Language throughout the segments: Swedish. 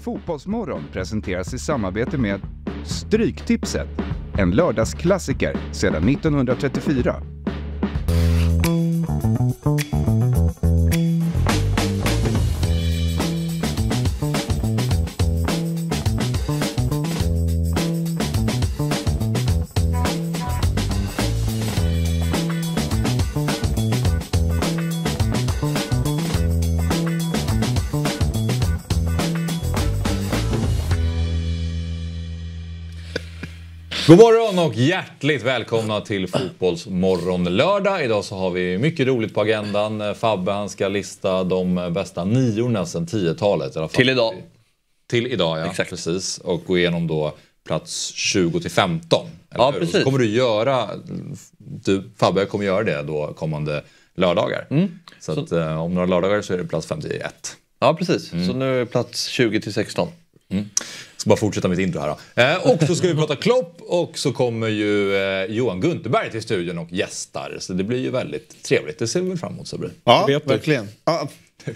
Fotbollsmorgon presenteras i samarbete med Stryktipset, en lördagsklassiker sedan 1934. God morgon och hjärtligt välkomna till Fotbollsmorgon lördag. Idag så har vi mycket roligt på agendan. Fabbe, han ska lista de bästa niorna sedan 10-talet. Till idag. Till idag, ja. Exakt. Precis. Och gå igenom då plats 20-15. Ja, precis. Så kommer du göra, Fabbe kommer göra det då kommande lördagar. Så att om några lördagar så är det plats 51. Ja, precis. Så nu är det plats 20-16. Ska bara fortsätta mitt intro här då. Och så ska vi prata Klopp och så kommer ju Johan Gunterberg till studion och gästar. Så det blir ju väldigt trevligt. Det ser vi väl fram emot, Sabri. Ja, verkligen. Ja.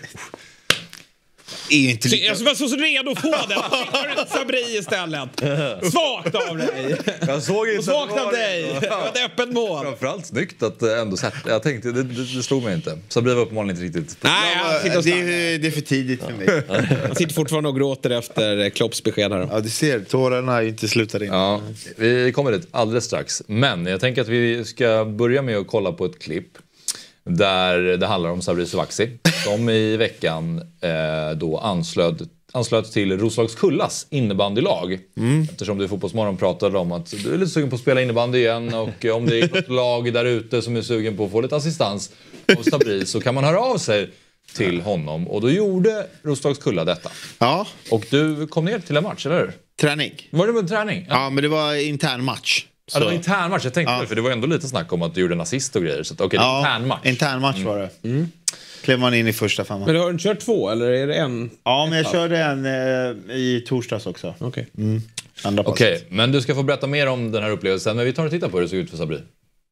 Jag var så redo att få den. Sabri istället. Svagt av dig. Jag såg inte. Svagt av dig. Det var ett öppet mål. Framförallt snyggt att ändå sätta. Jag tänkte, det slog mig inte. Sabri var uppenbarligen inte riktigt. Nej, Det är för tidigt för mig. jag sitter fortfarande och gråter efter Klopps besked här. Ja, du ser, tårarna har inte slutat in. Ja, vi kommer dit alldeles strax. Men jag tänker att vi ska börja med att kolla på ett klipp. Där det handlar om Sabri Sovaksi som i veckan då anslöt till Roslagskullas innebandylag. Eftersom du i Fotbollsmorgon pratade om att du är lite sugen på att spela innebandy igen. Och om det är något lag där ute som är sugen på att få lite assistans av Sabri så kan man höra av sig till honom. Och då gjorde Roslagskulla detta. Ja. Och du kom ner till en match, eller hur? Träning. Var det en träning? Ja, men det var intern match. Ja, det var intern match, jag tänkte det, för det var ändå lite snack om att du gjorde en assist och grejer. Så att, okej, det var intern match. Intern match var det. Klev man in i första femman. Men du har inte kört två, eller är det en? Ja, men jag körde en i torsdags också. Okej. Andra passet. Okej, men du ska få berätta mer om den här upplevelsen. Men vi tar och tittar på hur det såg ut för Sabri.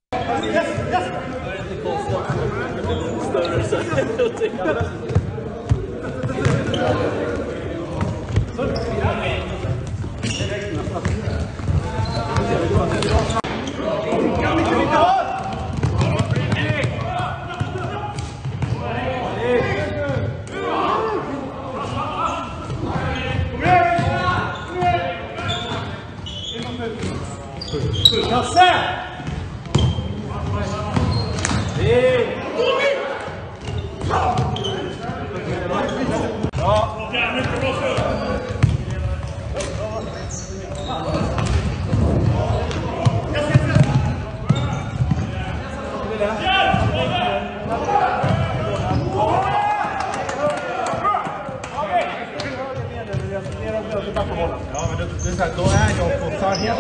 Då är jag på target.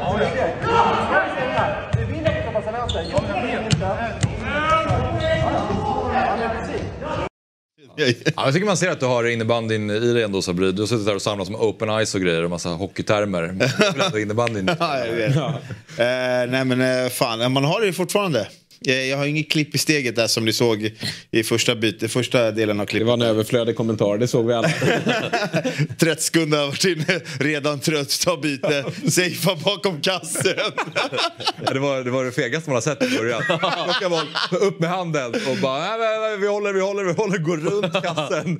Det vill jag inte passa vänster. Ja, jag tycker man ser att du har innebandyn i dig ändå, Sabri. Du har suttit där och samlat som open eyes och grejer och massa hockeytermer. Innebandyn. Ja, jag vet. Nej men fan, man har det fortfarande. Jag har inget klipp i steget där som du såg i första delen av klippet. Det var en överflödig kommentar, det såg vi alla. 30 sekunder har varit inne, redan trött, ta byte, safea bakom kassen. Ja, det var det fegaste man har sett i början. Plocka boll, upp med handen och bara vi håller, går runt kassen.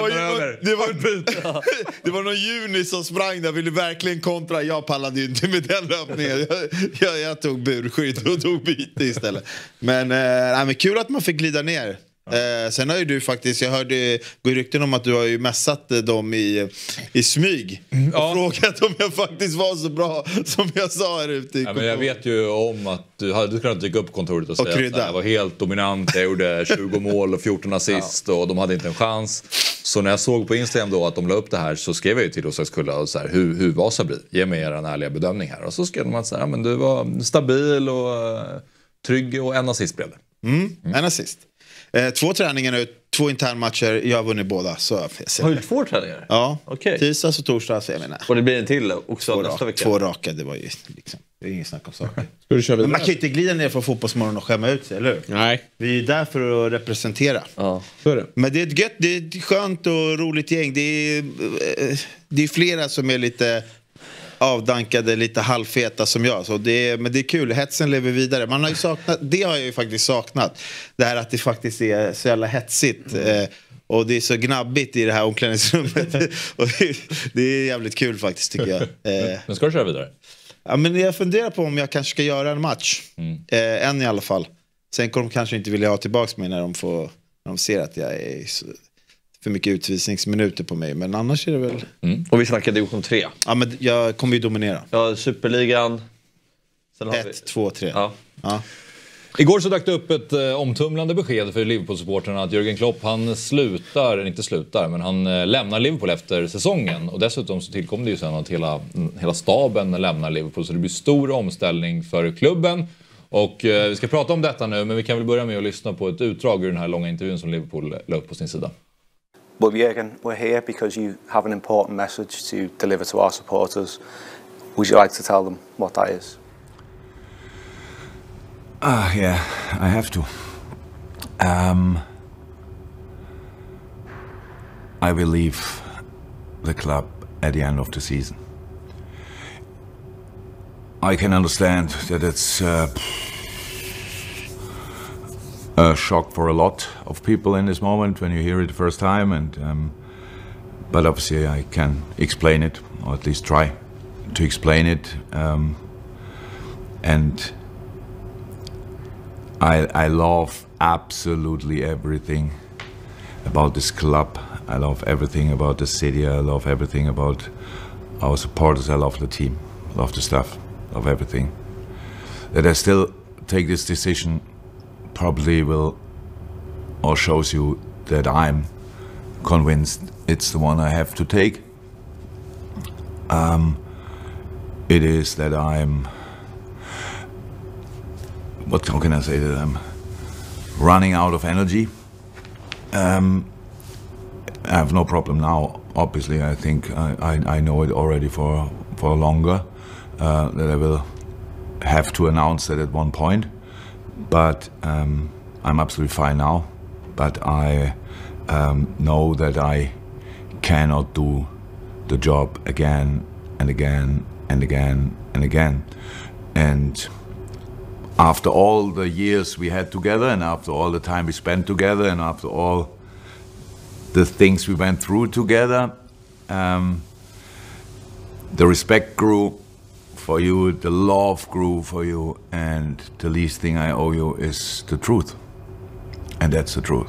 Det var någon juni som sprang där, ville verkligen kontra. Jag pallade ju inte med den löpningen. Jag tog burskydd och tog byte istället. Men kul att man fick glida ner. Sen har ju du faktiskt, jag hörde gå i rykten om att du har ju mässat dem i smyg och frågat om jag faktiskt var så bra som jag sa här ute i men jag vet ju om att du hade kunnat dyka upp på kontoret och säga att jag var helt dominant, jag gjorde 20 mål och 14 assist och de hade inte en chans. Så när jag såg på Instagram då att de la upp det här så skrev jag ju till Roslagskulla och så här, hur var Sabri? Ge mig en ärliga bedömning här. Och så skrev de att så här, men du var stabil och trygg och en assist blev det. En assist. 2 träningar nu, 2 internmatcher. Jag har vunnit båda. Så Har du 2 träningar? Ja, Okej. tisdags och torsdags. Jag menar. Och det blir en till också 2 nästa vecka? 2 raka, det var ju liksom... Det är ingen snack om saker. Ska du köra Men vidare? man kan ju inte glida ner från Fotbollsmorgon och skämma ut sig, eller hur? Nej, Vi är ju där för att representera. Ja. så är det. Men det är ett gött, det är ett skönt och roligt gäng. Det är flera som är lite avdankade, lite halvfeta som jag. Så men det är kul, hetsen lever vidare. Man har ju saknat, det har jag ju faktiskt saknat. Det här att det faktiskt är så jävla hetsigt. Och det är så gnabbigt i det här omklädningsrummet. Och det är jävligt kul faktiskt, tycker jag. Men ska du köra vidare? Ja, men jag funderar på om jag kanske ska göra en match. En i alla fall. Sen kommer de kanske inte vilja ha tillbaka mig när de ser att jag är för mycket utvisningsminuter på mig. Men annars är det väl... Och vi snackar division 3. Ja, men jag kommer ju dominera. Ja, Superligan. Sen har 1, 2, 3. Ja. Ja. Igår så dök det upp ett omtumlande besked för Liverpool-supporterna att Jürgen Klopp, han lämnar Liverpool efter säsongen. Och dessutom så tillkom det ju sen att hela staben lämnar Liverpool, så det blir stor omställning för klubben. Och vi ska prata om detta nu, men vi kan väl börja med att lyssna på ett utdrag ur den här långa intervjun som Liverpool la upp på sin sida. Well, Jürgen, we're here because you have an important message to deliver to our supporters. Would you like to tell them what that is? Yeah, I have to. I will leave the club at the end of the season. I can understand that it's a shock for a lot of people in this moment when you hear it the first time, but obviously I can explain it, or at least try to explain it, and I love absolutely everything about this club. I love everything about the city. I love everything about our supporters. I love the team. I love the staff. I love everything. That I still take this decision probably shows you that I'm convinced it's the one I have to take. It is that I'm... how can I say that I'm running out of energy. I have no problem now. Obviously, I think I know it already for longer, that I will have to announce that at one point. But I'm absolutely fine now. But I know that I cannot do the job again and again and again and again. And after all the years we had together, and after all the time we spent together, and after all the things we went through together, the respect grew for you, the love grew for you, and the least thing I owe you is the truth. And that's the truth.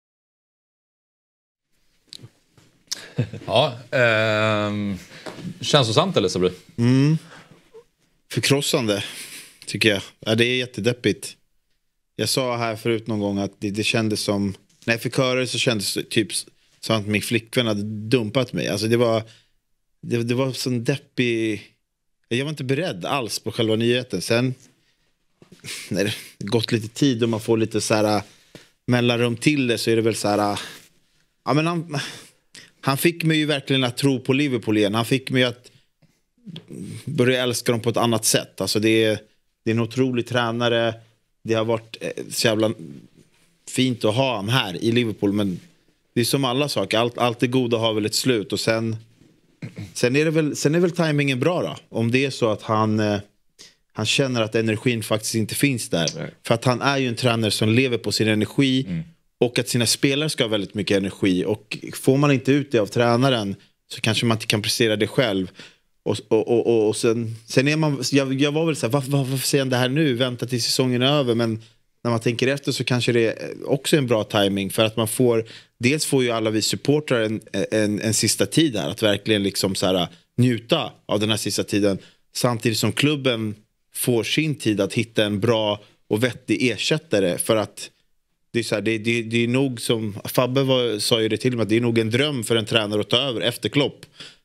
Ja, känslosamt eller Sabri? Förkrossande, tycker jag. Ja, det är jättedeppigt. Jag sa här förut någon gång att det kändes som... När jag fick höra det så kändes det typ som att min flickvän hade dumpat mig. Alltså det var sån deppig... Jag var inte beredd alls på själva nyheten. Sen när det gått lite tid och man får lite så här mellanrum till det, så är det väl så här... Ja, men han fick mig ju verkligen att tro på Liverpool igen. Han fick mig att börja älska dem på ett annat sätt. Alltså det är en otrolig tränare. Det har varit så jävla fint att ha han här i Liverpool, men det är som alla saker. Allt det goda har väl ett slut, och sen är väl timingen bra då. Om det är så att han känner att energin faktiskt inte finns där. Nej. För att han är ju en tränare som lever på sin energi, och att sina spelare ska ha väldigt mycket energi, och får man inte ut det av tränaren så kanske man inte kan prestera det själv. Och sen är man, jag var väl så här, varför säger han det här nu? Vänta till säsongen är över. Men när man tänker efter så kanske det är också en bra timing, för att man får ju alla vi supportrar en sista tid här, att verkligen liksom så här, njuta av den här sista tiden, samtidigt som klubben får sin tid att hitta en bra och vettig ersättare. För att det är så här, det är nog, som Fabbe sa ju det till mig, att det är nog en dröm för en tränare att ta över efter Klopp.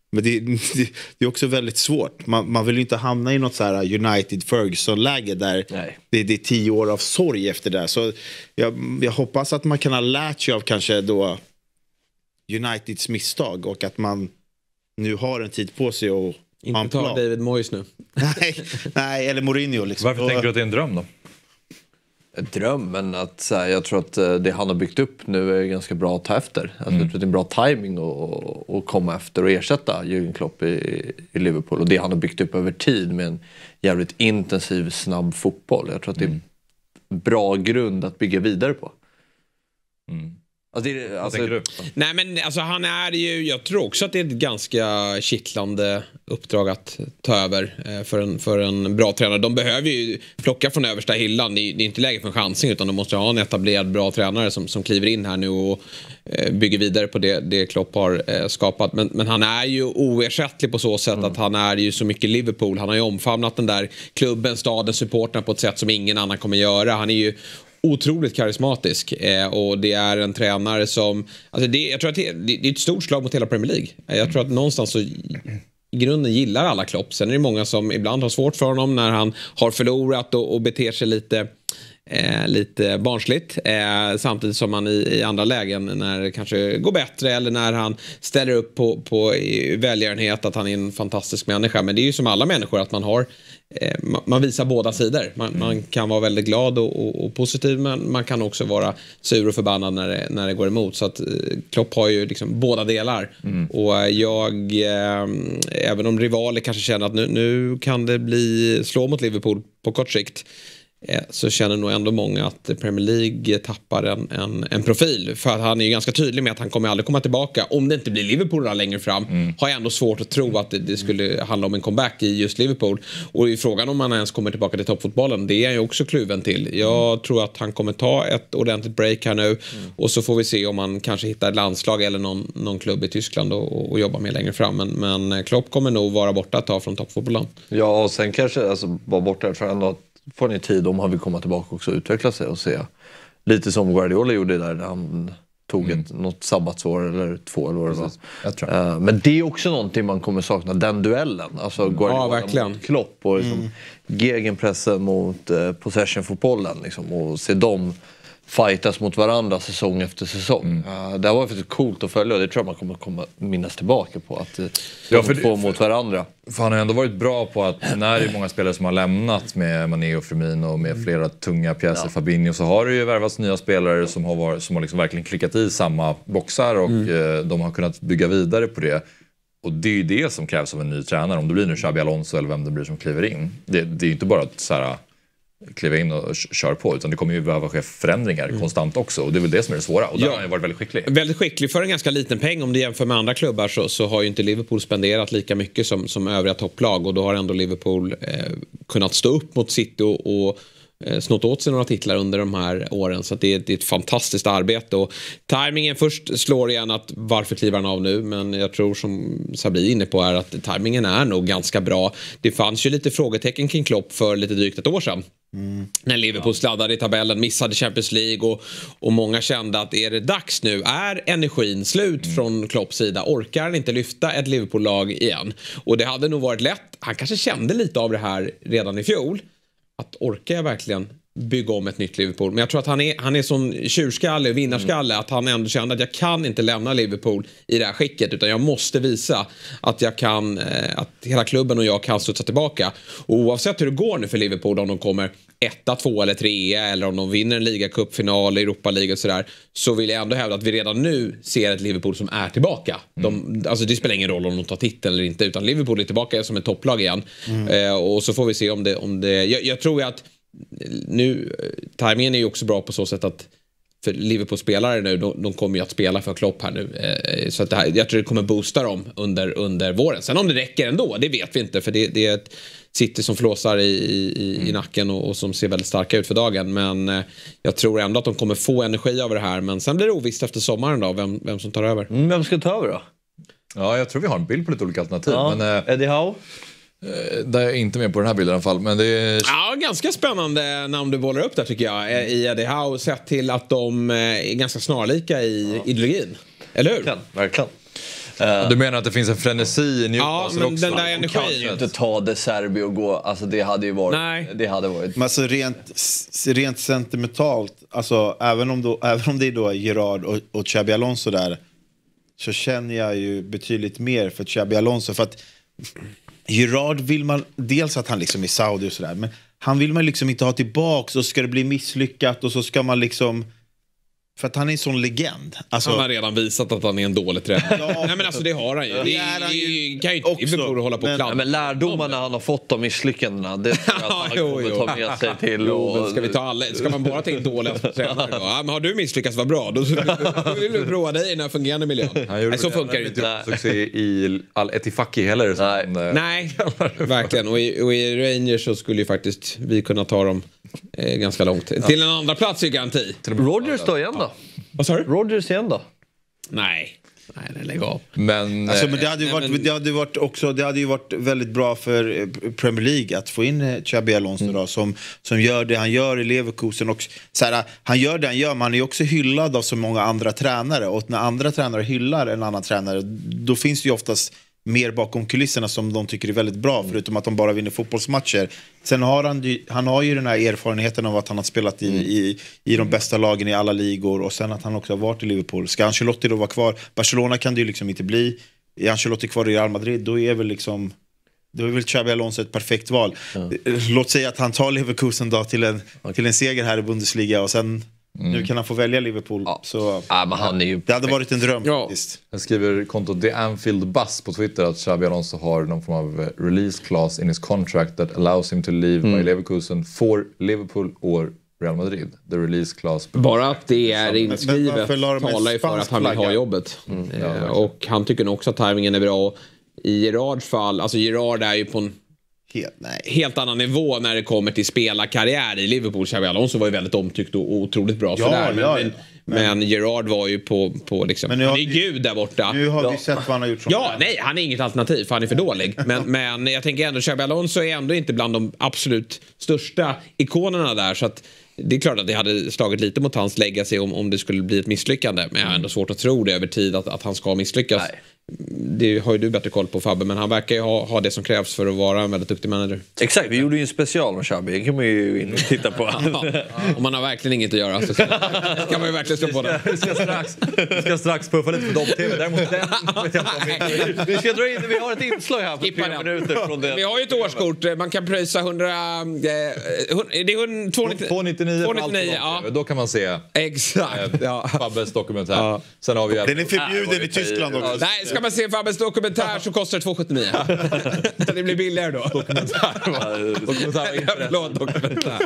Men det är också väldigt svårt. Man vill ju inte hamna i något så här United Ferguson-läge där det är 10 år av sorg efter det. Så jag hoppas att man kan ha lärt sig av kanske då Uniteds misstag och att man nu har en tid på sig och inte ta David Moyes nu. nej, eller Mourinho liksom. Varför tänker du att det är en dröm då? Dröm, men att så här, jag tror att det han har byggt upp nu är ganska bra att ta efter. Alltså, jag tror att det är en bra timing att komma efter och ersätta Jürgen Klopp i Liverpool. Och det han har byggt upp över tid med en jävligt intensiv, snabb fotboll. Jag tror att det är en bra grund att bygga vidare på. Nej, men alltså han är ju, jag tror också att det är ett ganska kittlande uppdrag att ta över för en bra tränare. De behöver ju plocka från översta hyllan. Det är inte läge för en chansning, utan de måste ha en etablerad bra tränare som kliver in här nu och bygger vidare på det Klopp har skapat. Men han är ju oersättlig på så sätt att han är ju så mycket Liverpool. Han har ju omfamnat den där klubben, staden, supporterna på ett sätt som ingen annan kommer göra. Han är ju otroligt karismatisk och det är en tränare som alltså jag tror att det är ett stort slag mot hela Premier League. Jag tror att någonstans så i grunden gillar alla Klopp. Sen är det många som ibland har svårt för honom när han har förlorat och beter sig lite barnsligt samtidigt som man i andra lägen när det kanske går bättre eller när han ställer upp på välgörenhet att han är en fantastisk människa. Men det är ju som alla människor att man visar båda sidor. Man kan vara väldigt glad och positiv, men man kan också vara sur och förbannad när det går emot. Så att Klopp har ju liksom båda delar. Och även om rivaler kanske känner att nu kan det bli slå mot Liverpool på kort sikt, så känner nog ändå många att Premier League tappar en profil. För att han är ju ganska tydlig med att han kommer aldrig komma tillbaka. Om det inte blir Liverpool längre fram har jag ändå svårt att tro att det skulle handla om en comeback i just Liverpool. Och i frågan om han ens kommer tillbaka till toppfotbollen, det är han ju också kluven till. Jag tror att han kommer ta ett ordentligt break här nu. Och så får vi se om han kanske hittar ett landslag eller någon klubb i Tyskland och jobba med längre fram. Men Klopp kommer nog vara borta ett tag från toppfotbollen. Ja, och sen kanske vara borta för ändå får ni tid om han vill komma tillbaka också och utveckla sig och se lite som Guardiola gjorde där han tog något sabbatsår eller 2 eller vad det var. Men det är också någonting man kommer sakna, den duellen. Alltså Guardiola mot Klopp och liksom gegenpressen mot possession-fotbollen liksom, och se dem fightas mot varandra säsong efter säsong. Det var faktiskt coolt att följa och det tror jag man kommer minnas tillbaka på att få mot varandra. För han har ändå varit bra på att när det är många spelare som har lämnat med Mané och Firmino och med flera tunga pjäser, Fabinho, så har det ju värvats nya spelare som har liksom verkligen klickat i samma boxar och de har kunnat bygga vidare på det. Och det är ju det som krävs av en ny tränare. Om det blir nu Xabi Alonso eller vem det blir som kliver in. Det är ju inte bara att så här kliva in och kör på, utan det kommer ju behöva ske förändringar konstant också, och det är väl det som är det svåra, och där har han ju varit väldigt skicklig. Väldigt skicklig för en ganska liten peng. Om du jämför med andra klubbar så har ju inte Liverpool spenderat lika mycket som övriga topplag, och då har ändå Liverpool kunnat stå upp mot City och snott åt sig några titlar under de här åren, så att det är ett fantastiskt arbete. Och timingen först slår igen att varför kliver han av nu, men jag tror som Sabri är inne på är att timingen är nog ganska bra. Det fanns ju lite frågetecken kring Klopp för lite drygt ett år sedan. När Liverpool sladdade i tabellen, missade Champions League och många kände att är det dags nu? Är energin slut från Klopps sida? Orkar han inte lyfta ett Liverpool-lag igen? Och det hade nog varit lätt. Han kanske kände lite av det här redan i fjol. Att orkar jag verkligen bygga om ett nytt Liverpool? Men jag tror att han är sån tjurskalle, vinnarskalle, att han ändå kände att jag kan inte lämna Liverpool i det här skicket, utan jag måste visa att jag kan, att hela klubben och jag kan studsa tillbaka. Och oavsett hur det går nu för Liverpool, om de kommer 1, 2 eller 3 eller om de vinner en ligacupfinal, Europa League och sådär, så vill jag ändå hävda att vi redan nu ser ett Liverpool som är tillbaka. Alltså det spelar ingen roll om de tar titeln eller inte, utan Liverpool är tillbaka som ett topplag igen. Och så får vi se om det jag tror att nu, timingen är ju också bra på så sätt att för Liverpool-spelare nu, de kommer ju att spela för Klopp här nu, så att jag tror det kommer boosta dem under våren. Sen om det räcker ändå, det vet vi inte, för det är ett City som flåsar i nacken och som ser väldigt starka ut för dagen, men jag tror ändå att de kommer få energi över det här. Men sen blir det ovisst efter sommaren då, vem som tar över. Vem ska ta över då? Ja, jag tror vi har en bild på lite olika alternativ. Men, Eddie Howe? Det är inte med på den här bilden i alla fall, men det är... Ja, ganska spännande namn du bollar upp där tycker jag, i Eddie Howe, sett till att de är ganska snarlika i ideologin. Eller hur? Verkligen. Du menar att det finns en frenesi i Newcastle men också? den där energin. Kan ju inte ta De Serbi och gå. Alltså det hade ju varit... Nej. Det hade varit... Men alltså rent sentimentalt, alltså även om det är då Gerard och Xabi Alonso där, så känner jag ju betydligt mer för Xabi Alonso, för att Gerard vill man, dels att han liksom är Saudi och sådär, men han vill man liksom inte ha tillbaka, så ska det bli misslyckat och så ska man liksom, för att han är en sån legend. Alltså, Han har redan visat att han är en dålig tränare. Ja. Nej men alltså det har han ju. Det är han ju kan ju inte också, Liverpool hålla på och Ja, kladda. men lärdomarna han har fått av misslyckandena, det tror jag att han kommer ta med sig till. Men ska vi ta alla? Ska man bara ta in dåliga tränare då? Ja, men har du misslyckats, vad bra. Då vill du prova dig i den här fungerande miljön. Nej, så funkar det inte. Succé i Al-Etifaki heller. Nej, verkligen. Och i Rangers så skulle ju faktiskt vi kunna ta dem ganska långt. Till en andra plats i garanti. Rodgers då igen då? Vad sa du? Rodgers igen då? Nej, lägg av. Men, alltså, men det hade ju varit väldigt bra för Premier League att få in Xabi Alonso då, som gör det han gör i Leverkusen, och så här, han gör det han gör, men han är ju också hyllad av så många andra tränare, och när andra tränare hyllar en annan tränare, då finns det ju oftast mer bakom kulisserna som de tycker är väldigt bra, förutom att de bara vinner fotbollsmatcher. Sen har han har ju den här erfarenheten av att han har spelat i de bästa lagen i alla ligor, och sen att han också har varit i Liverpool. Ska Ancelotti då vara kvar? Barcelona kan det ju liksom inte bli. Är Ancelotti kvar i Real Madrid, då är väl Xabi Alonso ett perfekt val. Låt säga att han tar Leverkusen då till en seger här i Bundesliga, och sen nu kan han få välja Liverpool. Ja. Så men han är ju det hade varit en dröm faktiskt. Jag skriver kontot The Anfield Bus på Twitter att Xabi Alonso har någon form av release clause in his contract that allows him to leave by Leverkusen for Liverpool or Real Madrid. The release clause. Bara att det är Men inskrivet varför la de en talar ju för spansk att han vill ha flagga? jobbet. Och han tycker nog också att timingen är bra. I Gerards fall, alltså Gerard är ju på en helt annan nivå när det kommer till spelarkarriär i Liverpool. Xabi Alonso var ju väldigt omtyckt och otroligt bra sådär. Men Gerard var ju på liksom, han är ju gud där borta. Nu har vi sett vad han har gjort. Han är inget alternativ för han är för dålig. Men jag tänker ändå, Xabi Alonso är ändå inte bland de absolut största ikonerna där, så att det är klart att det hade slagit lite mot hans legacy om det skulle bli ett misslyckande. Men jag har ändå svårt att tro det över tid att han ska misslyckas. Nej. Det har ju du bättre koll på, Fabbe, men han verkar ju ha det som krävs för att vara en väldigt duktig manager. Exakt, vi gjorde ju en special med Xabi. Det kan man ju in och titta på. Om man har verkligen inget att göra så kan man ju verkligen slå på det. Vi ska strax puffa lite för Dom-TV. Däremot Vi ska dra in, vi har ett inslag här på 3 minuter från det. Vi har ju ett årskort, man kan pröjsa 299. Ja. Då kan man se exakt. Fabbes dokumentär. Ja. Sen har vi den är förbjuden i Tyskland också. Nej, ska man se Fabbes dokumentär så kostar det 279. Det blir billigare då. Dokumentär.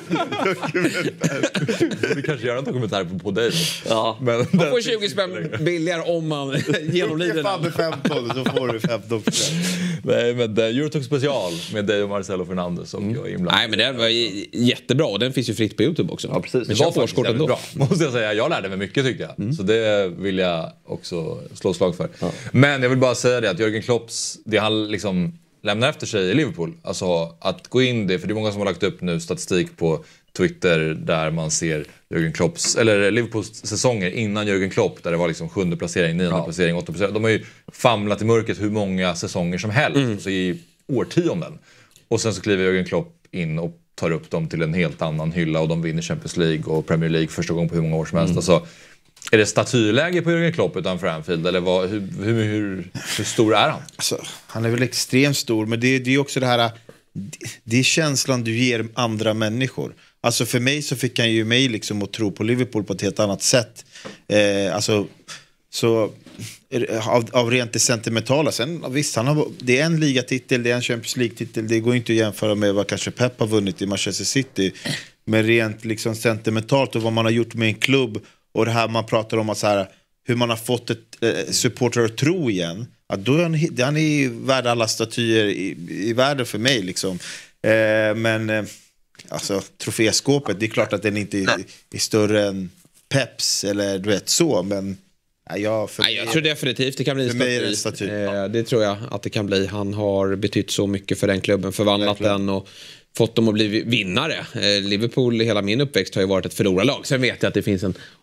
Vi kanske gör en dokumentär på dig. Ja. Men man får 20 spänn billigare om man genomlider den. Fabbe 15, så får du 15%. Nej, men Eurotalk special med dig och Marcelo Fernandes och jag är Nej, men den var jättebra, och den finns ju fritt på YouTube också. Ja, precis. Det var faktiskt jävligt bra, måste jag säga. Jag lärde mig mycket, tyckte jag. Så det vill jag också slå slag för. Ja. Men jag vill bara säga det att Jürgen Klopps, det han liksom lämnar efter sig i Liverpool, alltså att gå in det, för det är många som har lagt upp nu statistik på Twitter där man ser Jürgen Klopps, eller Liverpools säsonger innan Jürgen Klopp, där det var liksom 7:e placering, 9:e placering, 8:e placering. De har ju famlat i mörkret hur många säsonger som helst, alltså i årtionden. Och sen så kliver Jürgen Klopp in och tar upp dem till en helt annan hylla, och de vinner Champions League och Premier League första gången på hur många år som helst. Alltså, är det statyläge på Jürgen Klopp utanför Anfield, eller hur stor är han? Alltså, han är väl extremt stor, men det är också det här, det är känslan du ger andra människor. Alltså för mig så fick han ju mig liksom att tro på Liverpool på ett helt annat sätt. Alltså så av rent det sentimentala. Sen visst, det är en ligatitel, det är en Champions League-titel. Det går inte att jämföra med vad kanske Pep har vunnit i Manchester City. Men rent liksom sentimentalt och vad man har gjort med en klubb, och det här man pratar om att så här, hur man har fått ett supporter att tro igen, att då är han är värd alla statyer i världen för mig liksom. Men alltså troféskåpet, det är klart att den inte är större än Peps eller du vet så, men jag tror definitivt det kan bli en staty. Det tror jag att det kan bli. Han har betytt så mycket för den klubben, förvandlat den och fått dem att bli vinnare. Liverpool, hela min uppväxt, har ju varit ett förlorarlag. Sen vet jag att det finns en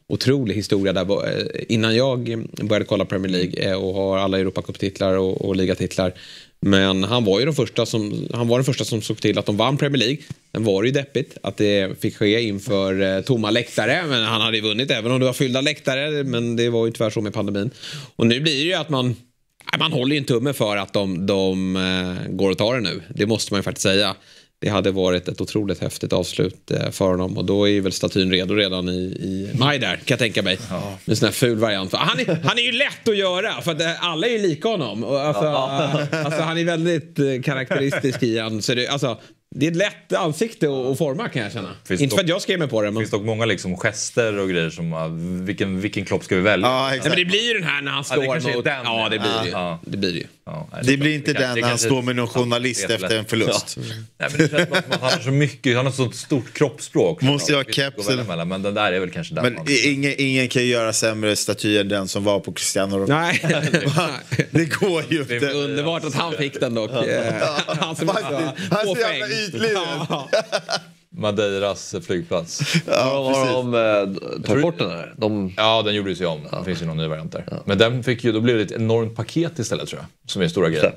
otrolig historia där. Innan jag började kolla Premier League och har alla Europacup-titlar och ligatitlar. Men han var den första som såg till att de vann Premier League. Sen var det ju deppigt att det fick ske inför tomma läktare. Men han hade ju vunnit även om det var fyllda läktare. Men det var ju tyvärr så med pandemin. Och nu blir det ju att man håller ju en tumme för att de går och tar det nu. Det måste man ju faktiskt säga. Det hade varit ett otroligt häftigt avslut för honom. Och då är väl statyn redo redan i maj där, kan jag tänka mig. Ja. Med en sån här ful variant. Han är ju lätt att göra, för att alla är ju lika honom. Alltså, han är väldigt karaktäristisk i han. Så det är ett lätt ansikte att forma, kan jag känna. Inte för att jag skrev mig på det. Men... Finns dock många liksom gester och grejer som vilken Klopp ska vi välja? Nej, men det blir ju den här när han slår mot... Ja, det blir det ju. Det blir det ju. Det blir inte den när han står med någon journalist efter en förlust. Nej, men det känns som att han har så mycket, han har så stort kroppsspråk. Måste jag ha keps? Men den där är väl kanske den. Men ingen kan göra sämre staty än den som var på Cristiano Ronaldo. Nej. Det går ju inte. Det är underbart att han fick den dock. Han som han ser jävla ytlig ut. Madeiras flygplats. Har de tagit bort den här? Ja, den gjorde sig om. Det finns ju någon ny variant där. Men den då blev det ett enormt paket istället, tror jag. Som är stora grejen.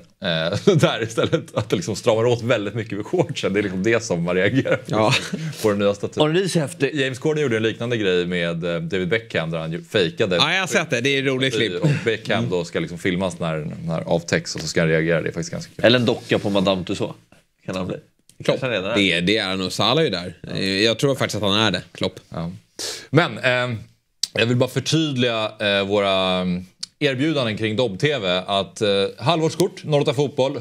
Där istället, att det liksom stramar åt väldigt mycket vid shortsen. Det är liksom det som man reagerar på den nya statyn. Och det är så häftigt. James Corden gjorde en liknande grej med David Beckham där han fejkade. Ja, jag har sett det. Det är en rolig klipp. Och Beckham då ska liksom filmas när avtäcks och så ska han reagera. Det är faktiskt ganska kul. Eller en docka på Madame Tussauds. Kan han bli? Klopp. Det är nog. Salah ju där. Jag tror faktiskt att han är det, Klopp. Ja. Men jag vill bara förtydliga våra erbjudanden kring Dobb-TV. Att halvårskort, 08 Fotboll,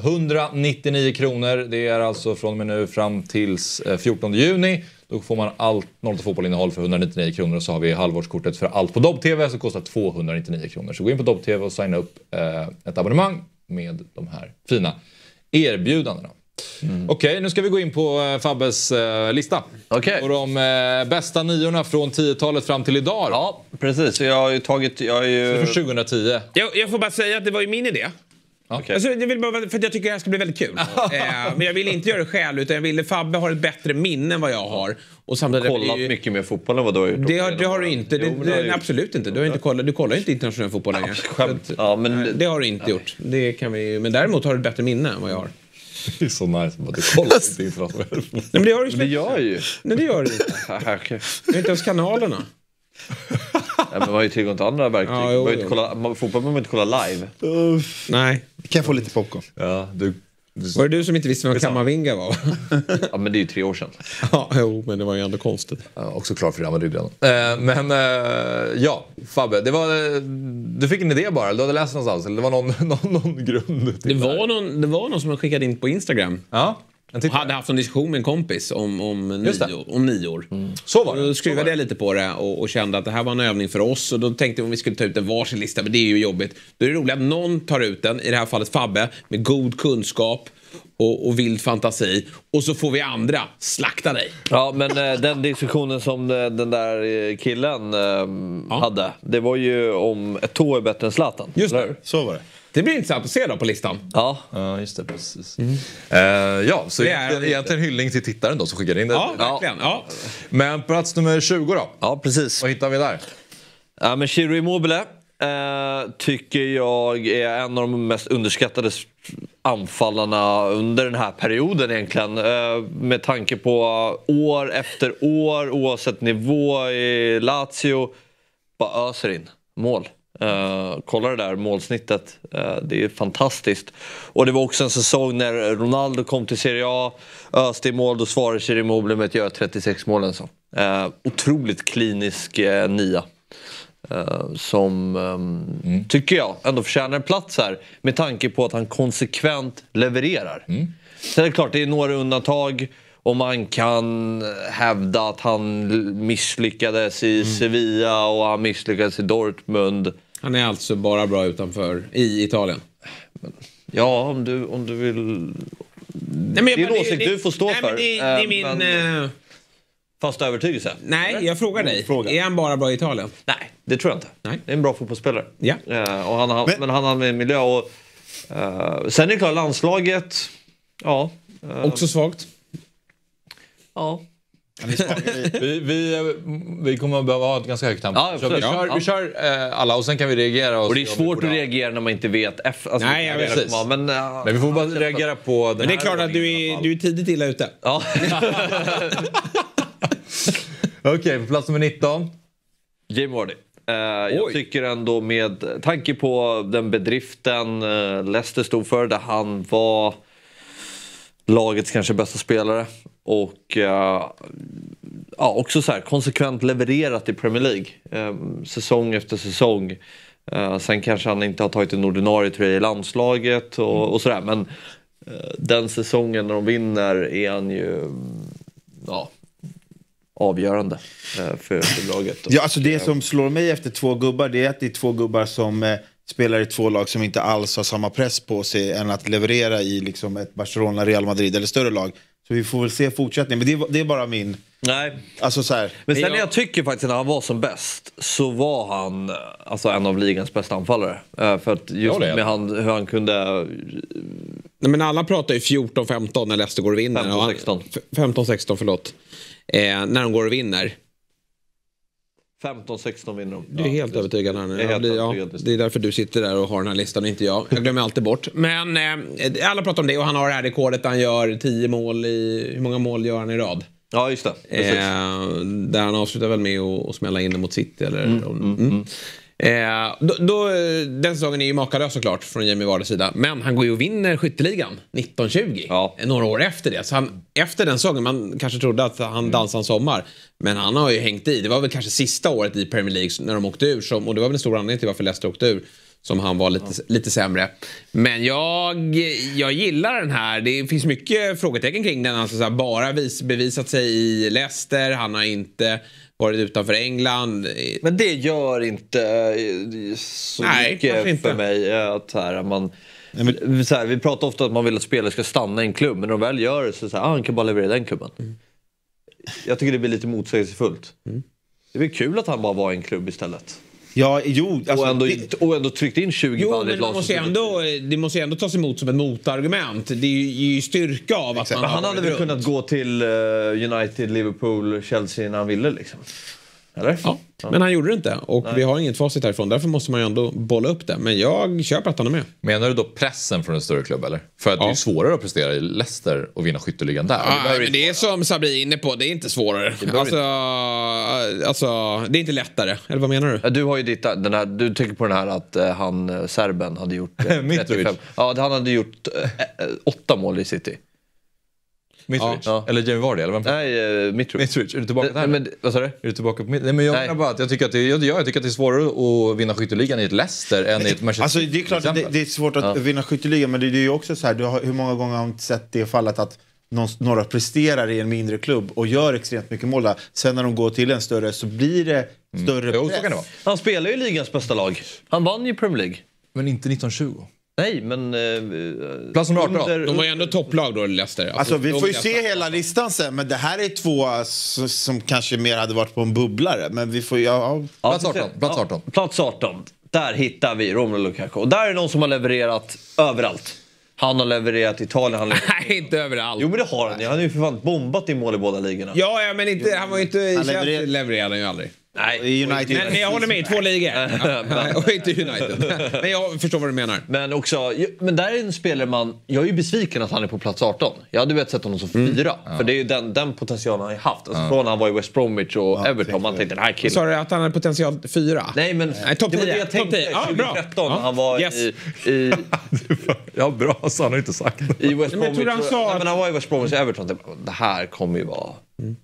199 kronor. Det är alltså från och med nu fram tills 14 juni. Då får man allt 08 Fotboll-innehåll för 199 kronor. Och så har vi halvårskortet för allt på Dobb-TV som kostar 299 kronor. Så gå in på Dobb-TV och signa upp ett abonnemang med de här fina erbjudandena. Okej, nu ska vi gå in på Fabbes lista. Och de bästa niorna från 10-talet fram till idag. Ja, precis. Så jag har ju tagit... Så från 2010. Jag får bara säga att det var ju min idé. Okay. Alltså, jag vill bara, för att jag tycker det här ska bli väldigt kul. Men jag vill inte göra det själv, utan jag ville Fabbe har ett bättre minne än vad jag har. Och samtidigt kollat mycket mer fotboll än vad du har gjort. Det har du inte. Absolut inte. Du kollar inte internationell fotboll längre. Men det har du inte gjort. Det kan vi, men däremot har du ett bättre minne än vad jag har. Det är så nice att du kollar inte internationell fotboll. Men det har du. Det gör ju. Nej, det gör du inte. Det är inte ens kanalerna. Men man har ju tillgång till andra verktyg. Fotboll behöver man inte kolla live. Nej. Kan jag få lite popcorn? Ja, var det du som inte visste vem Kamavinga var? Ja, men det är ju 3 år sedan. Ja, men det var ju ändå konstigt. Också klar för Real Madrid redan. Ja, Fabbe, du fick en idé bara. Du hade läst någonstans, eller det var någon grund? Det var någon som skickade in på Instagram. Ja. Hade haft en diskussion med en kompis om 9 år. Så var det. Då skruvade jag lite på det och kände att det här var en övning för oss. Och då tänkte jag om vi skulle ta ut en varsin lista, men det är ju jobbigt. Då är det roligt att någon tar ut den, i det här fallet Fabbe, med god kunskap och vild fantasi. Och så får vi andra slakta dig. Ja, men den diskussionen som den där killen hade, det var ju om ett tå är bättre än Zlatan. Just det, så var det. Det blir intressant att se då på listan. Ja, just det, precis. Ja, så egentligen hyllning till tittaren då som skickar in det. Ja, verkligen. Ja. Men plats nummer 20 då? Ja, precis. Vad hittar vi där? Ja, men Ciro Immobile tycker jag är en av de mest underskattade anfallarna under den här perioden egentligen. Med tanke på år efter år, oavsett nivå i Lazio, bara öser in mål. Kolla det där målsnittet, det är fantastiskt. Och det var också en säsong när Ronaldo kom till Serie A, öste i mål, då svarade Ciro Immobile med att göra 36 mål. Otroligt klinisk nia. Som tycker jag ändå förtjänar en plats här, med tanke på att han konsekvent levererar. Sen är det klart, det är några undantag. Och man kan hävda att han misslyckades i Sevilla och han misslyckades i Dortmund. Han är alltså bara bra utanför i Italien. Ja, om du vill... Nej, men det är en åsikt du får stå för. Det är min... Fast övertygelse. Nej, jag frågar dig. Är han bara bra i Italien? Nej, det tror jag inte. Nej. Det är en bra fotbollsspelare. Ja. Men han har med miljö och... sen är det klart, landslaget... Ja. Också svagt. Ja. Vi kommer att behöva ha ett ganska högt tempo. Vi kör alla och sen kan vi reagera. Och det är svårt att reagera när man inte vet. Nej, jag vet. Men vi får bara reagera på den. Men det är klart att du är tidigt illa ute. Ja. Okej, på plats nummer 19. Jamie Vardy. Jag tycker ändå med tanke på den bedriften Leicester stod för, där han var lagets kanske bästa spelare och också så här konsekvent levererat i Premier League säsong efter säsong. Sen kanske han inte har tagit en ordinarie tröja i landslaget och sådär, men den säsongen när de vinner är han ju avgörande för laget. Ja, alltså det som slår mig efter två gubbar, det är att det är två gubbar som spelar i två lag som inte alls har samma press på sig än att leverera i liksom ett Barcelona, Real Madrid eller större lag. Så vi får väl se fortsättning, men det är bara min... Nej. Alltså så här. Men sen jag tycker faktiskt när han var som bäst så var han alltså en av ligans bästa anfallare. För att just med hur han kunde... Nej, men alla pratar ju 14-15 när Leicester går och vinner. 15-16, förlåt. När de går och vinner. 15-16 vinner de. Du är helt övertygad här nu. Det är därför du sitter där och har den här listan och inte jag. Jag glömmer alltid bort. Men alla pratar om det och han har det här rekordet. Han gör 10 mål i... Hur många mål gör han i rad? Ja, just det. Där han avslutar väl med att smälla in mot City. Eller, den säsongen är ju makalös såklart från Jamie Vardys sida. Men han går ju och vinner skytteligan 1920 några år efter det. Så efter den säsongen, man kanske trodde att han dansade en sommar. Men han har ju hängt i. Det var väl kanske sista året i Premier League när de åkte ur. Och det var väl en stor anledning till varför Leicester åkte ur. Som han var lite sämre. Men jag gillar den här. Det finns mycket frågetecken kring den. Alltså, så här, bara bevisat sig i Leicester. Han har inte varit utanför England. Men det gör inte så mycket för mig. Att vi pratar ofta att man vill att spelare ska stanna i en klubb. Men när de väl gör det så säger han kan bara leverera den klubben. Jag tycker det blir lite motsägelsefullt. Det är väl kul att han bara var i en klubb istället. Ja, jo, alltså, och ändå tryckt in 20 men det måste ju ändå tas emot som ett motargument. Det är ju styrka av att han hade väl kunnat gå till United, Liverpool, Chelsea när han ville liksom. Eller? Ja, men han gjorde det inte. Och vi har inget facit härifrån. Därför måste man ju ändå bolla upp det. Men jag köper att han är med. Menar du då pressen från en större klubb eller? För att det är svårare att prestera i Leicester och vinna skytteligan där. Men det är som Sabri är inne på. Det är inte svårare. Alltså, det är inte lättare. Eller vad menar du? Du har ju du tänker på den här att han serben hade gjort 35. Ja, han hade gjort 8 mål i City. Mitrovic? Ja. Eller Jamie Vardy? Eller vem? Nej, Mitrovic. Är du tillbaka där? Men, vad sa du? Är du tillbaka på Nej, men jag menar bara att jag tycker att det är svårare att vinna skytteligan i ett Leicester än i ett Manchester. Alltså det är klart att det är svårt att vinna skytteligan, men det är ju också så här, hur många gånger har man sett det fallet att några presterar i en mindre klubb och gör extremt mycket mål där. Sen när de går till en större så blir det större press. Han spelar ju ligans bästa lag. Han vann ju Premier League. Men inte 1920. Nej, men... plats nummer 18. De var ju ändå topplag då, Leicester. Alltså vi får ju se hela listan sen, men det här är två som kanske mer hade varit på en bubblare. Men vi får ju... Plats 18. Där hittar vi Romelu Lukaku. Och där är någon som har levererat överallt. Han har levererat i Italien. Nej, inte överallt. Jo, men det har han. Han har ju för fan bombat i mål i båda ligorna. Ja, men inte, han var ju inte... levererade han ju aldrig. Nej, United. Men jag håller med i 2 ligor. Och inte United. Men jag förstår vad du menar. Men också, men där är en spelare jag är ju besviken att han är på plats 18. Jag hade velat sett honom som 4. För det är ju den potentialen han har haft. Alltså från han var i West Bromwich och Everton. Man tänkte, den här killen. Sa du att han hade potential 4? Nej, men topp 10. Jag tänkte 2013 han var i ja, bra, så han har inte sagt. I West Bromwich. Men han var i West Bromwich och Everton. Det här kommer ju vara...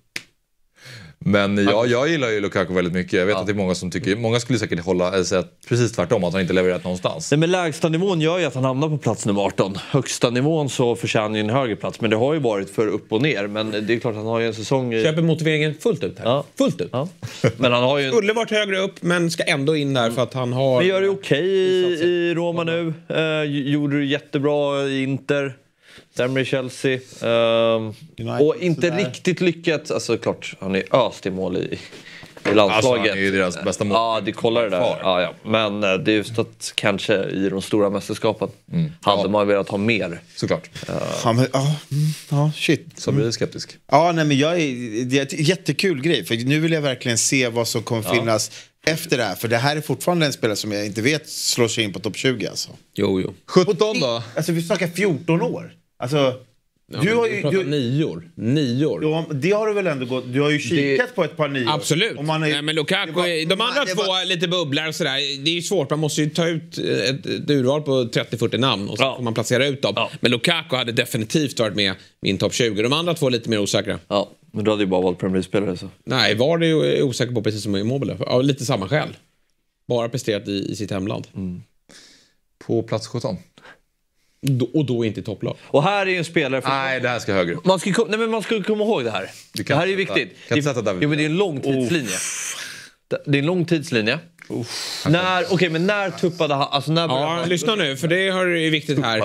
Men jag gillar ju Lukaku väldigt mycket. Jag vet att det är många som tycker... Många skulle säkert säga precis tvärtom, att han inte levererat någonstans. Nej, men lägsta nivån gör ju att han hamnar på plats nummer 18. Högsta nivån så förtjänar ju en högre plats. Men det har ju varit för upp och ner. Men det är klart att han har ju en säsong... Köper motiveringen fullt ut här. Ja. Fullt ut. Ja. Men han har ju... Skulle varit högre upp, men ska ändå in där för att han har... Men gör det okej i Roma nu. Gjorde det jättebra i Inter. Sämre i Chelsea. Och inte riktigt lyckat. Alltså klart, han är öst i mål i landslaget. Alltså, han är ju deras bästa mål. Ja, det kollar det där. Ja. Men det är just att kanske i de stora mästerskapen hade man velat ha mer. Såklart. Shit. Så blir det skeptisk. Ja, nej, men det är ett jättekul grej. För nu vill jag verkligen se vad som kommer finnas efter det här. För det här är fortfarande en spelare som jag inte vet slår sig in på topp 20 alltså. Jo. 17 då? Alltså vi snackar 14 år. Alltså... Ja, du har ju 9 år. 9 år. Ja, det har du väl ändå gått. Du har ju kikat på ett par 9 år. Absolut. Nej, men Lukaku, de andra två lite bubblar och sådär. Det är ju svårt. Man måste ju ta ut ett urval på 30-40 namn och så får man placera ut dem. Ja. Men Lukaku hade definitivt varit med i en topp 20. De andra två är lite mer osäkra. Ja, men du hade ju bara valt Premier League-spelare så. Nej, var det ju osäker på precis som Immobile. Av lite samma skäl. Bara presterat i sitt hemland. På plats 17. Och då inte i topplag. Och här är ju en spelare... Nej, det här ska högre upp. Man ska komma ihåg det här. Det här är ju viktigt. Kan inte sätta David. Jo, men det är en långtidslinje. Det är en långtidslinje. När tuppade han... Alltså när lyssna nu, för det är viktigt här.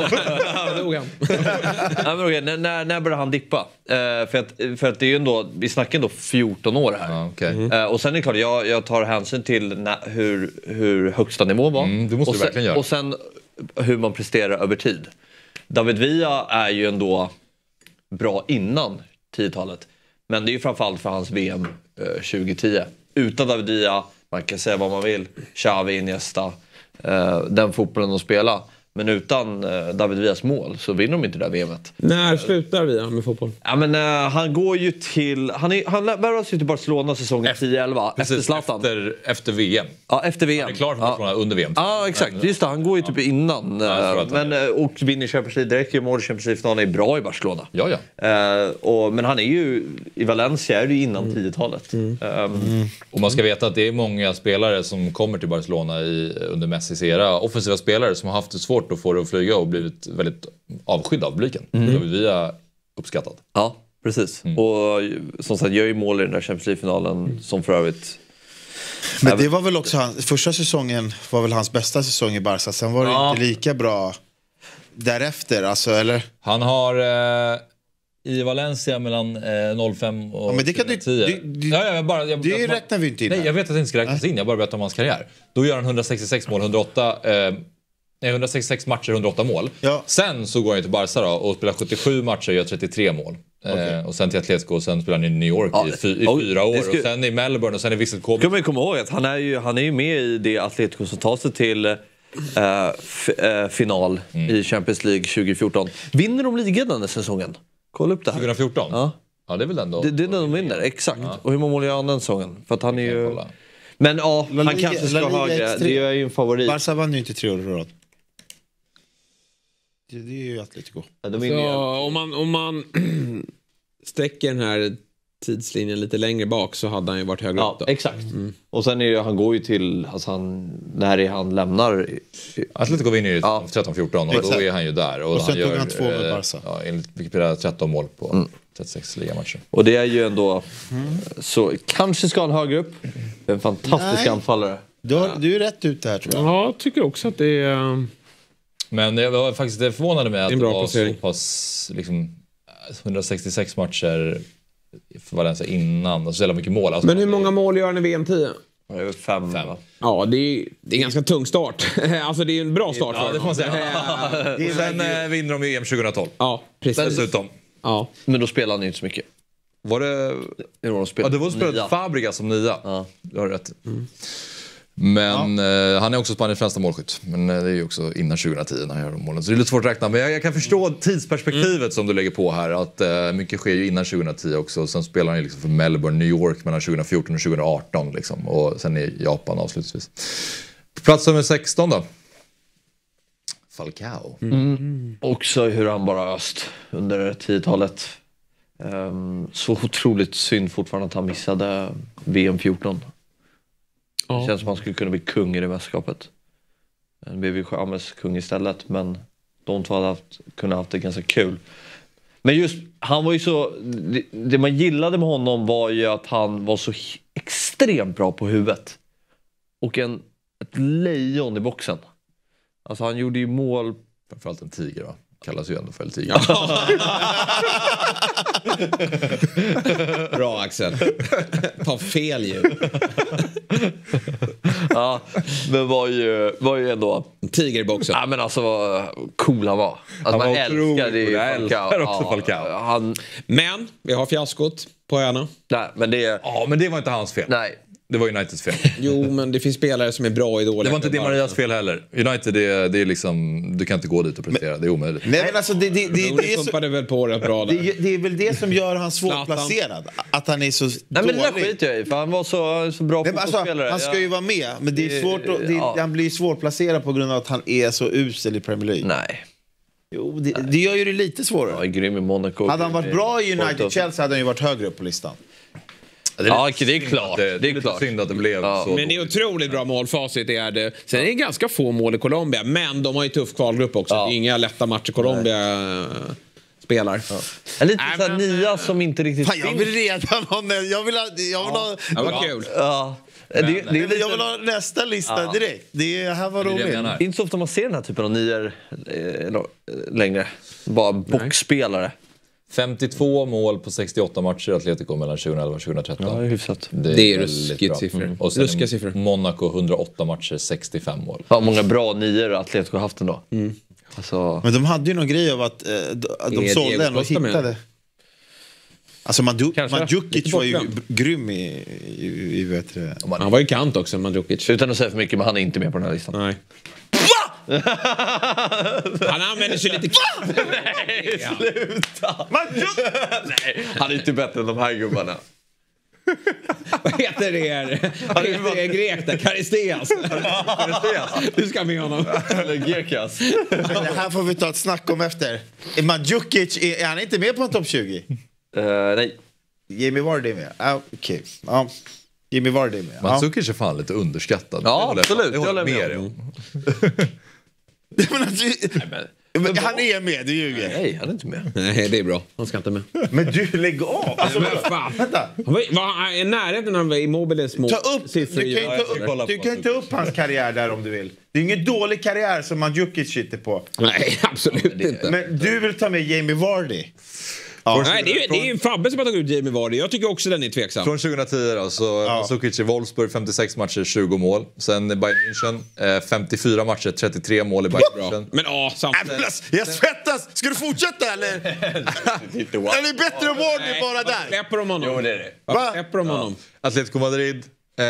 När började han dippa? För att det är ju ändå... Vi snackar ändå 14 år här. Och sen är det klart, jag tar hänsyn till hur högsta nivån var. Det måste du verkligen göra. Och sen hur man presterar över tid. David Villa är ju ändå bra innan 10-talet. Men det är ju framförallt för hans VM 2010. Utan David Villa, man kan säga vad man vill, Xavi, Iniesta, den fotbollen de spelar. Men utan David Villas mål så vinner de inte det där VMet. När slutar vi med fotboll? Ja, men han går ju till... Han värvas ju till Barcelona säsongen 10-11. Efter Zlatan. Efter VM. Ja, efter VM. Han är klar för Barcelona under VM. Ja, exakt. Just det, han går ju typ innan. Och vinner Champions League direkt. Gör mål i Champions League-finalen, är bra i Barcelona. Ja. Men han är ju... I Valencia är det ju innan 10-talet. Och man ska veta att det är många spelare som kommer till Barcelona under Messis era. Offensiva spelare som har haft det svårt att få det att flyga och blivit väldigt avskydd av publiken. Det har vi uppskattat. Ja, precis. Och som sagt, gör ju mål i den där Champions League-finalen som för övrigt... Men det var väl också första säsongen var väl hans bästa säsong i Barca. Sen var det inte lika bra därefter, alltså, eller? Han har i Valencia mellan 05 och 10. Det räknar vi inte in. Nej, jag vet att det inte ska räknas in. Jag bara berättar om hans karriär. Då gör han 166 mål, 166 matcher, 108 mål. Ja. Sen så går han till Barca då, och spelar 77 matcher och gör 33 mål. Och sen till Atletico och sen spelar han i New York i 4 år. Och sen i Melbourne och sen i Vissel Kobe. Kan man komma ihåg att han är ju med i det Atletico som tar sig till final i Champions League 2014. Vinner de ligan den säsongen? Kolla upp det här. 2014? Ja, det är väl den då. Det är den de vinner, exakt. Ja. Och hur många mål gör han den säsongen? För att han är ju... Men han kanske ska ha högre. Det är ju en favorit. Barca vann ju inte 3 år i rad. Det är ju Atletico. Om man sträcker den här tidslinjen lite längre bak så hade han ju varit högre upp då. Exakt. Och sen är han går ju till när han lämnar Atletico vinner ju 13-14 och då är han ju där och sen han gör han 2 med Barca. Enligt Wikipedia 13 mål på 36 ligamatcher. Och det är ju ändå så kanske ska han högre upp. En fantastisk anfallare. Du är rätt ut där, tror jag. Ja, jag tycker också att det är... Men jag var faktiskt förvånad med att det var så pass 166 matcher för Valencia innan och så jävla mycket mål. Alltså, men hur många mål gör han i VM 10? 5. Ja, det är en ganska tung start. Alltså det är en bra start. Ja, det får man säga. Sen vinner de EM 2012. Ja, precis. Dessutom. Ja. Men då spelar han ju inte så mycket. Var det... det var spelat Fabregas som 9. Ja. Du har rätt. Men han är också Spaniens främsta målskytt. Men det är ju också innan 2010 när han gör de målen. Så det är lite svårt att räkna. Men jag kan förstå tidsperspektivet som du lägger på här. Att mycket sker ju innan 2010 också. Sen spelar han ju liksom för Melbourne, New York mellan 2014 och 2018. Liksom. Och sen är Japan avslutningsvis. Plats nummer 16 då. Falcao. Också hur han bara öst under 10-talet. Så otroligt synd fortfarande att han missade VM 14. Det känns som att han skulle kunna bli kung i det mästerskapet. Han blev ju James kung istället. Men de två hade kunnat haft det ganska kul. Men just, han var ju så... Det man gillade med honom var ju att han var så extremt bra på huvudet. Och ett lejon i boxen. Alltså han gjorde ju mål... Framförallt en tiger, va? kallas ju ändå för El Tigre. Bra Axel. Ta fel ju. Ja, men var ju ändå Tigerboxen. Ja, men alltså vad cool han var. Alltså, man älskade ju Falcao. Men vi har fiaskot på öarna. Nej, men det... Ja, men det var inte hans fel. Nej. Det var Uniteds fel. Jo, men det finns spelare som är bra i dåliga. Det var inte Di Marias fel heller. United, det är liksom... Du kan inte gå dit och prestera. Det är omöjligt. Nej, men alltså det pumpade väl på rätt bra där. det är väl det som gör han svårplacerad. Att han är så Nej, men det där dålig. skiter jag i. För han var så bra fotbollsspelare. Han ska ju vara med, men det är svårt han blir svårplacerad på grund av att han är så usel i Premier League. Nej. Jo, det gör ju det lite svårare. Ja, grym i Monaco. Hade han varit bra i United Chelsea hade han ju varit högre upp på listan. Det är klart. Det är lite synd att det blev så. Men det är otroligt bra målfacit. Är det. Sen är det ganska få mål i Colombia. Men de har ju tuff kvalgrupp också. Det är inga lätta matcher Colombia spelar. En lite såhär nia som inte riktigt Fan, jag vill redan ha... Jag vill ha Det var kul. Ja. Jag vill ha nästa lista direkt. Det här var roligt. Det är inte så ofta man ser den här typen av nior längre. Bara boxspelare. 52 mål på 68 matcher i Atletico mellan 2011 och 2013. Ja, det är hyfsat. Det är ruskigt siffror. Och sen Monaco 108 matcher, 65 mål. Ja, många bra nior Atletico har haft ändå. Alltså... Men de hade ju någon grej av att de sålde den och hittade. Alltså Mandzukic var ju grym i vet du. Han var ju kant också, Mandzukic. Utan att säga för mycket, men han är inte med på den här listan. Nej. Han använder sig lite... Nej, sluta! Nej, han är inte bättre än de här gubbarna. Vad heter det? Vad heter det? Grek där? Karisteas. Du ska med honom. Eller Gerkas. Det här får vi ta ett snack om efter. Mandzukic, är han inte med på en topp 20? Nej. Jamie Vardy är med. Okej. Ja. Jamie Vardy är med. Mandzukic är fan lite underskattad. Ja, absolut. Det håller med om. Men han är med, du ljuger. Nej, han är inte med. Nej, det är bra. Han ska inte med. Men du, lägg av. Alltså, vänta. Var i närheten av Immobiles mål? Du kan inte ta upp hans karriär där om du vill. Det är ingen dålig karriär som Mandzukic sitter på. Nej, absolut inte. Men du vill ta med Jamie Vardy. Ja. Nej, det är ju Fabbe som har tagit ut Jamie Vardy. Jag tycker också den är tveksam. Från 2010 då, så Mandzukic i Wolfsburg 56 matcher, 20 mål. Sen Bayern München 54 matcher, 33 mål i Bayern München. Men jag svettas! Ska du fortsätta eller? Är det bättre Vardy bara där? Släpper de honom? Jo, det är det. Släpper de honom? Atletico Madrid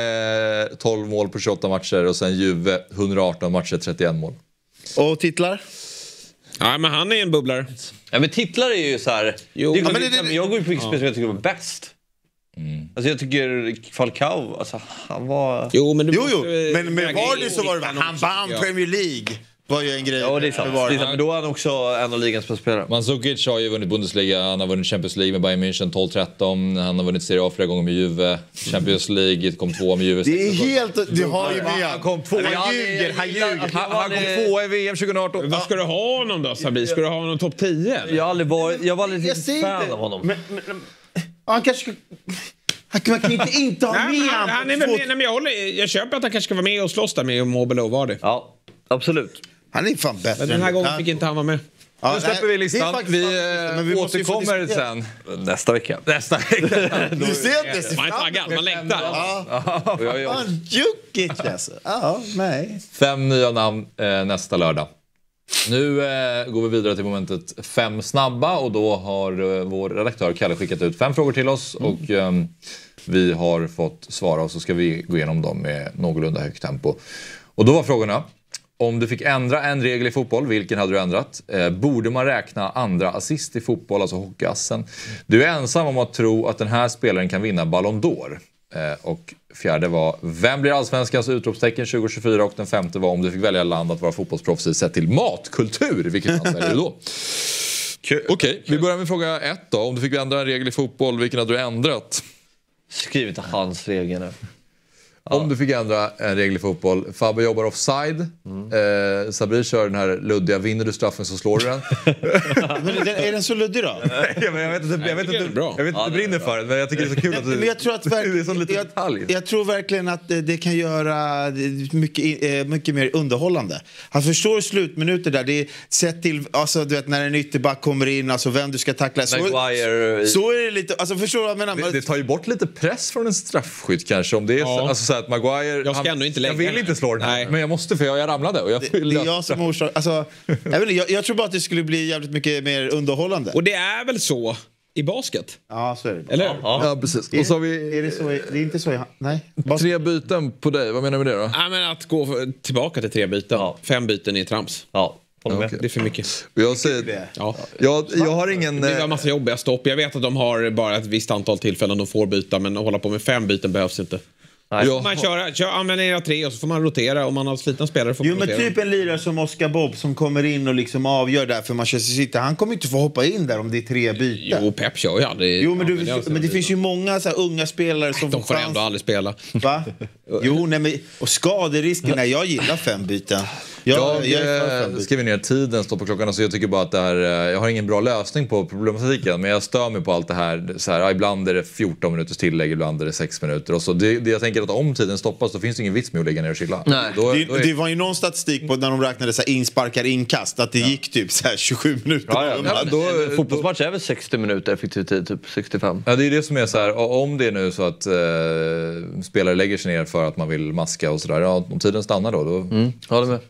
12 mål på 28 matcher och sen Juve 118 matcher, 31 mål. Och titlar? Ja, men han är en bubblare. Ja, men titlar är ju så här. Jo, jag går ju på vilket spel som jag tycker var bäst. Alltså jag tycker Falcao, alltså han var... Jo, men med Vardy så var det han vann Premier League. Var ju en grej. Ja, det är sant. Men då är han också en av ligans bästa spelare. Mandzukic har ju vunnit Bundesliga, han har vunnit Champions League med Bayern München 12-13, han har vunnit Serie A flera gånger med Juve, Champions League kom 2 med Juve. Det är helt... Du har ju med. Han kom 2. Han ljuger. Han kom 2 i VM 2018. Vad ska du ha honom då, Sabri? Ska du ha honom topp 10? Jag var lite fan av honom. Men han kanske ska... Man kan inte ha med han är väl med, jag köper att han kanske ska vara med och slåss där med Mobile och Vardy. Ja, absolut. Han är fan bättre. Men den här gången fick inte han vara med. Ja, nu släpper vi listan. Vi återkommer sen. Nästa vecka. Du ser inte. Man är taggad, man längtar. Mandzukic alltså. Ja, nej. 5 nya namn nästa lördag. Nu går vi vidare till momentet 5 snabba och då har vår redaktör Kalle skickat ut 5 frågor till oss och vi har fått svara och så ska vi gå igenom dem med någorlunda högt tempo. Och då var frågorna: om du fick ändra en regel i fotboll, vilken hade du ändrat? Borde man räkna andra assist i fotboll, alltså hockeyassen? Du är ensam om att tro att den här spelaren kan vinna Ballon d'Or. Och 4:e var: vem blir allsvenskans utropstecken 2024? Och den 5:e var: om du fick välja land att vara fotbollsproffs i sett till matkultur, vilket land väljer du då? Okej, vi börjar med fråga 1 då. Om du fick ändra en regel i fotboll, vilken hade du ändrat? Skriv inte hans regel nu. Om du fick ändra en regel i fotboll. Fabbe jobbar offside. Sabri kör den här luddiga. Vinner du straffen så slår du den. Men är den så luddig då? Jag vet inte du brinner för det. Men jag tycker det är så kul att du... Men jag tror att det är så lite detalj. Jag tror verkligen att det kan göra mycket mer underhållande. Han förstår slutminuter där. Det är sett till, alltså, du vet, när en ytterback kommer in, alltså vem du ska tackla. Så är det lite, alltså förstår du vad jag menar? Det tar ju bort lite press från en straffskytt kanske. Om det är alltså, så att Maguire, jag ska ändå inte lägga. Jag vill inte slå den här, men jag måste för jag ramlade. Och det är jag som orsakar. Alltså, jag tror bara att det skulle bli jävligt mycket mer underhållande. Och det är väl så i basket? Ja, så är det. Eller? Ja, precis. Och så har vi... Är det så? Det är inte så. Nej. 3 byten på dig. Vad menar du med det då? Ja, men att gå tillbaka till 3 byten. Ja. 5 byten är trams. Ja. Okay. Det är för mycket. Jag säger... Ja. Jag har ingen... Det är en massa jobbiga stopp. Jag vet att de har bara ett visst antal tillfällen de får byta. Men att hålla på med 5 byten behövs inte. Man använder era 3 och så får man rotera. Om man har slitna spelare får man rotera. Men typ en lirare som Oscar Bob som kommer in och liksom avgör där för Manchester City. Han kommer inte få hoppa in där om det är 3 byten. Jo, Pep kör ju aldrig. Jo, men det finns ju många så här unga spelare som de får ändå aldrig spela. Va? Jo, nej, men, och skaderisken, nej, jag gillar 5 byten. Jag skriver ner tiden, står på klockan. Alltså jag tycker bara att det här, jag har ingen bra lösning på problematiken. Men jag stör mig på allt det här. Så här, ibland är det 14 minuters tillägg, ibland är det 6 minuter. Och så. Jag tänker att om tiden stoppas så finns det ingen vits med att ligga ner och chilla. Nej. Det var ju någon statistik på när de räknade så här insparkar inkast. Att det gick typ så här 27 minuter. Fotbollsmatch är väl 60 minuter effektiv tid, typ 65. Ja, det är det som är så här. Om det är nu så att spelare lägger sig ner för att man vill maska och sådär. Ja, om tiden stannar då. Ja, det med.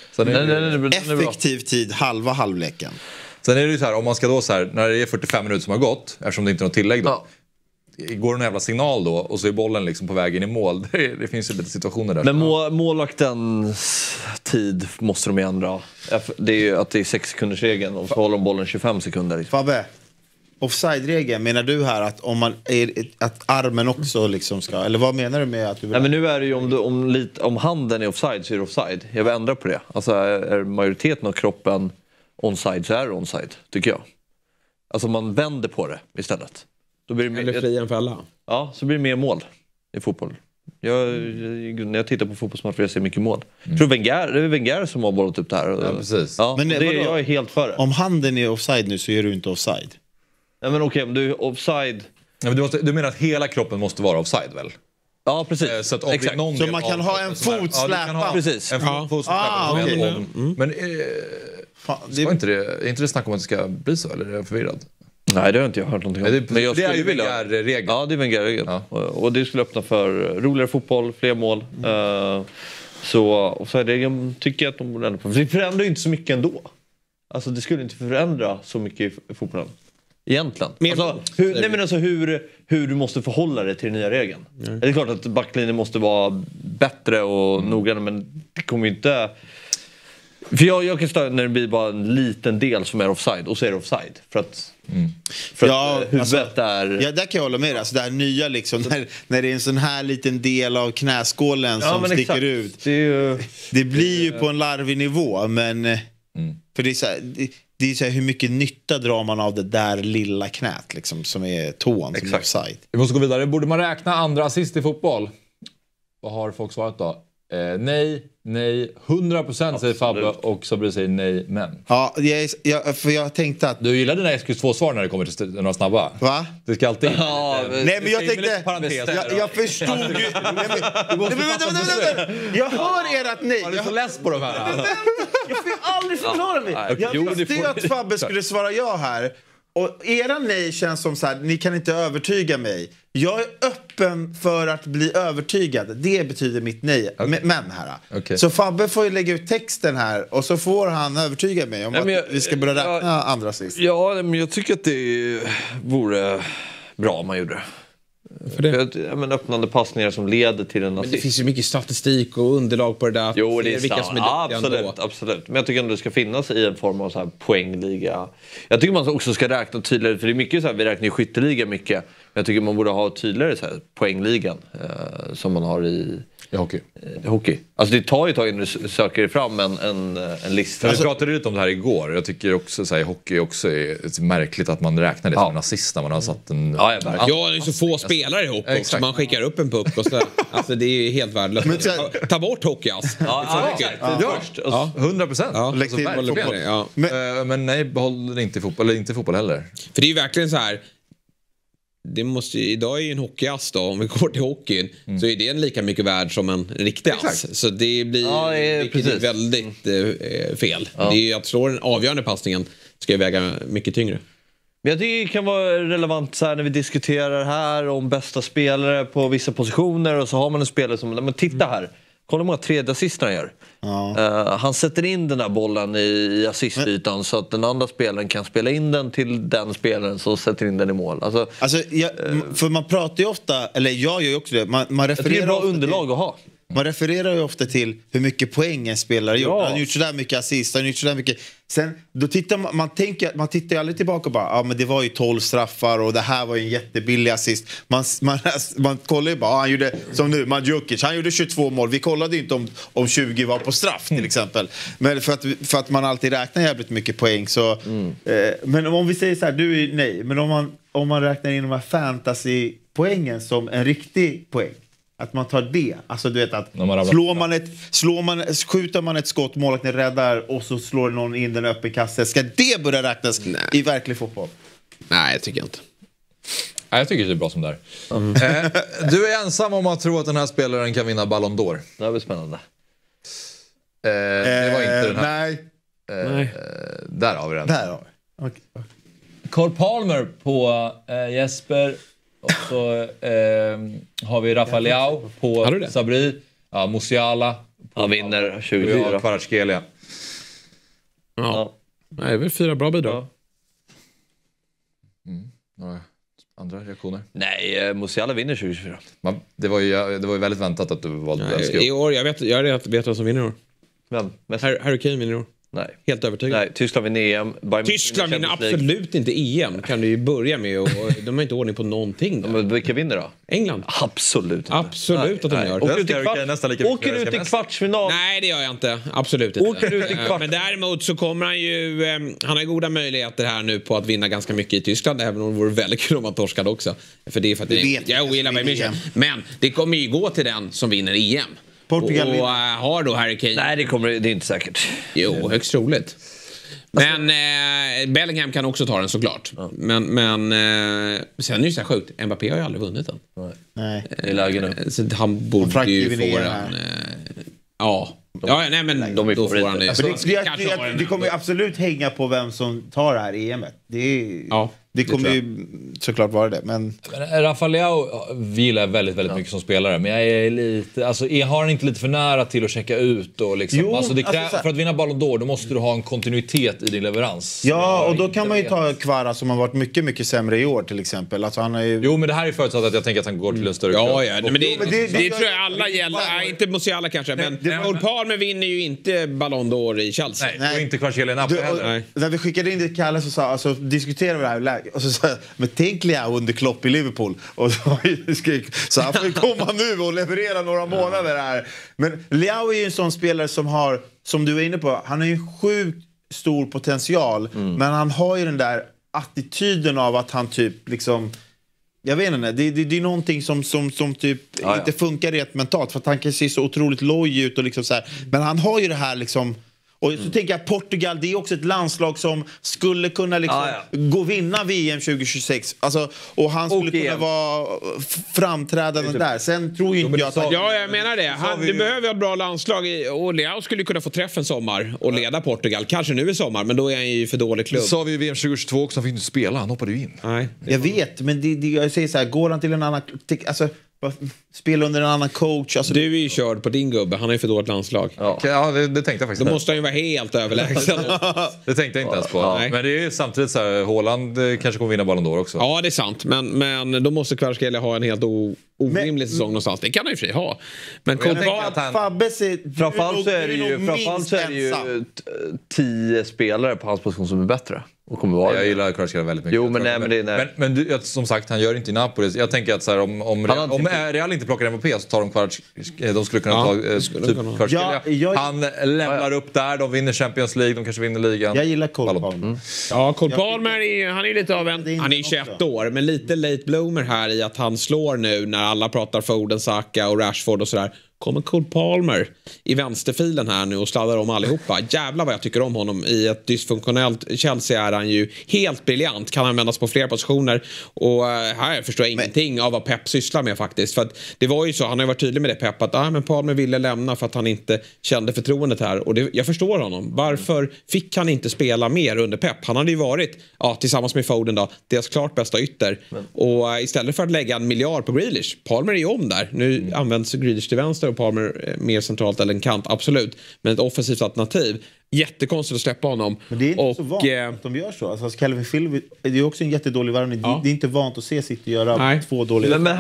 Effektiv tid, halva halvleken. Sen är det ju så här, om man ska då så här, när det är 45 minuter som har gått, eftersom det inte är något tillägg då. Går en jävla signal då och så är bollen liksom på vägen i mål. Det finns ju lite situationer där. Men målvaktens tid måste de ju ändra. Det är ju att det är 6 sekunders regeln och så håller de bollen 25 sekunder. Liksom. Fabbe, offside-regeln, menar du här att om man att armen också liksom ska, eller vad menar du med att du vill... Nej, men nu är det ju om handen är offside så är det offside. Jag vill ändra på det. Alltså är majoriteten av kroppen onside så är det onside, tycker jag. Alltså man vänder på det istället. Då blir det eller fri en fälla. Ja, så blir det mer mål i fotboll. När jag tittar på fotbollsmatch jag ser mycket mål. Jag tror det är Wenger som har bollat upp det här. Ja, precis. Ja, men jag är helt för det. Om handen är offside nu så är du inte offside. Nej, men okej, om du är offside... Ja, men du menar att hela kroppen måste vara offside, väl? Ja, precis. Så, att exakt. Så man kan ha en fotsläpa. Precis. En fotsläpa. Okay. Men är inte det snack om att det ska bli så, eller är jag förvirrad? Nej, det har inte jag hört någonting om. Men det är ju Wenger-regeln. Ja, det är Wenger-regeln. Ja. Och det skulle öppna för roligare fotboll, fler mål. Så regeln tycker jag att de borde ändra på. Det förändrar ju inte så mycket ändå. Alltså det skulle inte förändra så mycket i fotbollen. Egentligen. Hur du måste förhålla dig till den nya regeln. Det är klart att backlinjen måste vara bättre och noggrannare, men det kommer ju inte... För jag kan störa när det blir bara en liten del som är offside och så är det offside. För att huvudet är... Ja, där kan jag hålla med. Alltså det här nya liksom, när det är en sån här liten del av knäskålen som sticker ut. Det blir ju på en larvig nivå, men... För det är så här, det är så här, hur mycket nytta drar man av det där lilla knät liksom, som är tån, som är offside. Vi måste gå vidare. Borde man räkna andra assist i fotboll? Vad har folk svarat då? Nej, 100% säger Fabbe och Sabri säger nej, men. Ja, för jag tänkte att... Du gillar dina SQ2-svar när det kommer till några snabba. Va? Det ska alltid... Nej, men jag tänkte... Jag förstod ju... Jag hör ert nej. Jag är så less på de här. Jag får aldrig förklara mig. Jag visste ju att Fabbe skulle svara ja här. Och era nej känns som så här, ni kan inte övertyga mig. Jag är öppen för att bli övertygad. Det betyder mitt nej. Men här. Okay. Så Fabbe får ju lägga ut texten här. Och så får han övertyga mig om att vi ska börja räkna andra sist. Ja, men jag tycker att det vore bra om man gjorde det. För det? Öppnande passningar som leder till en assist. Men det finns ju mycket statistik och underlag på det där. Jo, det är vilka som är absolut. Men jag tycker ändå det ska finnas i en form av så här poängliga. Jag tycker man också ska räkna tydligare. För det är mycket så här, vi räknar ju skytteliga mycket. Men jag tycker man borde ha tydligare så här, poängligan som man har i I hockey. Hockey. Alltså det tar ju ett tag innan du söker fram en lista. Vi pratade lite om det här igår. Jag tycker också så här, i hockey också är märkligt att man räknar det som en assist när man har satt en... Ja, det är så få spelare ihop också. Man skickar upp en puck och så. Alltså det är helt värdelöst. Ta bort hockey alltså. Först. 100%. Men nej, behåll inte i fotboll. Eller inte i fotboll heller. För det är ju verkligen så här. Det måste ju, idag är ju en hockeyass då, om vi går till hockeyn, så är det lika mycket värd som en riktig ass. Så det blir väldigt fel. Det är ju att slå den avgörande passningen ska ju väga mycket tyngre. Men jag tycker det kan vara relevant så här när vi diskuterar här om bästa spelare på vissa positioner och så har man en spelare som, men titta här, kolla hur många tredje assist han gör. Han sätter in den där bollen i assistytan så att den andra spelaren kan spela in den till den spelaren som sätter in den i mål. Alltså för man pratar ju ofta, eller jag gör ju också det, man refererar det är bra underlag att ha. Man refererar ju ofta till hur mycket poäng en spelare gjort. Han har gjort sådär mycket assist, han har gjort sådär mycket. Sen, då tittar man tittar ju aldrig tillbaka och bara, men det var ju 12 straffar och det här var ju en jättebillig assist. Man kollar ju bara, han gjorde, som nu, Mandzukic, han gjorde 22 mål. Vi kollade ju inte om 20 var på straff till exempel. Men för att man alltid räknar jävligt mycket poäng så... men om vi säger så här, du är nej. Men om man räknar in de här fantasy-poängen som en riktig poäng. Att man tar det. Alltså du vet att skjuter man ett skott, målvakten räddar och så slår någon in den öppen kasse. Ska det börja räknas i verklig fotboll? Nej, jag tycker inte. Nej, jag tycker det är bra som det är. Du är ensam om att tro att den här spelaren kan vinna Ballon d'Or. Det var spännande. Det var inte den här. Nej. Där har vi den. Där har vi. Okay. Cole Palmer på Jesper. Och så har vi Rafael Leao på Sabri. Ja, Musiala. Han vinner 24. Kvaratskhelia. Ja. Nej, det är väl 4 bra bidrag. Andra reaktioner? Nej, Musiala vinner 2024. Det var ju väldigt väntat att du valde den. I år, jag vet vad som vinner i år. Vem? Harry Kane vinner i år. Nej. Helt övertygad. Nej, Tyskland vinner EM. Tyskland vinner absolut inte EM. Kan du ju börja med. Och de har inte ordning på någonting. Men vilka vinner då? England. Absolut inte. Absolut att de gör. Åker ut i kvartsfinal. Nej, det gör jag inte. Absolut inte. Men däremot så kommer han ju... Han har goda möjligheter här nu på att vinna ganska mycket i Tyskland. Även om det vore väldigt kul om han torskade också. För det är för att jag ogillar Bayern München. Men det kommer ju gå till den som vinner EM. Portugal och har då Harry Kane. Nej, det är inte säkert. Jo, högst troligt. Men Bellingham kan också ta den såklart. Ja. Men sen är det ju så här sjukt. Mbappé har ju aldrig vunnit den. Nej. Det är läge nu. Så han borde ju få den. Nej, men då får han det. Det kommer ju absolut hänga på vem som tar det här EMet. Det kommer ju såklart vara det. Men Rafael Leao gillar väldigt, väldigt mycket som spelare. Men jag är lite... Alltså, har han inte lite för nära till att checka ut? Och liksom, för att vinna Ballon d'Or, då måste du ha en kontinuitet i din leverans. Ja, och då kan man ju ta Kvara som har varit mycket, mycket sämre i år till exempel. Alltså, han är ju... Jo, men det här är förutsatt att jag tänker att han går till en större klubb. Ja, men det tror jag alla gäller. Inte Musiala kanske, men Cole Palmer vinner ju inte Ballon d'Or i Chelsea. Nej, och inte Kvaratskhelia heller. När vi skickade in det till Kalle så sa, alltså, diskuterade vi det här läget. Och så sa jag, men tänk Leao under Klopp i Liverpool. Och så han får ju komma nu och leverera några månader här. Men Leao är ju en sån spelare som har, som du är inne på, han har ju sjukt stor potential. Men han har ju den där attityden av att han typ liksom... Jag vet inte, det är någonting som typ inte funkar rent mentalt. För att han kan se så otroligt loj ut och liksom så här. Men han har ju det här liksom... Och så tänker jag Portugal, det är också ett landslag som skulle kunna liksom gå vinna VM 2026. Alltså, och han skulle kunna vara framträdande där. Sen tror ju inte jag att... Ja, jag menar det. Du behöver ha ett bra landslag. Och Leao skulle kunna få träff en sommar och leda Portugal. Kanske nu i sommar, men då är han ju för dålig klubb. Det sa vi i VM 2022 också, han fick inte spela. Han hoppade ju in. Nej. Jag vet, men jag säger så här, går han till en annan... Alltså, spela under en annan coach. Alltså, du är ju körd på din gubbe. Han är ju för dåligt landslag. Ja, det tänkte jag faktiskt. Då måste han ju vara helt överlägsen. Det tänkte jag inte ens på. Men det är ju samtidigt så här, Haaland kanske kommer vinna Ballon d'Or också. Ja, det är sant. Men då måste Kvaratskhelia ha en helt orimlig säsong någonstans. Det kan han ju för ha. Men Fabbe ser... Framförallt så är det ju 10 spelare på hans position som är bättre. Och kommer vara jag gillar Kvaratskhelia väldigt mycket. Jo, men du, som sagt, han gör inte i Napoli. Jag tänker att så här, om Real inte plockar MVP så tar de Kvaratskhelia. De skulle kunna ta typ Kvaratskhelia. Han lämnar upp där, de vinner Champions League, de kanske vinner ligan. Jag gillar Cole Palmer. Ja, Cole Palmer han är lite av han är 21 år, men lite late bloomer här i att han slår nu när alla pratar Foden, Saka och Rashford och sådär. Kommer Cole Palmer i vänsterfilen här nu och sladdar om allihopa. Jävlar vad jag tycker om honom. I ett dysfunktionellt Chelsea är han ju helt briljant. Kan användas på flera positioner. Och här förstår jag ingenting av vad Pep sysslar med faktiskt. För att det var ju så, han har ju varit tydlig med det Pep, att men Palmer ville lämna för att han inte kände förtroendet här. Och jag förstår honom. Varför fick han inte spela mer under Pep? Han hade ju varit, tillsammans med Foden då, deras klart bästa ytter. Och istället för att lägga 1 miljard på Grealish, Palmer är ju om där. Nu används Grealish till vänster och Palmer mer centralt eller en kant, absolut. Men ett offensivt alternativ. Jättekonstigt att släppa honom. Men det är inte så vant att de gör så. Alltså Calvin Phillips, det är också en jättedålig värvning. Det är inte vant att se City göra 2 dåliga. Men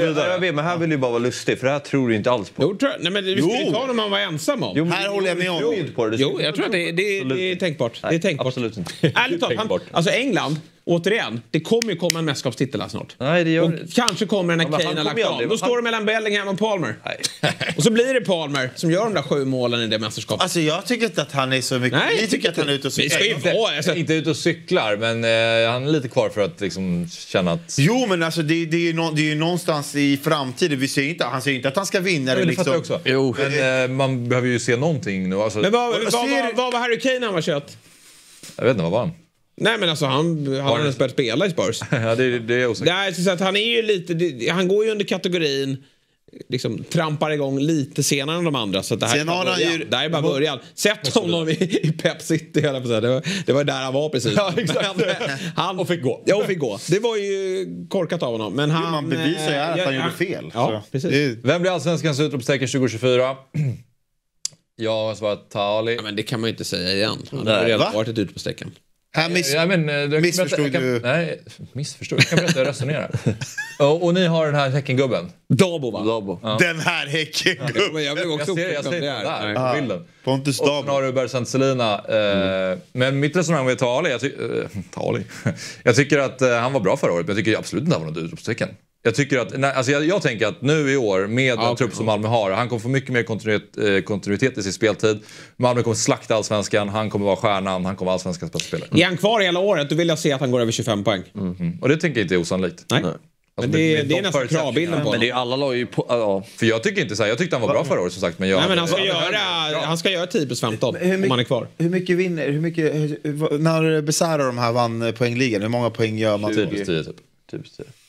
här vill ju bara vara lustig, för det här tror du inte alls på. Nej, men vi skulle ta honom han var ensam om. Jo, här håller jag med om. Jo, jag tror att det är tänkbart. Nej, det är tänkbart. Absolut inte. Ärligt talat, alltså England, återigen, det kommer ju komma en mästerskapstitel här snart. Nej, det gör och kanske kommer den när Kane har lagt av. Då står det mellan Bellingham och Palmer. Och så blir det Palmer som gör de där 7 målen i det mästerskapet. Alltså jag tycker inte att han är så mycket. Nej, ni tycker att han är ute och cyklar. Inte ute och cyklar, men han är lite kvar för att liksom känna att... Jo, men alltså det är ju någonstans i framtiden. Vi ser inte, han säger inte att han ska vinna det liksom. Också. Jo. Men man behöver ju se någonting nu. Alltså, men vad var Harry Kane när han var 21? Jag vet inte, vad var han? Nej, men alltså han har ens börjat spela i Spurs. Ja, det är osäkert. Nej, så att han är ju lite, han går ju under kategorin liksom trampar igång lite senare än de andra, så att det här är bara början. Sätt honom i Pep City, det var där han var precis. Ja, exakt. Han fick gå. Ja, fick gå. Det var ju korkat av honom, men man bevisar ju att han gjorde fel. Ja, precis. Vem blir allsvenskans utropstecken 2024? Jag har svarat Tali. Ja, men det kan man ju inte säga igen. Han har redan varit ett utropstecken. Missförstod du? Nej, missförstod. Jag kan berätta hur jag resonerar. och ni har den här häckengubben. Dabo, va? Dabo. Ja. Den här häckengubben. Jag ser där på bilden. Pontus Dabo. Och sen har du Bersant Selina. Men mitt resonemang med Tali. Jag tycker att han var bra förra året. Men jag tycker absolut inte att han var något utropstecken. Jag tycker att, jag tänker att nu i år med den trupp som Malmö har, han kommer få mycket mer kontinuitet i sin speltid. Malmö kommer slakta allsvenskan, han kommer vara stjärnan, han kommer vara allsvenskans bästa spelare. Är han kvar hela året, då vill jag se att han går över 25 poäng. Och det tänker jag inte är osannolikt. Nej. Alltså, men det är nästan kravbilden på. Men det är alla lag ju på... För jag tycker inte så här, jag tyckte han var bra förra året som sagt. Men han ska göra 10+15 om han är kvar. Hur mycket när Besara de här vann poängligan, hur många poäng gör man? 10+10 typ.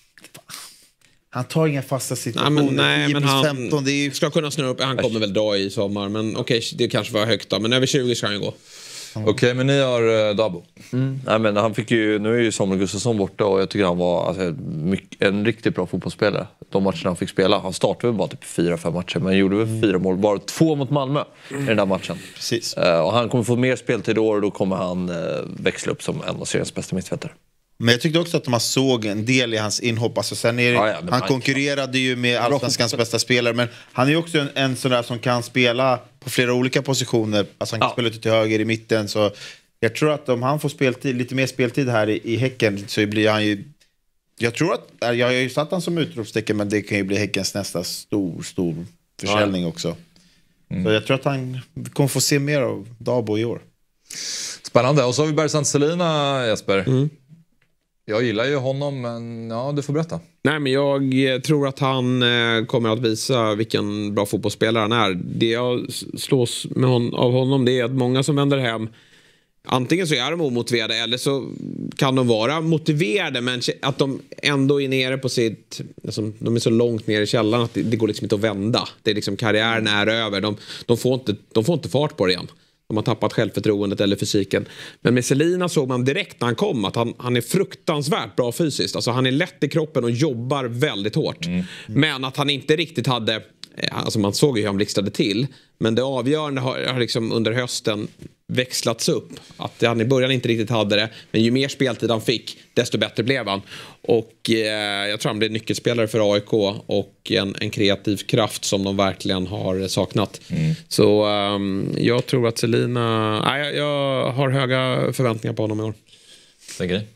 Han tar inga fasta situationer. Nej, men han 15, det är... ska kunna snurra upp. Han kommer väl dra i sommar, men okej, det kanske var högt då. Men över 20 ska han ju gå. Okej, men ni har Dabo. Nej, men han fick ju, nu är ju Samuel Gustafsson borta och jag tycker han var en riktigt bra fotbollsspelare. De matcherna han fick spela. Han startade väl bara typ 4-5 matcher, men gjorde väl 4 mål. Bara 2 mot Malmö i den där matchen. Precis. Och han kommer få mer speltid i år och då kommer han växla upp som en av seriens bästa mittfältare. Men jag tyckte också att man såg en del i hans inhopp. Alltså sen är han konkurrerade ju med allsvenskans bästa spelare. Men han är ju också en sån där som kan spela på flera olika positioner. Alltså han kan spela ut till höger, i mitten. Så jag tror att om han får lite mer speltid här i Häcken så blir han ju... Jag tror att... Jag har ju satt han som utropstecken, men det kan ju bli Häckens nästa stor försäljning också. Så jag tror att han kommer få se mer av Dabo i år. Spännande. Och så har vi Bersant Selina, Jesper. Jag gillar ju honom, men du får berätta. Nej, men jag tror att han kommer att visa vilken bra fotbollsspelare han är. Det jag slås av honom, det är att många som vänder hem, antingen så är de omotiverade eller så kan de vara motiverade, men att de ändå är nere på sitt... Alltså, de är så långt ner i källaren att det går liksom inte att vända. Det är liksom, karriären är över. De får inte fart på det igen. De har tappat självförtroendet eller fysiken. Men med Selina såg man direkt när han kom att han är fruktansvärt bra fysiskt. Alltså han är lätt i kroppen och jobbar väldigt hårt. Men att han inte riktigt hade... Alltså man såg ju hur han blixtrade till. Men det avgörande har liksom under hösten växlats upp. Att han i början inte riktigt hade det. Men ju mer speltid han fick, desto bättre blev han. Och jag tror han blev nyckelspelare för AIK. Och en kreativ kraft som de verkligen har saknat. Så jag tror att Selina... jag har höga förväntningar på honom i år. Tänker ni?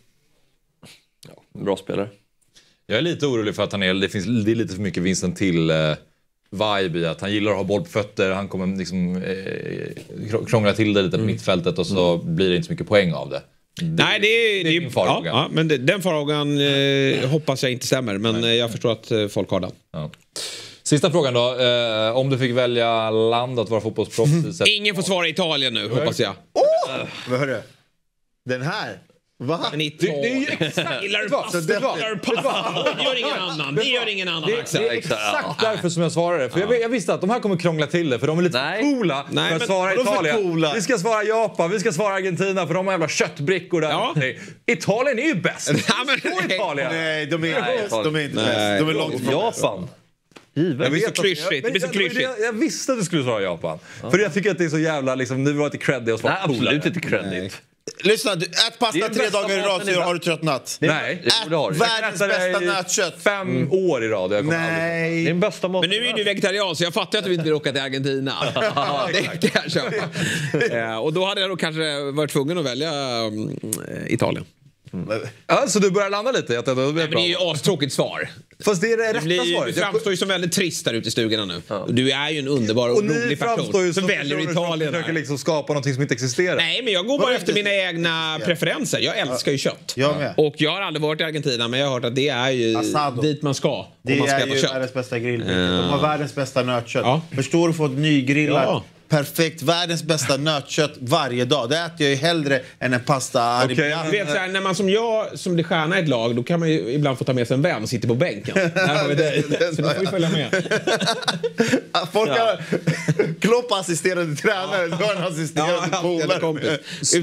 Bra spelare. Jag är lite orolig för att det är lite för mycket Vincent till vibe i att han gillar att ha boll på fötter. Han kommer liksom krångla till det lite på mittfältet och så blir det inte så mycket poäng av det. Nej, det är en farhåga. Ja, men den farhågan hoppas jag inte stämmer. Men jag förstår att folk har den. Ja. Sista frågan då. Om du fick välja land att vara fotbollsproffs. Ingen får svara Italien nu, hoppas jag. Vad hör du? Den här? Va? Men Italien. Gillar du pasta? Det gör ingen annan. Det gör ingen annan. Det är exakt därför som jag svarade. För jag visste att de här kommer krångla till det. För de är lite coola för att svara Italien. Vi ska svara Japan, vi ska svara Argentina. För de har jävla köttbrickor där. Ja. Italien är ju bäst. Nej, de är inte bäst. De är långt från Japan. Det blir så klyschigt. Jag visste att du skulle svara Japan. För jag tycker att det är så jävla liksom, nu var det creddy och svara. Nej, absolut inte credit. Lyssna, ät pasta 3 dagar i rad så har du tröttnat. Nej, ät världens bästa nötkött. 5 år i rad. Nej. Din bästa mat. Men nu är du vegetarian så jag fattar att du inte vill åka till Argentina. Det kan jag köpa. Och då hade jag då kanske varit tvungen att välja Italien. Ja, så du börjar landa lite? Men det är ju astråkigt svar. Fast det är det rätta svaret. Du framstår ju som väldigt trist där ute i stugorna nu. Ja. Du är ju en underbar och rolig person. Så väljer Italien. Du försöker liksom skapa någonting som inte existerar. Nej, men jag går bara efter mina egna preferenser. Jag älskar ju kött. Och jag har aldrig varit i Argentina, men jag har hört att det är ju dit man ska. Det man ska är ju kött. världens bästa grillbiff. De har världens bästa nötkött. Förstår du, få ett nygrillat. Ja. Perfekt, världens bästa nötkött varje dag. Det äter jag ju hellre än en pasta. Okay. Vet, så här, när man som jag som blir stjärna i ett lag, då kan man ju ibland få ta med sig en vän och sitta på bänken. Här har vi dig. Så du får ju följa med. Folk har Klopp assisterade tränare, då har en assisterande polare.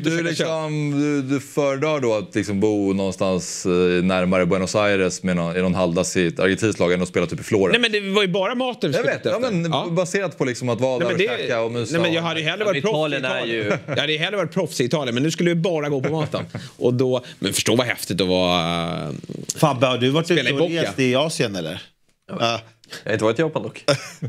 Du föredrar då att liksom bo någonstans närmare Buenos Aires med någon halvdags i ett argentinskt lag än att spela typ i Florida. Nej, men det var ju bara maten. Jag vet, baserat på liksom att vara där och käka och Nej, men jag hade ju hellre varit proffs i Italien. Jag hade hellre varit proffs i Italien, men nu skulle vi bara gå på maten. Och då, men förstå vad häftigt att vara... Fabbe, har du varit ute och rest i Asien eller? Jag har inte varit i Japan dock.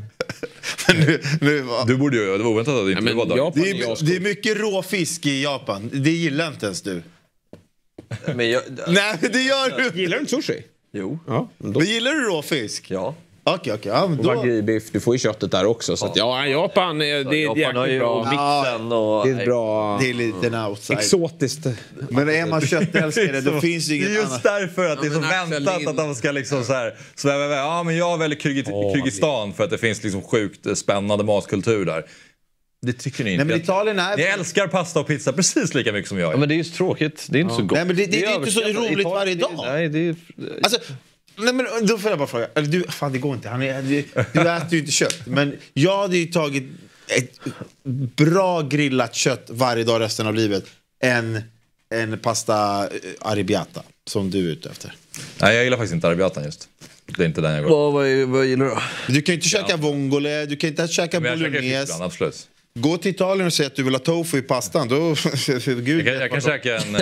Du borde ju, det var oväntat att det inte var där. Det är mycket råfisk i Japan. Det gillar inte ens du. Men nej, det gör du. Gillar du inte sushi? Jo. Ja, men gillar du råfisk? Ja. Okej. Ja, men då... Du får ju köttet där också. Så att, Japan, det är jäkligt bra. Mixen och... Det är bra. Det är lite outside. Exotiskt. Men är man köttälskare, då finns det inget annat. Det är just därför att det är så väntat att de ska liksom så här... Ja, men jag väljer Kyrgyzstan för att det finns liksom sjukt spännande matkultur där. Det tycker ni inte. Nej, men Italien är... Ni älskar pasta och pizza precis lika mycket som jag. Ja, men det är ju tråkigt. Det är inte så gott. Nej, men det är inte så roligt varje dag. Nej, det är... Alltså... Nej, men då får jag bara fråga. Fan, det går inte. Du äter ju inte kött. Men jag hade ju tagit ett bra grillat kött varje dag resten av livet än en pasta arrabbiata som du är ute efter. Nej, jag gillar faktiskt inte arrabbiatan just. Det är inte den jag går. Vad gillar du då? Du kan ju inte käka vongole, du kan inte käka bolognese. Absolut. Gå till Italien och säg att du vill ha tofu i pastan. Då... Gud, jag kan käka en...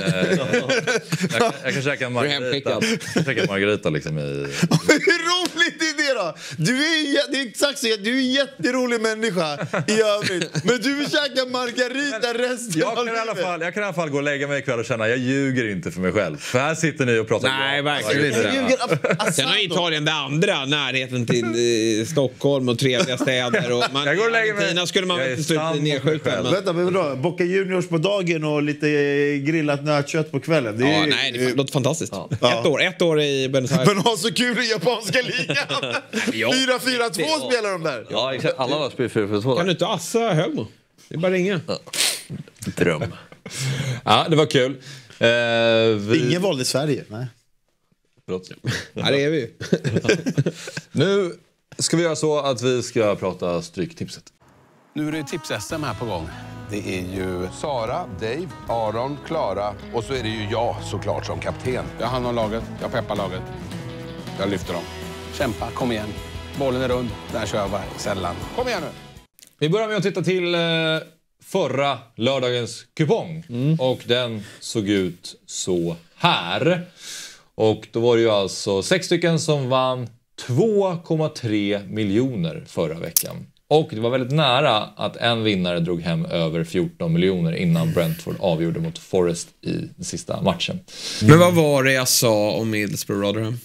jag kan käka en margarita liksom i... Hur roligt är det då? Det är exakt så. Du är en jätterolig människa i övrigt. Men du vill käka margarita resten av livet. Jag kan i alla fall gå och lägga mig ikväll och känna jag ljuger inte för mig själv. För här sitter ni och pratar. Nej, verkligen inte. Sen har Italien det andra. Närheten till Stockholm och trevliga städer. Och jag går och lägger mig. Argentina skulle man inte sluta nedskjuten. Vänta, men vadå? Boca Juniors på dagen och lite grillat nötkött på kvällen. Det låter fantastiskt. Ja. Ett år i Buenos Aires. Men ha så kul i japanska ligan. 4-4-2 spelar de där. Ja, exakt. Alla har spelat 4-4-2. Kan du inte assa Högmo? Det är bara ringa. Dröm. Ja, det var kul. Ingen valde Sverige. Nej. Förlåt. Ja, det är vi. Nu ska vi göra så att vi ska prata stryktipset. Nu är det tips-SM här på gång. Det är ju Sara, Dave, Aron, Klara och så är det ju jag såklart som kapten. Jag har hand om laget, jag peppar laget. Jag lyfter dem. Kämpa, kom igen. Bollen är rund, där kör jag bara sällan. Kom igen nu! Vi börjar med att titta till förra lördagens kupong. Och den såg ut så här. Och då var det ju alltså 6 stycken som vann 2,3 miljoner förra veckan. Och det var väldigt nära att en vinnare drog hem över 14 miljoner innan Brentford avgjorde mot Forest i den sista matchen. Men vad var det jag sa om Middlesbrough Rotherham?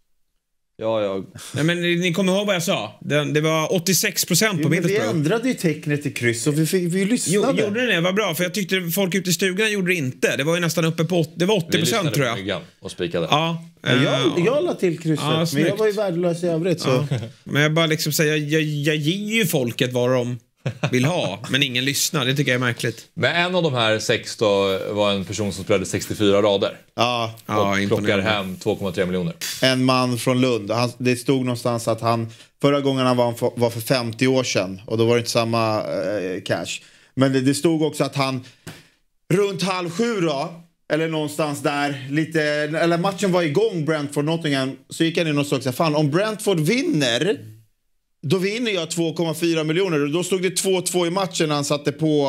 Nej, men ni kommer ihåg vad jag sa? Det var 86% på Middlesbrough. Vi ändrade ju tecknet till kryss och vi lyssnade. Gjorde det? Vad bra, för jag tyckte folk ute i stugan gjorde det inte. Det var ju nästan uppe på det var 80% tror jag. Vi och spikade. Ja. Jag la till krysset, men jag var ju värdelös i övrigt. Så. Men jag bara liksom säger, jag ger ju folket vad de vill ha, men ingen lyssnar. Det tycker jag är märkligt. Men en av de här 6 då var en person som spelade 64 rader. Och plockar hem 2,3 miljoner. En man från Lund. Det stod någonstans att han förra gången han var för 50 år sedan. Och då var det inte samma cash. Men det stod också att han runt 6:30 då, eller någonstans där lite, eller matchen var igång, Brentford Nottingham, så gick han in och såg fan, om Brentford vinner, då vinner jag 2,4 miljoner. Och då stod det 2-2 i matchen när han satte på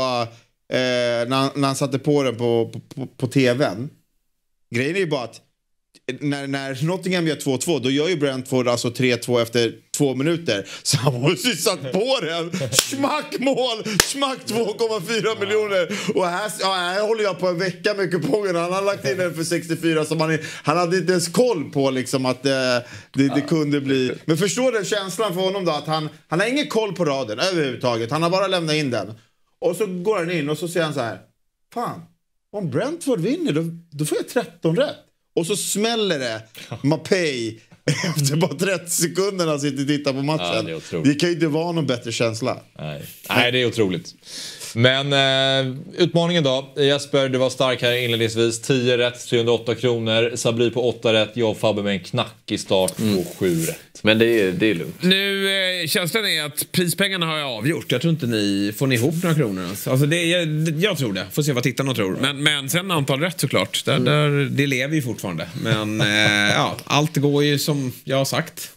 när han satte på den på tvn. Grejen är ju bara att när Nottingham gör 2-2, då gör ju Brentford alltså 3-2 efter 2 minuter. Så han måste ju satt på den. Smack mål! Smack 2,4 miljoner. Och här håller jag på en vecka med kupongen. Han har lagt in den för 64 som han hade inte ens koll på liksom att det kunde bli. Men förstår den känslan för honom då, att han har ingen koll på raden överhuvudtaget. Han har bara lämnat in den. Och så går han in och så säger han så här: fan, om Brentford vinner då får jag 13 rätt. Och så smäller det Mapei efter bara 30 sekunder när han sitter och tittar på matchen. Ja, det kan ju inte vara någon bättre känsla. Nej, det är otroligt. Men utmaningen då. Jesper, du var stark här inledningsvis. 10 rätt, 308 kronor. Sabri på 8 rätt. Jag och Fabbe med en knackig start på 7 rätt. Men det är lugnt. Nu, känslan är att prispengarna har jag avgjort. Jag tror inte ni får ihop några kronor. Alltså jag tror det. Får se vad tittarna tror. Men sen antal rätt såklart. Det lever ju fortfarande. Men allt går ju som jag har sagt.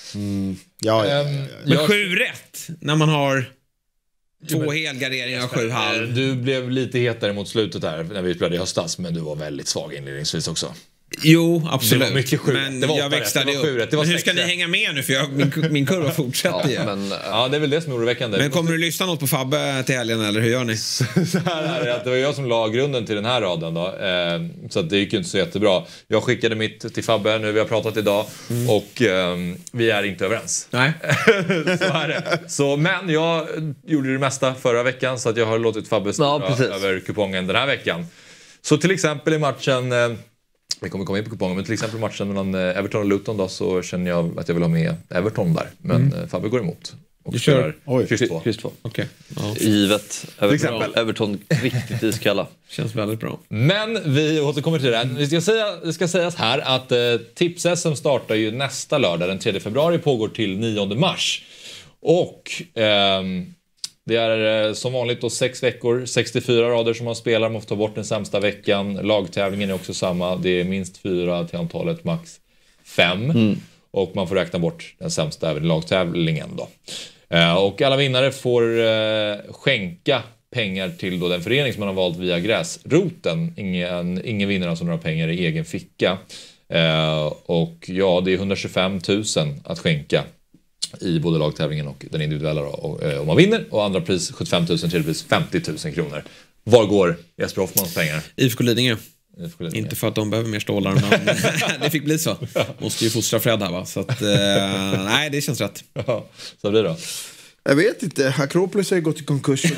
Men 7 rätt när man har 2 helgarderingar och 7,5. Du blev lite hetare mot slutet här när vi spelade i höstas, men du var väldigt svag inledningsvis också. Jo, absolut. Det var mycket 7. Men det var jag växlade upp. Men hur ska ni hänga med nu? För min kurva fortsätter ju. Det är väl det som är oroväckande. Men kommer du lyssna något på Fabbe till helgen, eller hur gör ni? Så här är det, att det var jag som la grunden till den här raden då. Så att det gick ju inte så jättebra. Jag skickade mitt till Fabbe, nu vi har pratat idag. Och vi är inte överens. Nej. Så är det. Men jag gjorde det mesta förra veckan, så att jag har låtit Fabbe styra över kupongen den här veckan. Så till exempel i matchen... Vi kommer komma in på kupongen, men till exempel matchen mellan Everton och Luton då, så känner jag att jag vill ha med Everton där. Men Fabbe går emot. Och du kör kryss 2. Okej. Ja. Givet. Everton riktigt iskalla. Känns väldigt bra. Men vi återkommer till det här. Det ska sägas här att Tips-SM startar ju nästa lördag. Den 3 februari pågår till 9 mars. Och... det är som vanligt då 6 veckor, 64 rader som man spelar. Man får ta bort den sämsta veckan. Lagtävlingen är också samma. Det är minst 4 till antalet, max 5. Och man får räkna bort den sämsta även i lagtävlingen då. Och alla vinnare får skänka pengar till då den förening som man har valt via gräsroten. Ingen vinner alltså några pengar i egen ficka. Och det är 125 000 att skänka i både lagtävlingen och den individuella då, om man vinner. Och andra pris 75 000, tredje pris 50 000 kronor. Var går Jesper Hoffmans pengar? IFK Lidingö. Inte för att de behöver mer stålar, men det fick bli så. Måste ju fostra Fred här, va? Så att, nej, det känns rätt. Ja, så blir det då. Jag vet inte, Akropolis har ju gått i konkurs. Du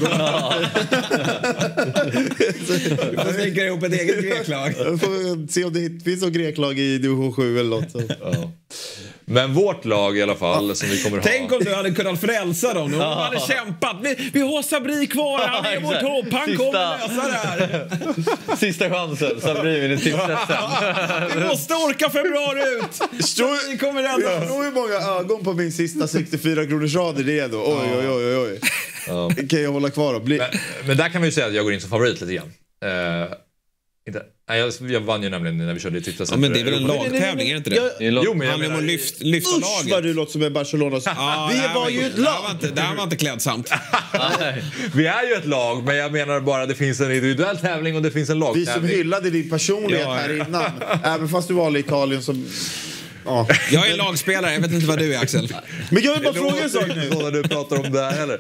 får snicka ihop ett eget greklag. Jag får se om det finns något greklag i division 7 eller något. Ja. Men vårt lag i alla fall som vi kommer ha. Tänk om du hade kunnat frälsa dem. De hade kämpat. Vi har Sabri kvar. Han är vårt hopp. Han kommer lösa det här. Sista chansen. Sabri vinner Tips-SM. Vi måste orka februari ut. Sabri kommer rädda oss. Hur många ögon på min sista 64 kronors rad är det då? Oj. Ja. Kan jag hålla kvar då? Men där kan vi ju säga att jag går in som favorit lite grann. Jag vann ju nämligen när vi körde i Tips-SM. Ja, men det är väl en lagtävling, är det inte det? Jo, men jag menar, lyfta laget. Vad du låter som en Barcelona. Vi var ju ett lag. Det här var inte klädsamt. Vi är ju ett lag, men jag menar bara att det finns en individuell tävling och det finns en lagtävling. Vi som hyllade din personlighet här innan. Även fast du var i Italien som... Ja. Jag är lagspelare, jag vet inte vad du är, Axel. Men jag vill bara fråga en sak nu. När du pratar om det här heller.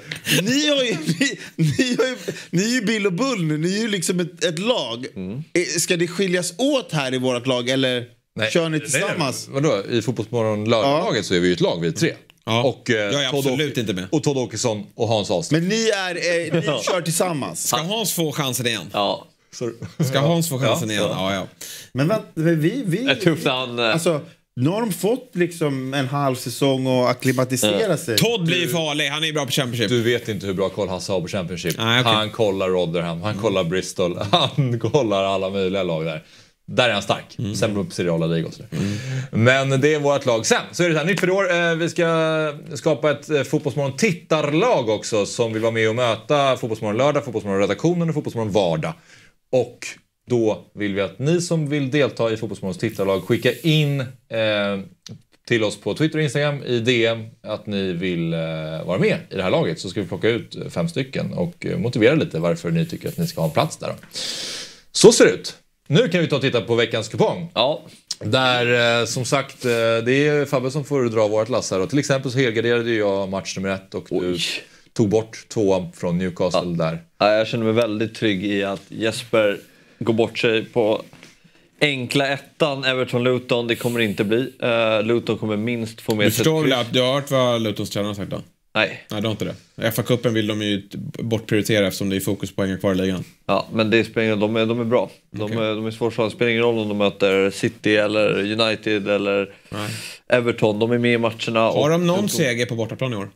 Ni är ju Bill och Bull nu. Ni är ju liksom ett lag. Ska det skiljas åt här i vårt lag eller kör ni tillsammans? Vadå? I Fotbollsmorgon lördagen så är vi ju ett lag, vi är 3. Ja. Och jag är absolut inte med. Och Todd Åkesson och Hans Ahlström. Men ni kör tillsammans. Ska Hans få chansen igen? Ja. Ska Hans få chansen igen? Ja. Men vänta, vi är tufft han. Alltså, nu har de fått liksom en halv säsong och akklimatisera sig. Todd blir farlig, han är ju bra på Championship. Du vet inte hur bra koll Hasse har på Championship. Nej, okay. Han kollar Rotherham, han kollar Bristol, han kollar alla möjliga lag där. Där är han stark. Sen beror på seriala ligor. Men det är vårt lag. Sen så är det så här, nytt för år. Vi ska skapa ett Fotbollsmorgon tittarlag också som vill vara med och möta Fotbollsmorgon lördag, Fotbollsmorgon redaktionen och Fotbollsmorgon vardag. Och då vill vi att ni som vill delta i Fotbollsmorgons tittarlag skicka in till oss på Twitter och Instagram i DM att ni vill vara med i det här laget. Så ska vi plocka ut 5 stycken och motivera lite varför ni tycker att ni ska ha en plats där. Då. Så ser det ut. Nu kan vi ta och titta på veckans kupong. Ja. Där som sagt, det är Fabbe som får dra vårt lass här. Och till exempel så helgarderade jag match nummer 1 och du tog bort 2 från Newcastle där. Ja, jag känner mig väldigt trygg i att Jesper går bort sig på enkla ettan. Everton-Luton, det kommer inte bli. Luton kommer minst få med sig... Du förstår väl att du har hört vad Lutons tränare har sagt då? Nej. Nej, det har inte det. FA-cupen vill de ju bortprioritera eftersom det är fokuspoäng kvar i ligan. Ja, men det spelar ingen roll. De är bra. De är svårslagna. Det spelar ingen roll om de möter City eller United eller Everton. De är med i matcherna. Har de någon seger på bortaplan i år?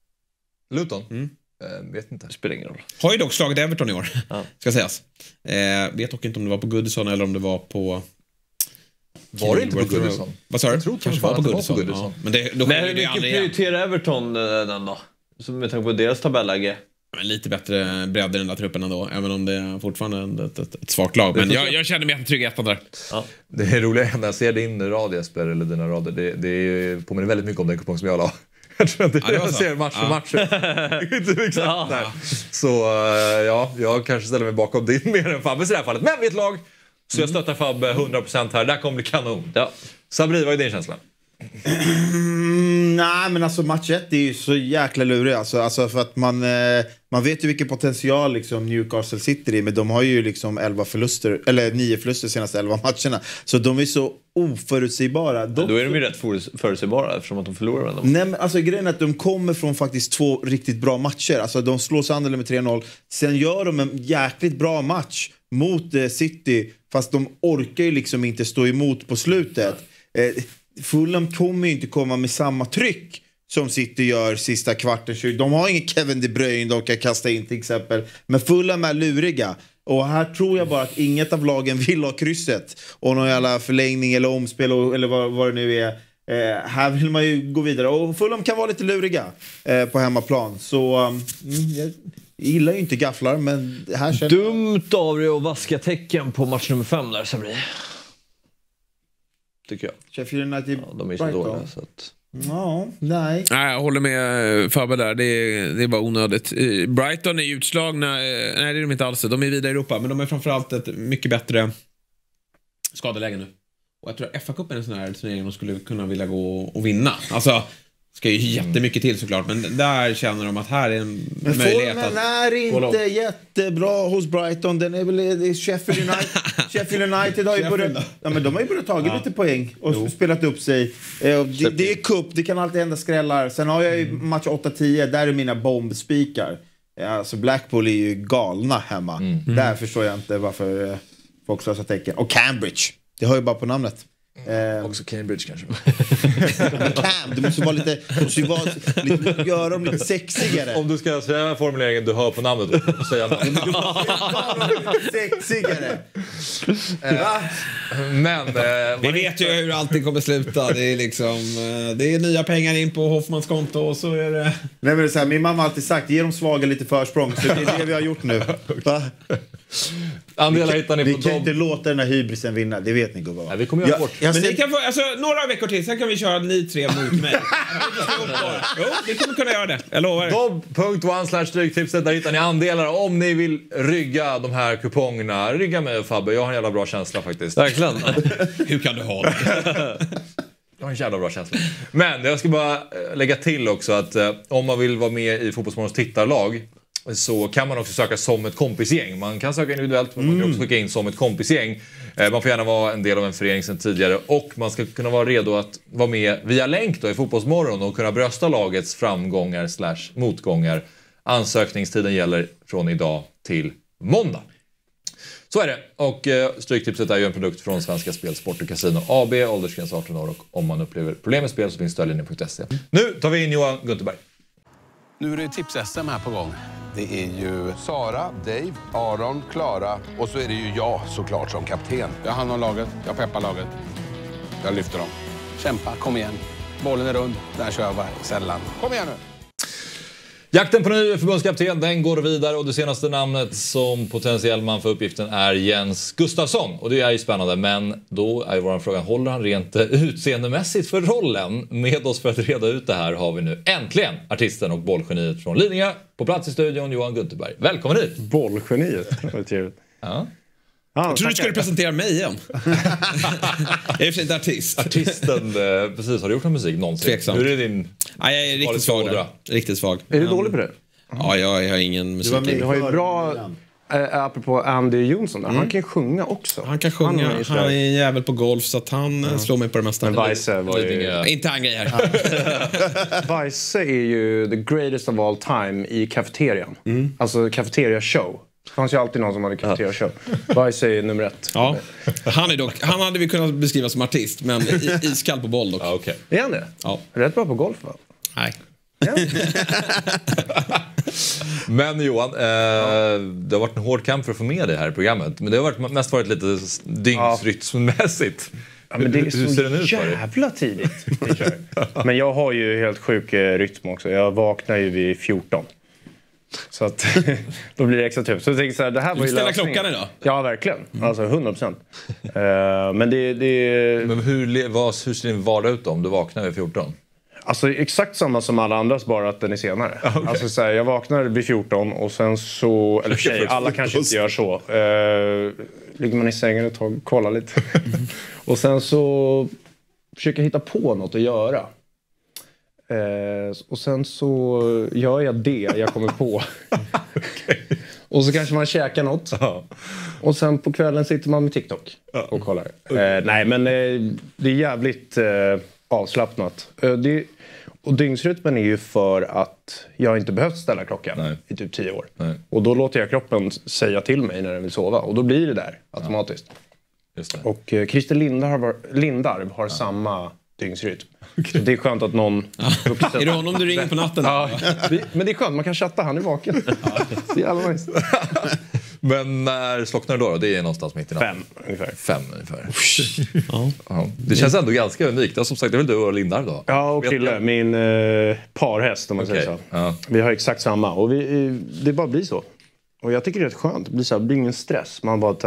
Luton? Vet inte. Det spelar ingen roll. Har ju dock slagit Everton i år, ska sägas. Vet dock inte om det var på Goodison eller om det var på... Var det inte på Goodison? Vad sa du? Jag tror kanske var på Goodison. Ja. Men hur mycket prioriterar Everton den då? Så med tanke på deras tabelläge. Men lite bättre bredd i den där truppen ändå. Även om det är fortfarande ett svagt lag. Men jag känner mig trygg ettan där. Ja. Det är roligt när jag ser din rad, Jesper, eller dina rader. Det påminner väldigt mycket om den kupong som jag la. Jag tror att jag ser match för match. Inte exakt där. Så jag kanske ställer mig bakom din mer än Fabbes i det här fallet. Men vi är ett lag. Så jag stöttar Fabbe 100% här. Där kommer det kanon. Ja. Sabri, vad är din känsla? Nej, men alltså match 1 är ju så jäkla lurig. Alltså för att man vet ju vilken potential liksom Newcastle sitter i. Men de har ju liksom 9 förluster senaste 11 matcherna. Så de är så oförutsägbara. Då är de ju rätt förutsägbara eftersom att de förlorar varandra. Nej, men alltså grejen är att de kommer från faktiskt 2 riktigt bra matcher. Alltså de slår Sunderland med 3-0. Sen gör de en jäkligt bra match mot City. Fast de orkar ju liksom inte stå emot på slutet. Fulham kommer ju inte komma med samma tryck som City gör sista kvarten. De har ingen Kevin De Bruyne de kan kasta in till exempel. Men Fulham är luriga. Och här tror jag bara att inget av lagen vill ha krysset. Och någon jävla förlängning eller omspel eller vad det nu är. Här vill man ju gå vidare. Och Fulham kan vara lite luriga på hemmaplan. Så jag gillar ju inte gafflar. Men här känner dumt av dig att vaska tecken på match nummer 5 där, Sabri. Tycker jag. Sheffield United, de är så dåliga så att... Ja, nej. Nej, jag håller med Fabbe där. Det är bara onödigt. Brighton är utslagna. Nej, det är de inte alls. De är vidare i Europa. Men de är framförallt ett mycket bättre skadeläge nu. Och jag tror att FA-cupen är en sån här turnering de skulle kunna vilja gå och vinna. Alltså, ska ju jättemycket till såklart. Men där känner de att här är en möjlighet att... Men är inte jättebra hos Brighton. Den är väl Sheffield United. Sheffield United har ju börjat... Ja, men de har ju börjat tagit lite poäng och spelat upp sig. Det är cup, det kan alltid hända skrällar. Sen har jag ju match 8-10, där är mina bombspikar. Alltså Blackpool är ju galna hemma. Där förstår jag inte varför folk slår tecken. Och Cambridge, det har ju bara på namnet. Också Cambridge kanske. Du måste vara lite, göra dem lite sexigare. Om du ska säga formuleringen du hör på namnet och säga lite sexigare. Men vi vet ju hur allting kommer sluta. Det är liksom det är nya pengar in på Hoffmans konto och så är det. Nej, men det är så här, min mamma har alltid sagt ge dem svaga lite försprång, så det är det vi har gjort nu. Va? Andelar hittar ni på vi kan inte låta den här hybrisen vinna, det vet ni gubbar. Nej, vi kommer göra bort. Men ni kan få, alltså, några veckor till, sen kan vi köra ni 3 mot mig. Jo, vi kommer kunna göra det, jag lovar. Dobb.1/stryktipset, där hittar ni andelar om ni vill rygga de här kupongerna. Rygga mig och Fabbe, jag har en jävla bra känsla faktiskt. Verkligen. Hur kan du ha det? Jag har en jävla bra känsla. Men jag ska bara lägga till också att om man vill vara med i Fotbollsmorgons tittarlag så kan man också söka som ett kompisgäng. Man kan söka individuellt, men man kan också skicka in som ett kompisgäng. Man får gärna vara en del av en förening sedan tidigare och man ska kunna vara redo att vara med via länk då i Fotbollsmorgon och kunna brösta lagets framgångar / motgångar. Ansökningstiden gäller från idag till måndag. Så är det. Och Stryktipset är ju en produkt från Svenska Spel, Sport och Casino AB, åldersgräns 18 år, och om man upplever problem med spel så finns stödlinjen.se. Nu tar vi in Johan Gunterberg. Nu är det tips-SM här på gång. Det är ju Sara, Dave, Aron, Klara och så är det ju jag såklart som kapten. Jag har hand om laget, jag peppar laget. Jag lyfter dem. Kämpa, kom igen. Bollen är rund, där kör jag sällan. Kom igen nu! Jakten på ny förbundskapten, den går vidare och det senaste namnet som potentiell man för uppgiften är Jens Gustafsson. Och det är ju spännande, men då är ju vår fråga, håller han rent utseendemässigt för rollen? Med oss för att reda ut det här har vi nu äntligen artisten och bollgeniet från Lidingö på plats i studion, Johan Gunterberg. Välkommen hit! Bollgeniet, det var trevligt. Ja. Jag tror du skulle presentera mig igen. Jag är för inte artist. Artisten, precis. Har du gjort någon musik någonsin? Tveksamt. Hur är din... Nej, jag är riktigt svag där. Riktigt svag. Är du dålig på det? Ja, jag har ingen musik. Du har ju bra... apropå Andy Jonsson där. Han kan sjunga också. Han kan sjunga. Han är en jävel på golf så att han slår mig på det mesta. Men Weisse var ju... Inte han grejer. Weisse är ju the greatest of all time i kafeterian. Alltså kafeteria-show. Det fanns ju alltid någon som hade kafeteria-show. Weisse är nummer 1. Ja. Han hade vi kunnat beskriva som artist, men iskall på boll dock. Ja, okay. Är han det? Ja. Rätt bra på golf, va? Nej. Ja. Men Johan, det har varit en hård kamp för att få med dig här i programmet. Men det har mest varit lite dygnsrytmmässigt. Ja, men det är Hur ser den ut för dig? jävla tidigt. Men jag har ju helt sjuk rytm också. Jag vaknar ju vid 14. Så att då blir det extra typ. Så jag tänker så här, det här var ju ställa klockan idag? Ja, verkligen. Alltså 100%. Men det... Men hur ser din vardag ut då, om du vaknar vid 14? Alltså exakt samma som alla andras, bara att den är senare. Okay. Alltså så här, jag vaknar vid 14 och sen så... Eller tjej, alla kanske inte gör så. Ligger man i sängen ett tag, kollar lite. Och sen så försöker jag hitta på något att göra. Och sen så gör jag det jag kommer på. Okay. Och så kanske man käkar något. Och sen på kvällen sitter man med TikTok och kollar. Okay. Nej, men det är jävligt avslappnat. Och dygnsrytmen är ju för att jag inte behövt ställa klockan i typ 10 år. Nej. Och då låter jag kroppen säga till mig när den vill sova. Och då blir det där automatiskt. Just det. Och Christer Lindarw har samma dygnsrytm. Okay. Det är skönt att någon... Är det honom du ringer på natten? Ja, men det är skönt, man kan chatta, han är vaken. Det är jävla nice. Men när slocknar det då? Det är någonstans mitt i natten. 5 ungefär. Ja. Det känns ändå ganska unikt. Som sagt, det är väl du och Lindar då? Ja, och Krille, min parhäst om man säger så. Ja. Vi har exakt samma. Och det bara blir så. Och jag tycker det är rätt skönt. Det blir ingen stress. Man bara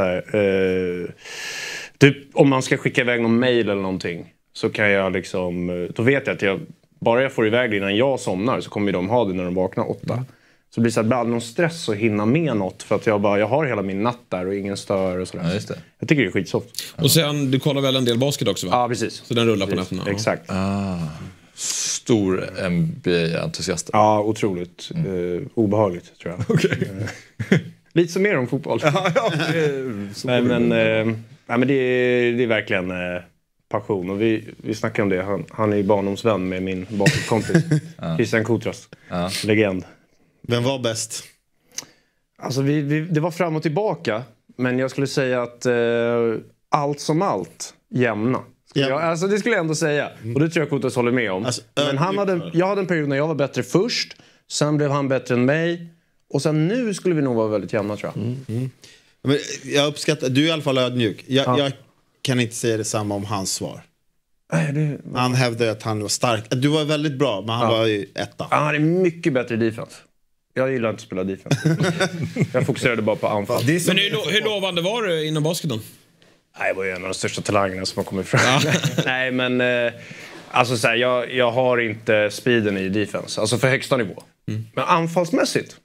typ, om man ska skicka iväg någon mail eller någonting, så kan jag liksom... Då vet jag att bara jag får iväg det innan jag somnar, så kommer de ha det när de vaknar 8. Så det blir så här, någon stress att hinna med något. För att jag har hela min natt där och ingen stör och sådär. Ja, just det. Jag tycker det är skitsoft. Och sen, du kollar väl en del basket också, va? Ja, precis. Så den rullar på nätterna. Exakt. Stor NBA-entusiast. Ja, otroligt. Obehagligt, tror jag. Okay. Lite som mer om fotboll. Nej, men det är verkligen passion. Och vi snackar om det. Han är barndomsvän med min basketkompis. Christian Kotras. Legend. Vem var bäst? Alltså det var fram och tillbaka. Men jag skulle säga att allt som allt jämna. Alltså det skulle jag ändå säga. Och det tror jag Kotras håller med om. Alltså, men jag hade en period när jag var bättre först. Sen blev han bättre än mig. Och sen nu skulle vi nog vara väldigt jämna, tror jag. Men jag uppskattar, du är i alla fall ödmjuk. Jag kan inte säga detsamma om hans svar. Han hävdade att han var stark. Du var väldigt bra, men han var ju etta. Han är mycket bättre i defense. Jag gillar inte att spela defense. Jag fokuserade bara på anfall. Men hur lovande var du inom basketen? Nej, jag var ju en av de största talangerna som har kommit fram. Nej, men alltså så här, jag har inte speeden i defense. Alltså för högsta nivå. Men anfallsmässigt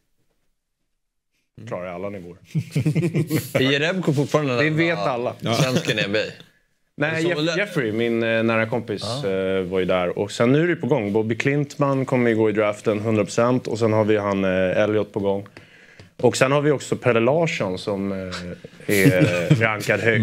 klarar jag alla nivåer. Är Jerebko fortfarande det vet alla. Svensken i NBA? Nej, Jeffrey, min nära kompis, var ju där. Och sen nu är det på gång. Bobby Klintman kommer gå i draften 100%. Och sen har vi han Elliot på gång. Och sen har vi också Pelle Larsson som är rankad högt.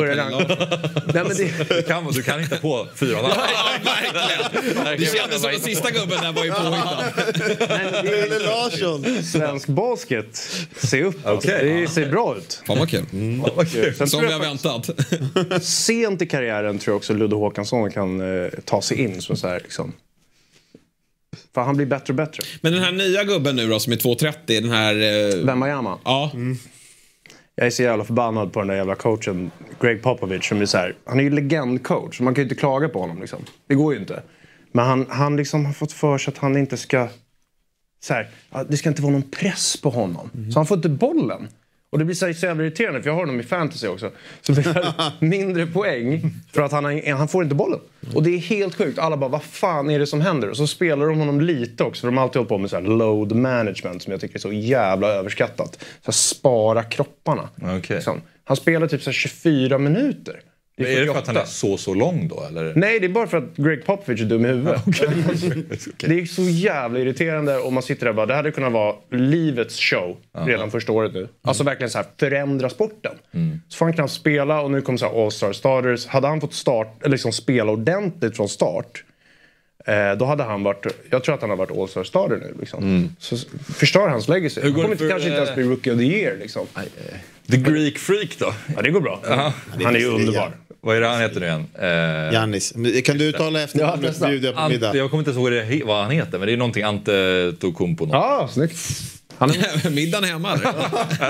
Du kan inte på 4. Verkligen. Det kändes som den sista gubben där var ju påhittad. Pelle Larsson. Svensk basket. Se upp. Det ser bra ut. Fan vad kul. Som vi har väntat. Sent i karriären tror jag också Ludde Håkansson kan ta sig in så här liksom. För han blir bättre och bättre. Men den här nya gubben nu då som är 2,30, den här... Wembanyama. Ja. Jag är så jävla förbannad på den där jävla coachen Greg Popovich som är så här, han är ju legendcoach så man kan ju inte klaga på honom liksom. Det går ju inte. Men han liksom har fått för sig att han inte ska så här, det ska inte vara någon press på honom. Så han får inte bollen. Och det blir så jävla irriterande för jag har honom i fantasy också. Så det blir mindre poäng för att han får inte bollen. Och det är helt sjukt. Alla bara, vad fan är det som händer? Och så spelar de honom lite också. För de har alltid hållit på med så här load management som jag tycker är så jävla överskattat. Så här, spara kropparna. Okay. Liksom. Han spelar typ så här 24 minuter. Är det för att han är så lång då? Eller? Nej, det är bara för att Greg Popovich är dum i huvudet. Det är så jävla irriterande om man sitter där och bara, det hade kunnat vara livets show redan första året nu. Alltså verkligen så här, förändra sporten. Så får han knappt spela och nu kommer så här All-Star starters. Hade han fått liksom spela ordentligt från start, då hade han varit, jag tror att han har varit All-Star starter nu liksom. Så förstör hans legacy. Han kommer inte, kanske inte ens bli Rookie of the Year liksom. The Greek Freak då? Ja, det går bra. Han är ju underbar. Vad är det han heter nu igen? Giannis. Kan du uttala efternamnet? Jag kommer inte ihåg vad han heter, men det är någonting Antetokounmpo. Ja, snyggt. Middagen hemma. Han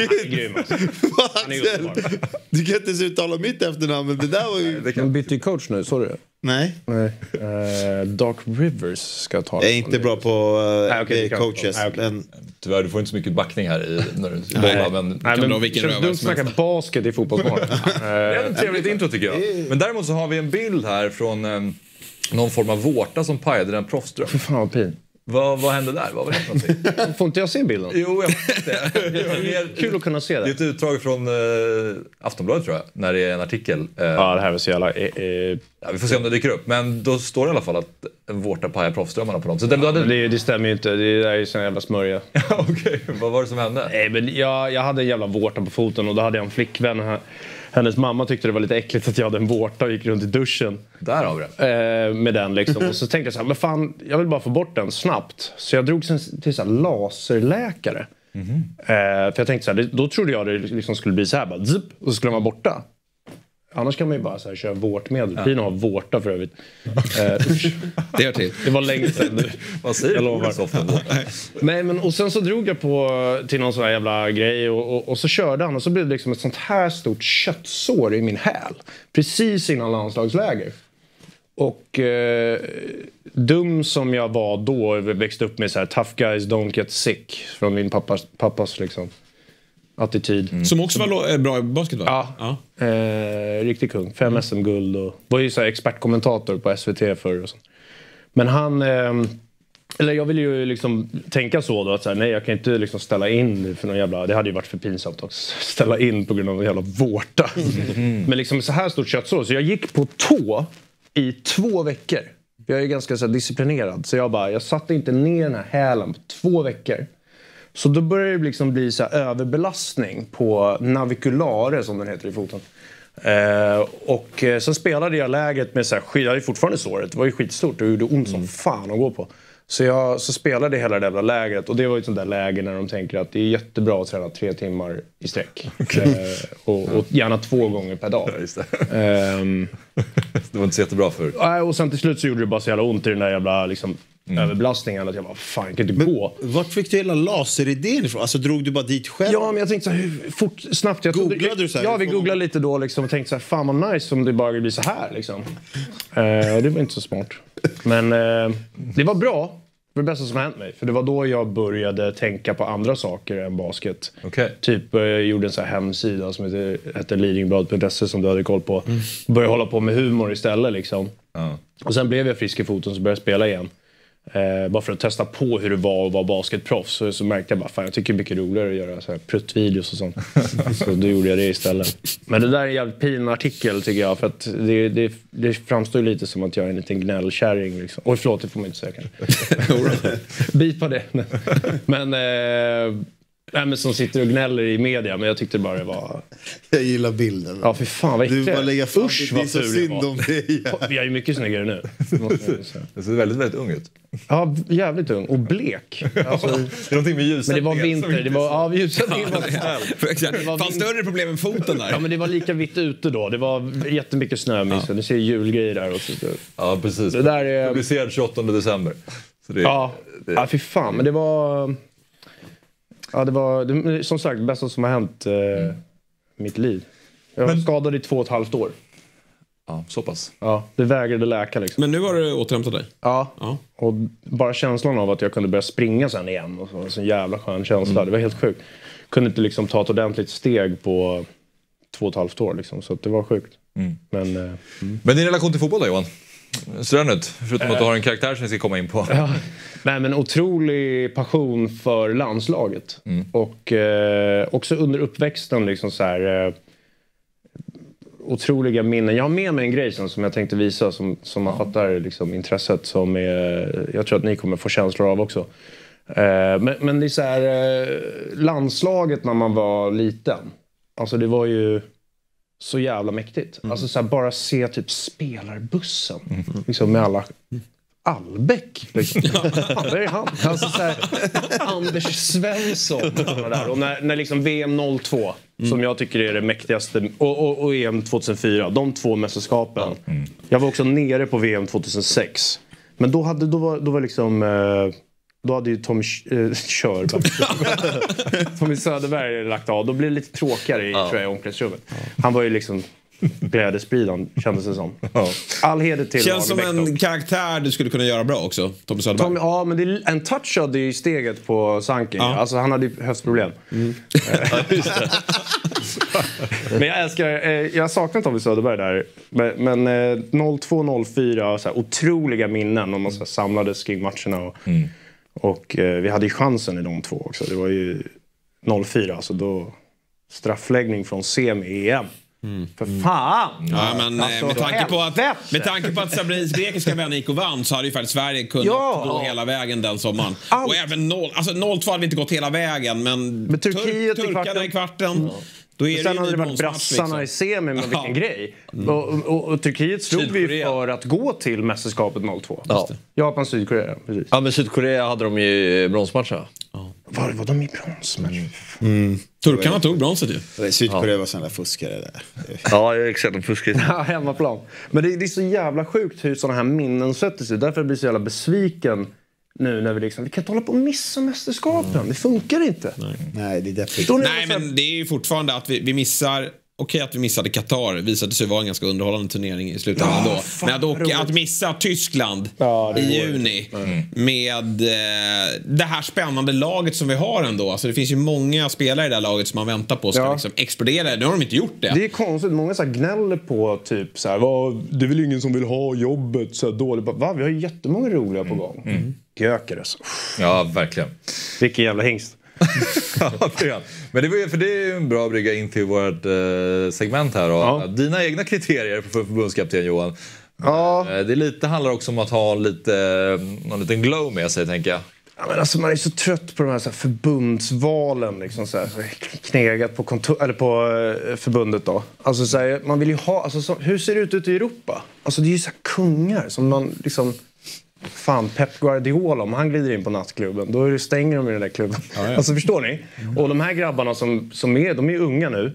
är underbar. Du kan inte ens uttala mitt efternamn, men det där var ju... De bytte ju coach nu, såg du det? Nej. Doc Rivers ska ta det. Jag är inte bra på coaches. Men... Tyvärr, du får inte så mycket backning här när du det känns dumt att snacka basket i fotbollsmål. Det är ett trevligt intro tycker jag. Men däremot så har vi en bild här från någon form av vårta som pajade en proffsdröm. För fan vad pin. Vad hände där? Vad var det för någonting? Får inte jag se bilden? Jo, jag vet det. Kul att kunna se det. Det är ett utdrag från Aftonbladet tror jag, när det är en artikel. Ja, det här var så jävla... Ja, vi får se om det dyker upp. Men då står det i alla fall att en vårta pajar proffsdrömmarna på något sätt. Det stämmer ju inte. Det där är ju sån jävla smörja. Ja, okej. Vad var det som hände? Nej, men jag hade en jävla vårta på foten och då hade jag en flickvän här. Hennes mamma tyckte det var lite äckligt att jag hade en vårta och gick runt i duschen. Där har vi det. Med den liksom. Och så tänkte jag så här, men fan, jag vill bara få bort den snabbt. Så jag drog till så här laserläkare. För jag tänkte så här, då trodde jag det liksom skulle bli så här bara, zip, och så skulle den vara borta. Annars kan man ju bara så här, köra vårtmedel. Pina har vårta för övrigt. Det hör till. Det var länge sedan nu. Vad säger du? Nej, men och sen så drog jag till någon sån här jävla grej och så körde han och så blev det liksom ett sånt här stort köttsår i min häl. Precis innan landslagsläger. Och dum som jag var då, växte upp med så här tough guys don't get sick från min pappas liksom attityd. Som också var bra i basket, va? Ja. Riktigt kung. 5 SM-guld och var ju så här expertkommentator på SVT förr och sånt. Men han eller jag ville ju liksom tänka så då att så här, nej, jag kan inte liksom ställa in för någon jävla, det hade ju varit för pinsamt att ställa in på grund av en jävla vårta. Men liksom så här stort köttsår, så jag gick på tå i 2 veckor. Jag är ganska så här disciplinerad, så jag satte inte ner den här hälen på 2 veckor. Så då började det liksom bli så här överbelastning på naviculare som den heter i foten. Och så spelade jag läget med så här, jag hade fortfarande såret, det var ju skitstort och det gjorde ont som fan att gå på. Så spelade hela det jävla lägret och det var ju ett sånt där läge när de tänker att det är jättebra att träna 3 timmar i sträck. Och gärna 2 gånger per dag. Ja, just det. Det var inte så jättebra för. Och sen till slut så gjorde det bara så jävla ont i den där jävla liksom, överbelastningen att jag bara, fan, jag kan inte gå. Vart fick du hela laseridén ifrån? Alltså drog du bara dit själv? Ja, men jag tänkte så här, hur snabbt. Googlade du så här? Ja, vi googlade lite då liksom och tänkte så här, fan vad nice om det bara blir så här liksom. Det var inte så smart. Men det var bra. Det var det bästa som hänt mig. För det var då jag började tänka på andra saker än basket. Okay. Typ jag gjorde en sån här hemsida som heter leadingblad.se som du hade koll på. Började hålla på med humor istället liksom. Och sen blev jag frisk i foten så började jag spela igen. Bara för att testa på hur det var att vara basketproffs. Så märkte jag bara, fan jag tycker det är mycket roligare att göra så här pruttvideos och sånt. Så då gjorde jag det istället. Men det där är en jävligt fin artikel tycker jag. För att det framstår lite som att jag är en liten gnällkärring liksom. Oj förlåt, det får man inte säga kanske. Bipa det. Men som sitter och gnäller i media. Men jag tyckte bara det var... Jag gillar bilden. Ja, för fan vad äckligt. Du bara lägger fram. Usch, det är så synd om dig. Vi är ju mycket snyggare nu. Det ser väldigt, väldigt ung ut. Ja, jävligt ung. Och blek. Alltså, det är någonting med ljuset. Men det var vinter. Det var, ja, ljuset det fanns större problem än foten där. Ja, men det var lika vitt ute då. Det var jättemycket snö. Ja. Du ser julgrejer där också. Ja, precis. Det där är... Publicerad 28 december. Så det, ja, fy fan. Men det var... Ja, det var som sagt det bästa som har hänt mitt liv. Jag var skadad i 2,5 år. Ja, så pass. Ja, det vägrade läka liksom. Men nu har du återhämtat dig? Ja. Och bara känslan av att jag kunde börja springa sen igen. Och så var det en jävla skön känsla. Det var helt sjukt. Kunde inte liksom ta ett ordentligt steg på 2,5 år liksom. Så det var sjukt. Men din relation till fotboll då, Johan? Ser den ut? Förutom att du har en karaktär som vi ska komma in på. Ja. Nej, men otrolig passion för landslaget. Och också under uppväxten liksom så här... otroliga minnen. Jag har med mig en grej som jag tänkte visa som man fattar liksom, intresset som är, jag tror att ni kommer få känslor av också. Men det är så här landslaget när man var liten. Alltså det var ju så jävla mäktigt. Alltså så här, bara se typ spelarbussen liksom med alla Albeck liksom. Där är han. Alltså så här, Anders Svensson där. Och när liksom VM 02 som jag tycker är det mäktigaste och EM 2004, de 2 mästerskapen. Jag var också nere på VM 2006. Men då var liksom då hade ju Tommy Tommy Söderberg lagt av. Då blev det lite tråkigare i omklädningsrummet. Han var ju liksom glädjespridan, kändes det som. All heder till känns som en karaktär du skulle kunna göra bra också, Tommy Söderberg. Ja, men det är en touch hade ju steget på Sanking. Ja. Alltså han hade ju höftproblem. Men jag älskar, jag saknar Tommy Söderberg där. Men 02-04, så här, otroliga minnen om man så här, samlades kring matcherna. Och vi hade ju chansen i de 2 också. Det var ju 04, alltså då straffläggning från semi-EM. För fan! Ja, men alltså, med tanke på att Sabris grekiska vän Nico vann så hade ju faktiskt Sverige kunnat gå hela vägen den sommaren. Och även 0-2 hade vi inte gått hela vägen, men Turkarna i kvarten. Då är sen hade det varit brassarna i semi med vilken grej. Och Turkiet slog vi för att gå till mästerskapet 02. Japan, Sydkorea, precis. Ja, men Sydkorea hade de ju bronsmatcher. Var de i bronsmatch? Turkarna tog bronset ju. Sydkorea var sådana fuskare där. Ja, exakt, de fuskade. Ja, hemmaplan. Men det är så jävla sjukt hur sådana här minnen sätter sig. Därför blir jag så jävla besviken nu när vi kan inte hålla på och missa mästerskapen. Det funkar inte. Nej, det är definitivt. Nej, men det är ju fortfarande att vi missar. Okej, att vi missade Qatar visade sig vara en ganska underhållande turnering i slutändan då. Men att missa Tyskland i juni med det här spännande laget som vi har ändå. Alltså det finns ju många spelare i det här laget som man väntar på ska liksom explodera. Nu har de inte gjort det. Det är konstigt. Många så här gnäller på typ så här, det är väl ingen som vill ha jobbet så här dåligt. Vi har ju jättemånga roliga på gång. Gökeres. Ja, verkligen. Vilken jävla hingst. Men det är ju en bra brygga in till vårt segment här. Och dina egna kriterier för förbundskapten, Johan. Det handlar också om att ha någon liten glow med sig, tänker jag. Ja, men alltså man är så trött på de här, så här förbundsvalen liksom, så knegat på på förbundet då. Alltså så här, man vill ju ha, alltså, hur ser det ut ute i Europa? Alltså det är ju så här kungar som man liksom, fan, Pep Guardiola, om han glider in på nattklubben då stänger de i den där klubben. Alltså förstår ni? Och de här grabbarna de är unga nu.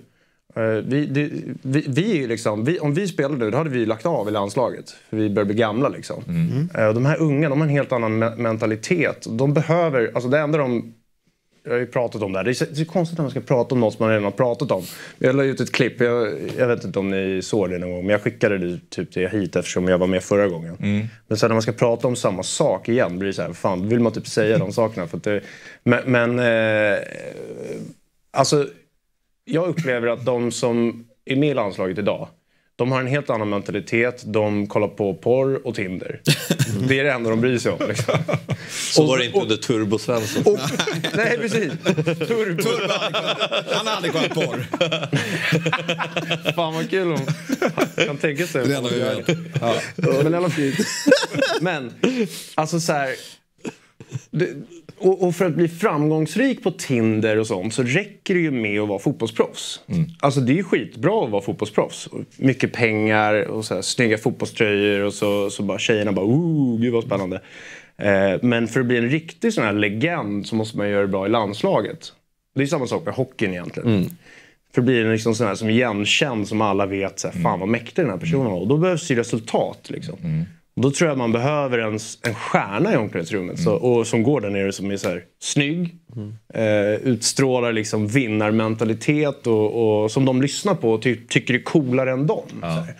Vi liksom, om vi spelade nu, då hade vi lagt av i landslaget. För vi börjar bli gamla liksom. Och de här unga, de har en helt annan mentalitet. De behöver, alltså det enda jag har ju pratat om det här. Det är konstigt när man ska prata om något som man redan har pratat om. Jag la ut ett klipp, jag vet inte om ni såg det någon gång, men jag skickade det typ till hit eftersom jag var med förra gången. Men sen när man ska prata om samma sak igen blir det så här, fan, vill man typ säga de sakerna? För att alltså, jag upplever att de som är med i landslaget idag, De har en helt annan mentalitet. De kollar på porr och Tinder. Det är det enda de bryr sig om. Liksom. Så var det inte under Turbo Svensson. Nej, precis. Turbo. Han har aldrig kollat porr. Fan vad kul om kan tänka sig. Det är ändå vi vet. Ja. Men i alla fall. Men alltså så här. Och för att bli framgångsrik på Tinder och sånt så räcker det ju med att vara fotbollsproffs. Alltså det är ju skitbra att vara fotbollsproffs. Mycket pengar och så här, snygga fotbollströjor och så bara tjejerna bara gud vad spännande. Men för att bli en riktig sån här legend så måste man göra det bra i landslaget. Det är samma sak med hockeyn egentligen. För att bli en liksom sån här som igenkänd som alla vet så här, fan vad mäktig den här personen var. Och då behövs ju resultat liksom. Då tror jag att man behöver en stjärna i omklädningsrummet och som går där nere som är så här snygg, utstrålar liksom vinnarmentalitet och som de lyssnar på och tycker är coolare än dem.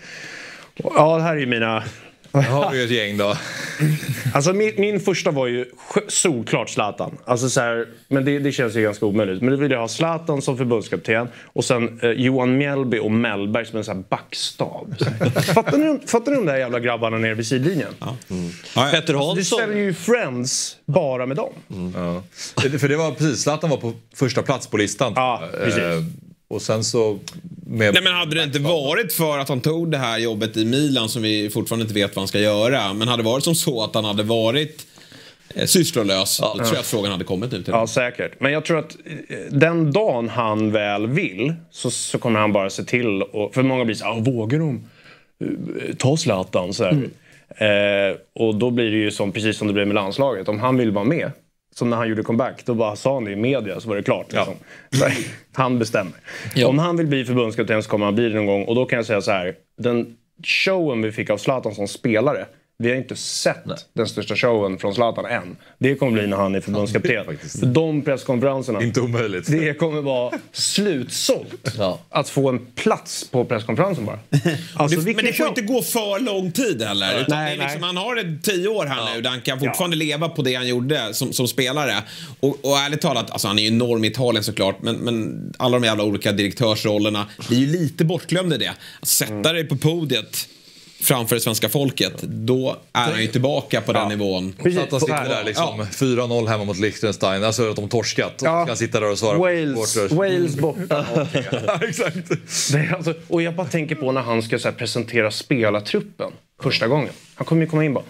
Ja, det här är ju mina... Har vi ett gäng då? Alltså min första var ju solklart Zlatan. Alltså så här, men det känns ju ganska omöjligt. Men då vill jag ha Zlatan som förbundskapten och sen Johan Mjällby och Mellberg som en sån här backstav. Fattar ni de där jävla grabbarna nere vid sidlinjen? Petter Hansson. Det ställer ju Friends bara med dem. Ja. För det var precis, Zlatan var på första plats på listan. Ja, precis. Och sen så... Nej, men hade det inte varit för att han tog det här jobbet i Milan som vi fortfarande inte vet vad han ska göra, men hade det varit som så att han hade varit sysslolös, då tror jag att frågan hade kommit nu till Ja, säkert. Men jag tror att den dagen han väl vill så kommer han bara se till och, för många blir så här, vågar de ta Zlatan så här. Och då blir det ju som, precis som det blev med landslaget. Om han vill vara med, som när han gjorde comeback, då bara sa han det i media så var det klart. Liksom. Han bestämmer. Om han vill bli förbundskapten så kommer han bli det någon gång. Och då kan jag säga så här, den showen vi fick av Zlatan som spelare, vi har inte sett den största showen från Zlatan än. Det kommer bli när han är förbundskapten. För de presskonferenserna, inte omöjligt. Det kommer vara slutsålt att få en plats på presskonferensen bara. Alltså, men det får inte gå för lång tid heller. Nej. Liksom, han har 10 år här nu där han kan fortfarande leva på det han gjorde som spelare. Och ärligt talat, alltså, han är ju enorm i Italien såklart, men alla de jävla olika direktörsrollerna, det är ju lite bortglömda det. Att sätta dig på podiet framför det svenska folket, då är han ju tillbaka på den nivån. Så att han sitter där liksom 4-0 hemma mot Liechtenstein, alltså att de torskat. Ja. Kan sitta där och svara Wales borta. Exakt. Alltså, och jag bara tänker på när han ska så här, presentera spelartruppen första gången. Han kommer ju komma in bara.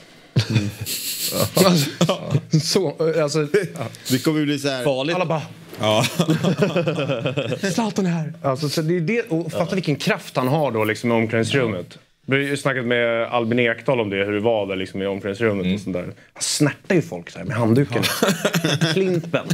Det kommer ju bli så här farligt. Alla bara Zlatan är här. Alltså, så det är det, och fatta vilken kraft han har då liksom i omklädningsrummet. Vi har ju snackat med Albin Ekdal om det, hur det var där liksom i omklädningsrummet och sånt där. Han snärtar ju folk så här med handduken. Klimpen.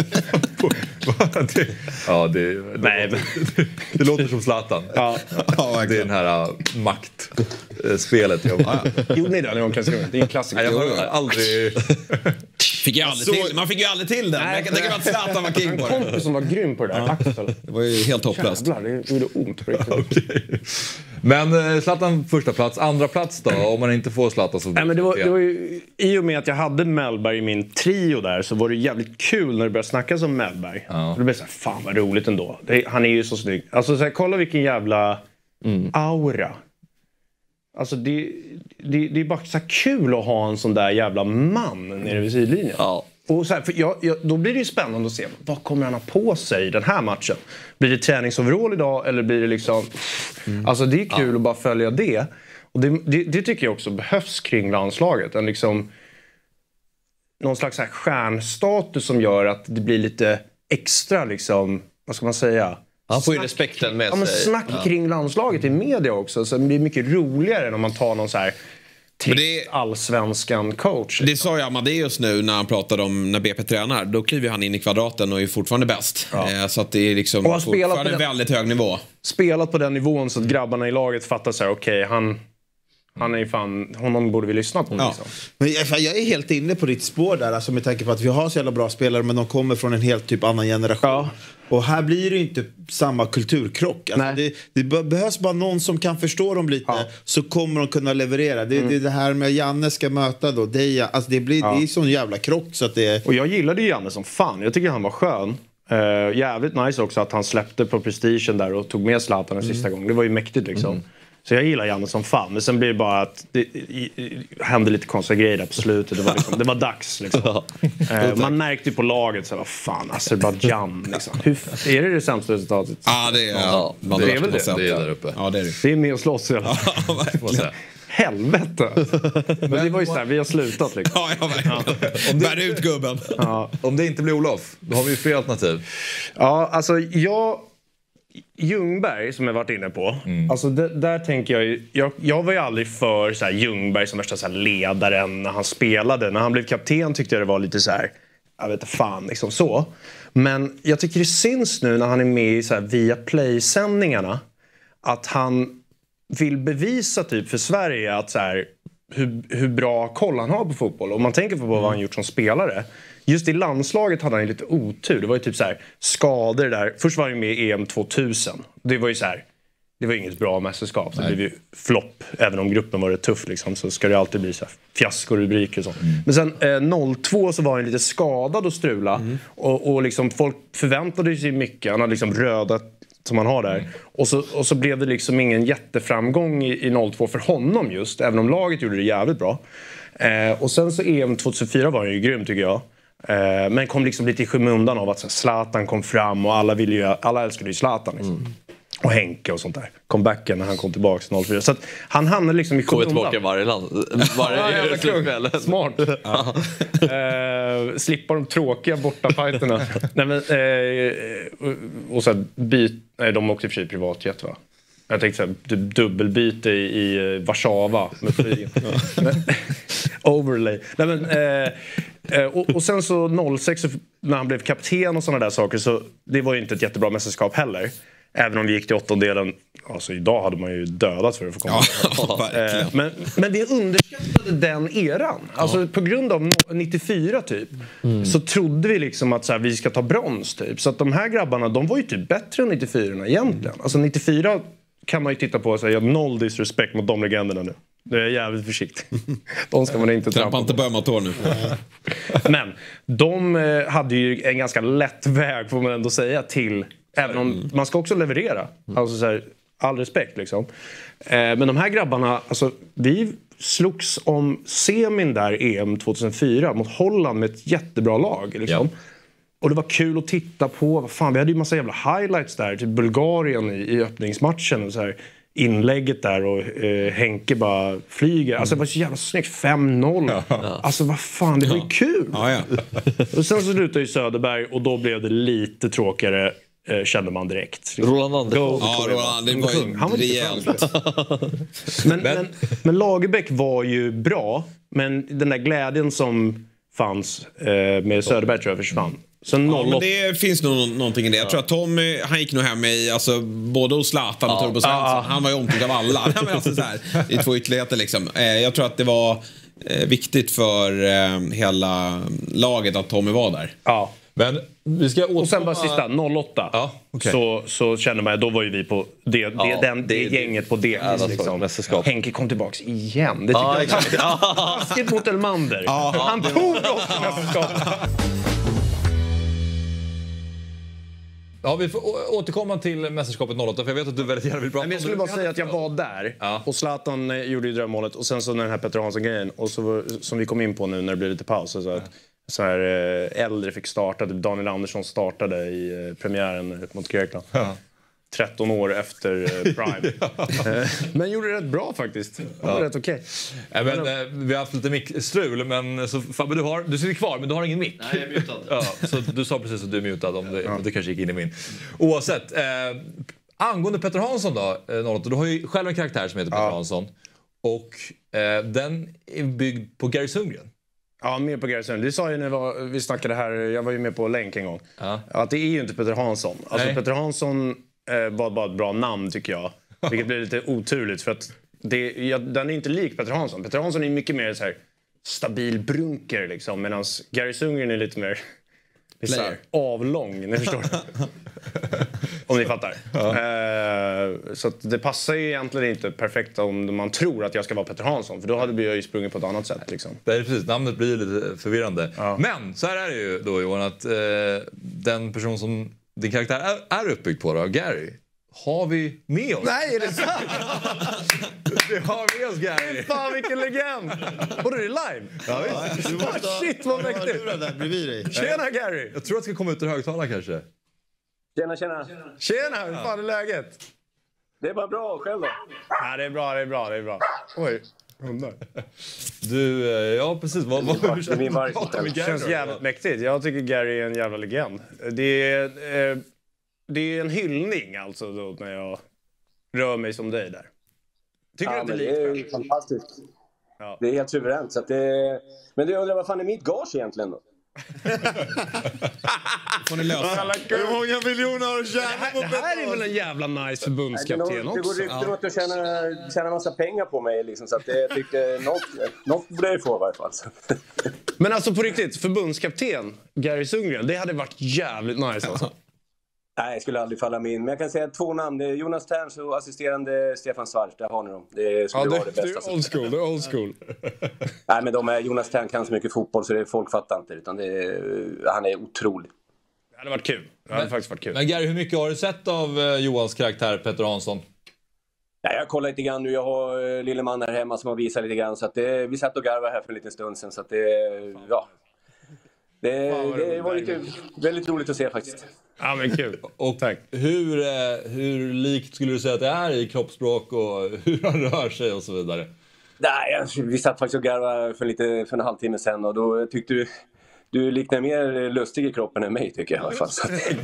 Det låter som Zlatan. Ja, det är den här maktspelet. Gjorde ni det i omklädningsrummet? Det är en klassiker. Jag har aldrig... Man fick ju aldrig till den. Jag kan tänka mig att Zlatan var king på det. En kompis som var grym på det där. Axel. Det var ju helt hopplöst. Jävlar, det gjorde ont på riktigt. Okay. Men Zlatan första plats, andra plats då? Om man inte får Zlatan så... Nej, men det var ju, i och med att jag hade Mellberg i min trio där så var det jävligt kul när det började snackas om Mellberg. Ja. Det blev så här, fan vad roligt ändå. Han är ju så snygg. Alltså så här, kolla vilken jävla aura. Alltså det är bara så här kul att ha en sån där jävla man nere vid sidlinjen. Ja. Och så här, för då blir det ju spännande att se vad kommer han ha på sig i den här matchen. Blir det träningsoverall idag eller blir det liksom... Alltså det är kul att bara följa det. Och det tycker jag också behövs kring landslaget. En liksom... Någon slags så här stjärnstatus som gör att det blir lite extra liksom... Vad ska man säga? Han får ju respekten med sig. Men snack kring landslaget i media också. Så det blir mycket roligare än om man tar någon så här... allsvenskan coach. Det sa ju Amadeus nu när han pratade om när BP tränar. Då kliver han in i kvadraten och är fortfarande bäst. Så att det är liksom fortfarande en väldigt hög nivå. Spelat på den nivån så att grabbarna i laget fattar så här, okej, han är ju fan, honom borde vi lyssna på. Liksom. Men jag är helt inne på ditt spår där, alltså med tanke på att vi har så jävla bra spelare men de kommer från en helt typ annan generation. Och här blir det ju inte samma kulturkrock. Alltså det behövs bara någon som kan förstå dem lite så kommer de kunna leverera. Det är det här med Janne ska möta då. Det är sån jävla krock så att det... Och jag gillade ju Janne som fan. Jag tycker han var skön. Jävligt nice också att han släppte på prestigen där och tog med Zlatan en sista gång. Det var ju mäktigt liksom. Så jag gillar Janne som fan. Men sen blir det bara att det hände lite konstiga grejer där på slutet. Det var, liksom, det var dags liksom. Man märkte ju på laget så här, vad fan, Azerbaijan liksom. Är det sämsta resultatet? Ja, det är det är väl det. Det är där uppe. Ja, det är det. Det är med och slåss i alla fall. Ja, verkligen. Helvete. Men det var ju såhär, vi har slutat liksom. Ja, verkligen. Bär ut gubben. Ja. Om det inte blir Olof, då har vi ju fler alternativ. Ja, alltså Ljungberg som jag varit inne på. Alltså där tänker jag ju, jag var ju aldrig för så här, Ljungberg som värsta så här, ledaren när han spelade. När han blev kapten tyckte jag det var lite så här, jag vet inte fan liksom så. Men jag tycker det syns nu när han är med i så här, via Play-sändningarna att han vill bevisa typ för Sverige att så här, hur bra koll han har på fotboll. Om man tänker på vad han gjort som spelare. Just i landslaget hade han ju lite otur. Det var ju typ så här skador där. Först var han ju med i EM 2000. Det var ju så här, det var inget bra mästerskap. Det blev ju flopp. Även om gruppen var rätt tuff liksom, så ska det alltid bli så här fiaskorubriker och sånt. Men sen 02 så var han lite skadad och strula. Och liksom folk förväntade sig mycket. Han hade liksom röda som han har där. Och så blev det liksom ingen jätteframgång i 02 för honom just. Även om laget gjorde det jävligt bra. Och sen så EM 2004 var han ju grym tycker jag. Men kom liksom lite i skymundan av att så Zlatan kom fram och alla älskade ju Zlatan liksom. Och Henke och sånt där. Comebacken när han kom tillbaka 04. Så att han hamnade liksom i skymundan. Kommer tillbaka varje land. Varje kväll. Smart. Slippa de tråkiga bortafajterna. Nej men och så här, de åkte i och för sig privatjet va. Jag tänkte så här, dubbelbyte i Warszawa med flygen. Overlay. Nej, men, och sen så 06 när han blev kapten och sådana där saker så det var ju inte ett jättebra mästerskap heller. Även om vi gick till åttondelen, alltså idag hade man ju dödat för att få komma. Men vi underskattade den eran. Alltså på grund av 94 typ så trodde vi liksom att så här, vi ska ta brons typ. Så att de här grabbarna, de var ju typ bättre än 94 egentligen. Alltså 94 kan man ju titta på och säga noll disrespect mot de legenderna nu. Det är jävligt försiktigt. De ska man inte trampa inte börmatår nu. Men de hade ju en ganska lätt väg får man ändå säga till. Även om man ska också leverera. Alltså så här, all respekt liksom. Men de här grabbarna, alltså vi slogs om semin där EM 2004 mot Holland med ett jättebra lag liksom. Ja. Och det var kul att titta på. Vad fan, vi hade ju massa jävla highlights där till Bulgarien i öppningsmatchen och så här. Inlägget där och Henke bara flyger. Alltså det var så jävla snyggt. 5-0. Alltså vad fan, det var ju kul. Ja. Och sen så slutade ju Söderberg och då blev det lite tråkigare. Kände man direkt. Roland Andersson. Ja, Roland, det var ju rejält. Men Lagerbäck var ju bra. Men den där glädjen som fanns med Söderberg tror jag försvann. Ja, men det finns nog någonting i det. Jag tror att Tom, han gick nog hem i alltså, både hos Zlatan och Turbo Svensson. Han var ju omtyckt av alla. Men alltså, så här, i två ytterligheter liksom. Jag tror att det var viktigt för hela laget att Tommy var där. Ja. Men vi ska och sen bara sista 08 så kände man då var ju vi på det gänget på dekis liksom. Henke kom tillbaks igen. Det tycker jag är taskigt mot Elmander. Han tog oss till mästerskapet. Ja, vi får återkomma till mästerskapet 08 för jag vet att du väldigt gärna vill prata om det. Jag skulle bara säga att jag var där och Zlatan gjorde ju drömmålet och sen så den här Petter Hansson-grejen och så som vi kom in på nu när det blev lite paus så här äldre fick starta. Daniel Andersson startade i premiären mot Grekland. 13 år efter Prime. Men gjorde det rätt bra faktiskt. Det var rätt okej. Vi har haft lite strul, men så Fabbe, du sitter kvar, men du har ingen mick. Nej, jag är mutad. Så du sa precis att du är mutad om det kanske gick in i min. Oavsett, angående Petter Hansson då, du har ju själv en karaktär som heter Petter Hansson. Och den är byggd på Gary Sundgren. Ja, mer på Gary Sundgren. Det sa ju när vi snackade här, jag var ju med på länk en gång. Att det är ju inte Petter Hansson. Alltså Petter Hansson var bara ett bra namn tycker jag. Vilket blir lite oturligt för att den är inte lik Petter Hansson. Petter Hansson är mycket mer så här stabil brunker liksom. Medan Gary Sundgren är lite mer avlång, ni förstår. Om ni fattar. Så att det passar ju egentligen inte perfekt om man tror att jag ska vara Petter Hansson. För då hade jag ju sprungit på ett annat sätt liksom. Det är precis, namnet blir lite förvirrande. Men så här är det ju då Johan att den person som din karaktär är uppbyggd på då, Gary, har vi med oss. Nej, är det sant? Vi har med oss Gary. Fan, vilken legend! Och det är live? Ja, visst. Shit, vad mäktigt. Där bredvid dig. Tjena, Gary! Jag tror att det ska komma ut ur högtalaren kanske. Tjena. Tjena, hur fan är läget? Det är bara bra, själv då? Ja, det är bra. Oj, hundar. Du, ja precis. Det känns jävligt mäktigt. Jag tycker Gary är en jävla legend. Det är en hyllning alltså då, när jag rör mig som dig där. Tycker du inte det är fantastiskt. Ja. Det är helt suveränt. Så att men du undrar, vad fan är mitt gage egentligen då? Får ni lösa. Hur många miljoner har du tjänat på det här är väl en jävla nice förbundskapten också. Det går rykten åt att tjäna massa pengar på mig liksom, så att jag tyckte något borde jag få i varje fall. Men alltså på riktigt, förbundskapten Gary Sundgren, det hade varit jävligt nice alltså. Nej, jag skulle aldrig falla mig in. Men jag kan säga 2 namn. Det är Jonas Terns och assisterande Stefan Schwarz. Där har ni dem. Det skulle vara det bästa. Det är old school. Nej, men Jonas Tern kan så mycket fotboll så folk fattar inte. Utan han är otrolig. Det hade varit kul. Det hade faktiskt varit kul. Men Gary, hur mycket har du sett av Johans karaktär, Petter Hansson? Nej, jag kollar lite grann nu. Jag har lille man här hemma som har visat lite grann. Så att vi satt och garvade här för en liten stund sedan. Så att ja. Det var lite väldigt roligt att se faktiskt. Ja, men kul. Och tack. Hur likt skulle du säga att det är i kroppsspråk och hur han rör sig och så vidare? Nej, vi satt faktiskt och garvade för en halvtimme sedan och då tyckte du liknar mer lustig i kroppen än mig, tycker jag i alla fall.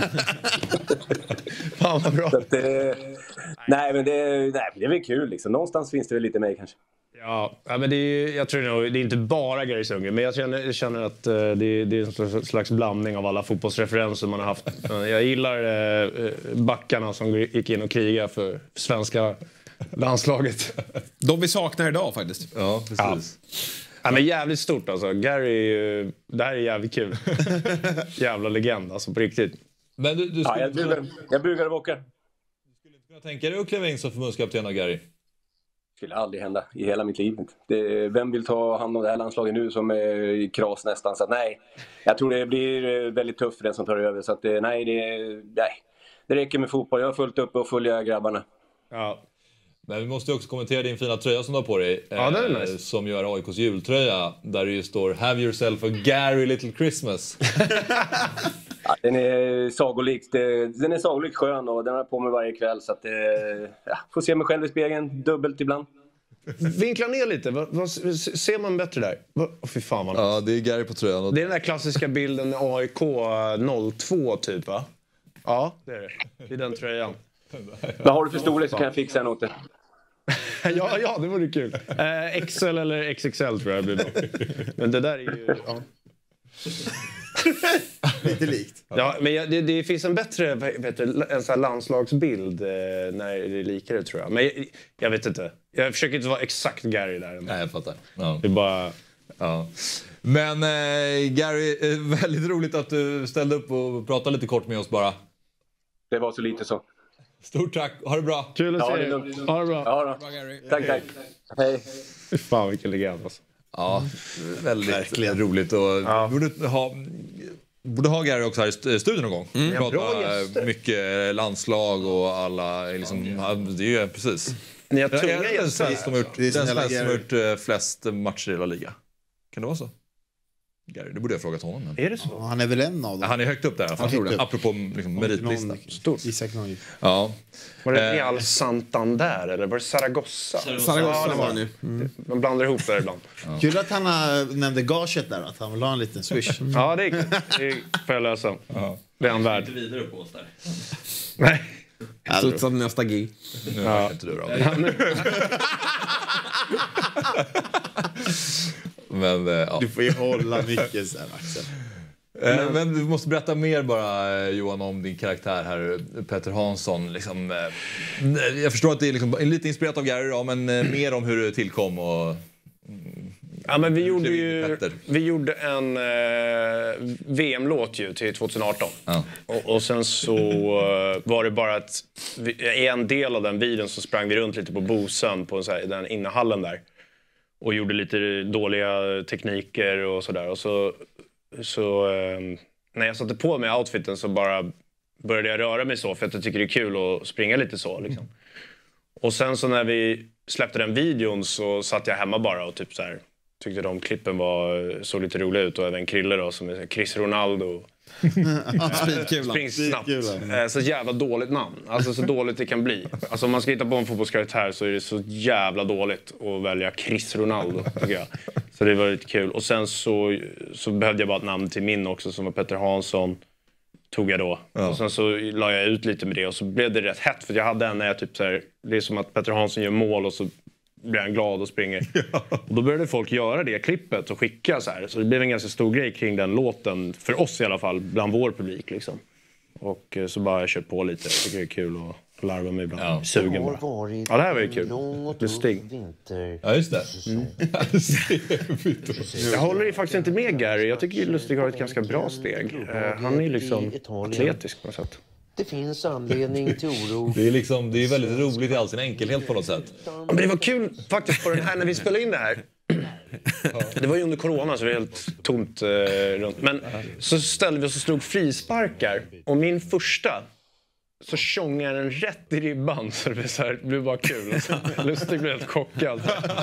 Fan vad bra. Nej, men det är väl kul liksom. Någonstans finns det väl lite mig kanske. Ja, men jag tror nog, det är inte bara Gary Sundgren, men jag känner att det är en slags blandning av alla fotbollsreferenser man har haft. Jag gillar backarna som gick in och krigade för svenska landslaget. De vi saknar idag faktiskt. Ja, precis. Ja, men jävligt stort alltså. Gary, det här är jävligt kul. Jävla legend alltså, på riktigt. Men du jag brukar åka. Du skulle inte kunna tänka dig att kliva in som förbundskapten av Gary? Skulle aldrig hända i hela mitt liv. Vem vill ta hand om det här landslaget nu som är i kras nästan? Så att, nej, jag tror det blir väldigt tufft för den som tar över. Så att, nej, det räcker med fotboll. Jag har fullt upp och följa grabbarna. Ja. Men vi måste också kommentera din fina tröja som du har på dig. Ja, det är nice. Som gör AIKs jultröja. Där det ju står "Have yourself a Gary little Christmas". Ja, den är sagolikt. Den är sagolikt skön och den har jag på mig varje kväll. Så att, får se mig själv i spegeln dubbelt ibland. Vinkla ner lite. Ser man bättre där? Fy fan vad nice. Ja, det är Gary på tröjan. Det är den där klassiska bilden med AIK 02 typ, va? Ja, det är det. Det är den tröjan. Vad har du för storlek så kan jag fixa en åt det. Ja, det vore kul. XL eller XXL tror jag blir bra. Men det där är ju... Ja. Lite likt. Ja, men det finns en bättre en sån här landslagsbild när det är likare, tror jag. Men jag vet inte. Jag försöker inte vara exakt Gary där. Nej, jag fattar. Ja. Det är bara... Ja. Men Gary, väldigt roligt att du ställde upp och pratade lite kort med oss bara. Det var så lite så. Stort tack. Ha det bra. Kul att se dig. Ha det bra. Ja, då. Tack. Hej. Fan, vilken legend alltså. Ja, väldigt roligt. Och borde ha Gary också här i studion någon gång. Prata mycket landslag och alla liksom, det är ju precis. Ni har tunga gäster. Den som har gjort flest matcher i La Liga. Kan det vara så? Gary, det borde jag frågat honom. Men. Är det så? Ja, han är väl en av dem. Han är högt upp där. Jag tror det. Apropå liksom, meritlista. Stort. Isak Norge. Ja. Var det Real Santander eller var det Zaragoza? Zaragoza var det nu. Man blandar ihop där ibland. Ja. Kul att han nämnde gaget där, att han vill ha en liten swish. Ja, det får jag lösa. Det är han värd. Inte vidare på oss där. Nej. Studsade nästa gig. Nu är inte du bra. Men, ja. Du får ju hålla mycket sen, Axel. Men du måste berätta mer bara, Johan, om din karaktär här, Petter Hansson. Liksom, jag förstår att det är liksom, lite inspirerat av Gary då, men mer om hur det tillkom och... Ja, men vi gjorde en VM-låt ju till 2018. Ja. Och sen så var det bara att i en del av den videon så sprang vi runt lite på Bosön på den innehallen där. Och gjorde lite dåliga tekniker och sådär. Och så när jag satte på mig outfiten så bara började jag röra mig så för att jag tycker det är kul att springa lite så liksom. Och sen så när vi släppte den videon så satt jag hemma bara och typ så här, tyckte de klippen såg lite roliga ut och även Krille då som är Chris Ronaldo. Spring snabbt. Så jävla dåligt namn. Alltså så dåligt det kan bli. Alltså om man ska hitta på en fotbollskaraktär så är det så jävla dåligt att välja Chris Ronaldo tycker jag. Så det var lite kul. Och sen så behövde jag bara ett namn till min också som var Petter Hansson. Tog jag då. Ja. Och sen så la jag ut lite med det och så blev det rätt hett för jag hade en när jag typ så här, det är som att Petter Hansson gör mål och så blir han glad och springer. Ja. Och då började folk göra det klippet och skicka så här. Så det blev en ganska stor grej kring den låten. För oss i alla fall, bland vår publik liksom. Och så bara jag kört på lite. Jag tycker det är kul att larva mig ibland. Ja. Sugen bara. Ja, det här var ju kul. Lustig. Ja, just det. Jag håller faktiskt inte med Gary. Jag tycker Lustig har ett ganska bra steg. Han är liksom atletisk på något sätt. Det finns anledning till oro. Det är väldigt roligt i all sin enkelhet på något sätt. Ja, men det var kul faktiskt på den här när vi spelade in det här. Det var ju under corona så det var helt tomt runt. Men så ställde vi oss och slog frisparkar. Och min första så tjongade jag den rätt i ribban. Så det blev bara kul. Lustig blev helt chockad.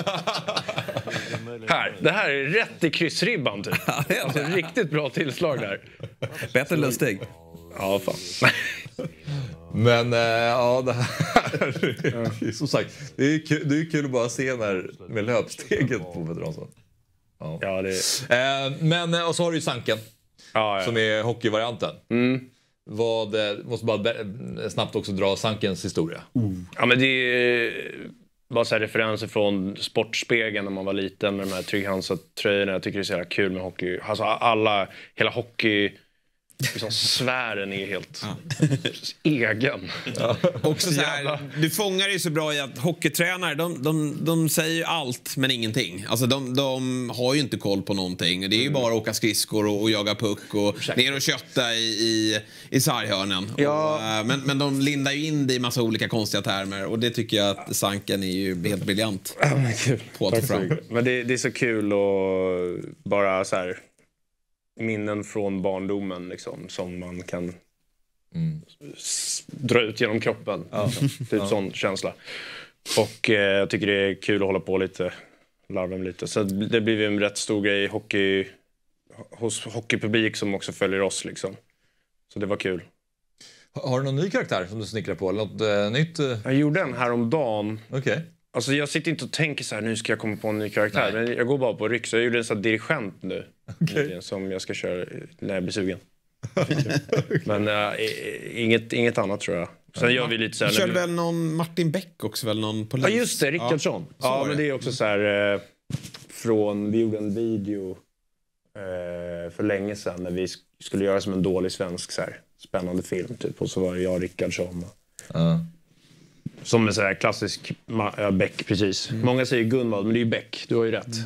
Det här är rätt i kryssribban typ. Alltså riktigt bra tillslag där. Bättre Lustig. Ja, fan. Men ja, det här som sagt, det är kul att bara se med löpsteget på Petter Hansson. Ja, det men och så har du ju Sanken som är hockeyvarianten. Måste bara snabbt också dra Sankens historia. Ja, men det är bara så här referenser från Sportspegeln när man var liten med de här Trygg Hansa-tröjorna. Jag tycker det är så jävla kul med hockey. Alltså hela hockey liksom, sfären är helt egen. Ja. Också så här, du fångar ju så bra i att hockeytränare de säger ju allt men ingenting. Alltså de har ju inte koll på någonting. Det är ju bara att åka skridskor och jaga puck och ner och kötta i sarghörnen. Ja. Men de lindar ju in det i massa olika konstiga termer och det tycker jag att Sanken är ju helt briljant på att ta fram. Men det är så kul och bara så här minnen från barndomen liksom, som man kan dra ut genom kroppen. Typ sån känsla. Och jag tycker det är kul att hålla på lite, larva mig lite. Så det blir en rätt stor grej hos hockeypublik som också följer oss liksom. Så det var kul. Har du någon ny karaktär som du snickrar på? Eller något nytt? Jag gjorde en häromdagen. Okej. Alltså jag sitter inte och tänker så här, nu ska jag komma på en ny karaktär. Nej. Men jag går bara på ryck, så jag gjorde en sån här dirigent nu. Som jag ska köra när jag blir sugen. Men inget annat tror jag. Sen gör vi lite så här. Du körde väl någon Martin Beck också, väl någon polis? Ja just det, Rickardsson. Ja, men det är också så här vi gjorde en video för länge sedan när vi skulle göra som en dålig svensk så här spännande film typ. Och så var det jag och Rickardsson. Som en så här klassisk Beck, precis. Många säger Gunvald, men det är ju Beck. Du har ju rätt.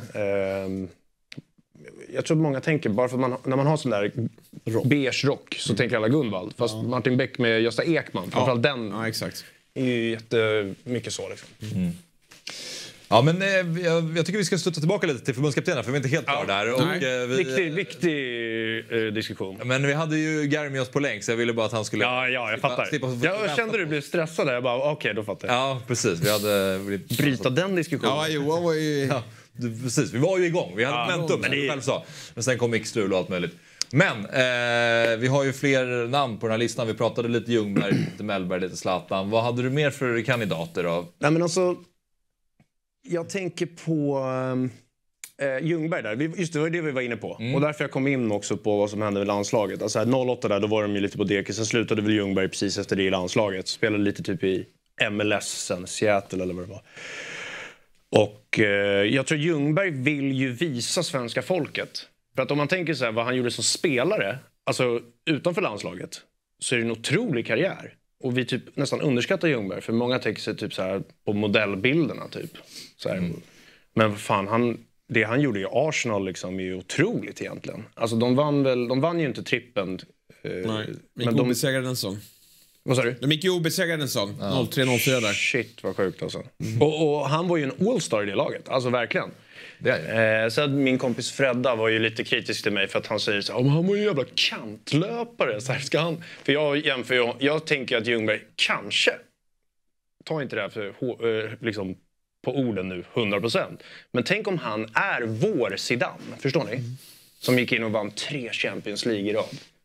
Jag tror att många tänker, bara för att när man har sån där beige rock så tänker alla Gunvald. Fast Martin Beck med Gösta Ekman, framförallt den exakt. Är ju jättemycket så liksom. Ja, men jag tycker vi ska stötta tillbaka lite till förbundskaptenen, för vi är inte helt klar där. Och, viktig diskussion. Men vi hade ju Gary med oss på länk, så jag ville bara att han skulle... Ja, jag fattar. Jag kände du blev stressad där. Jag bara, okej, då fattar jag. Ja, precis. Vi hade... Bryta den diskussionen. Ja, Johan var ju... Ja, precis. Vi var ju igång. Vi hade momentum, som du själv sa. Men sen kom mixstrul och allt möjligt. Men vi har ju fler namn på den här listan. Vi pratade lite Ljungberg, lite Mellberg, lite Zlatan. Vad hade du mer för kandidater då? Nej, men alltså... Jag tänker på Ljungberg där. Just det var det vi var inne på. Och därför jag kom in också på vad som hände med landslaget. Alltså 08 där, då var de ju lite på dekis. Sen slutade väl Ljungberg precis efter det i landslaget. Spelade lite typ i MLS sen, Seattle eller vad det var. Och jag tror Ljungberg vill ju visa svenska folket. För att om man tänker så här, vad han gjorde som spelare, alltså utanför landslaget, så är det en otrolig karriär. Och vi typ nästan underskattar Ljungberg. För många tänker sig typ så här på modellbilderna typ. Så här. Men fan, det han gjorde i Arsenal liksom är ju otroligt egentligen. Alltså de vann ju inte trippen. Nej, men de obesegrade en säsong. Vad sa du? De gick ju obesegrade en säsong. 03-04 där. Shit, vad sjukt alltså. Och han var ju en all-star i det laget. Alltså verkligen. Så att min kompis Fredda var ju lite kritisk till mig för att han säger så här, han var ju en jävla kantlöpare. Så här, ska han... För jag tänker att Ljungberg kanske, ta inte det här för, liksom, på orden nu, 100%. Men tänk om han är vår Zidane, förstår ni? Som gick in och vann 3 Champions League i rad.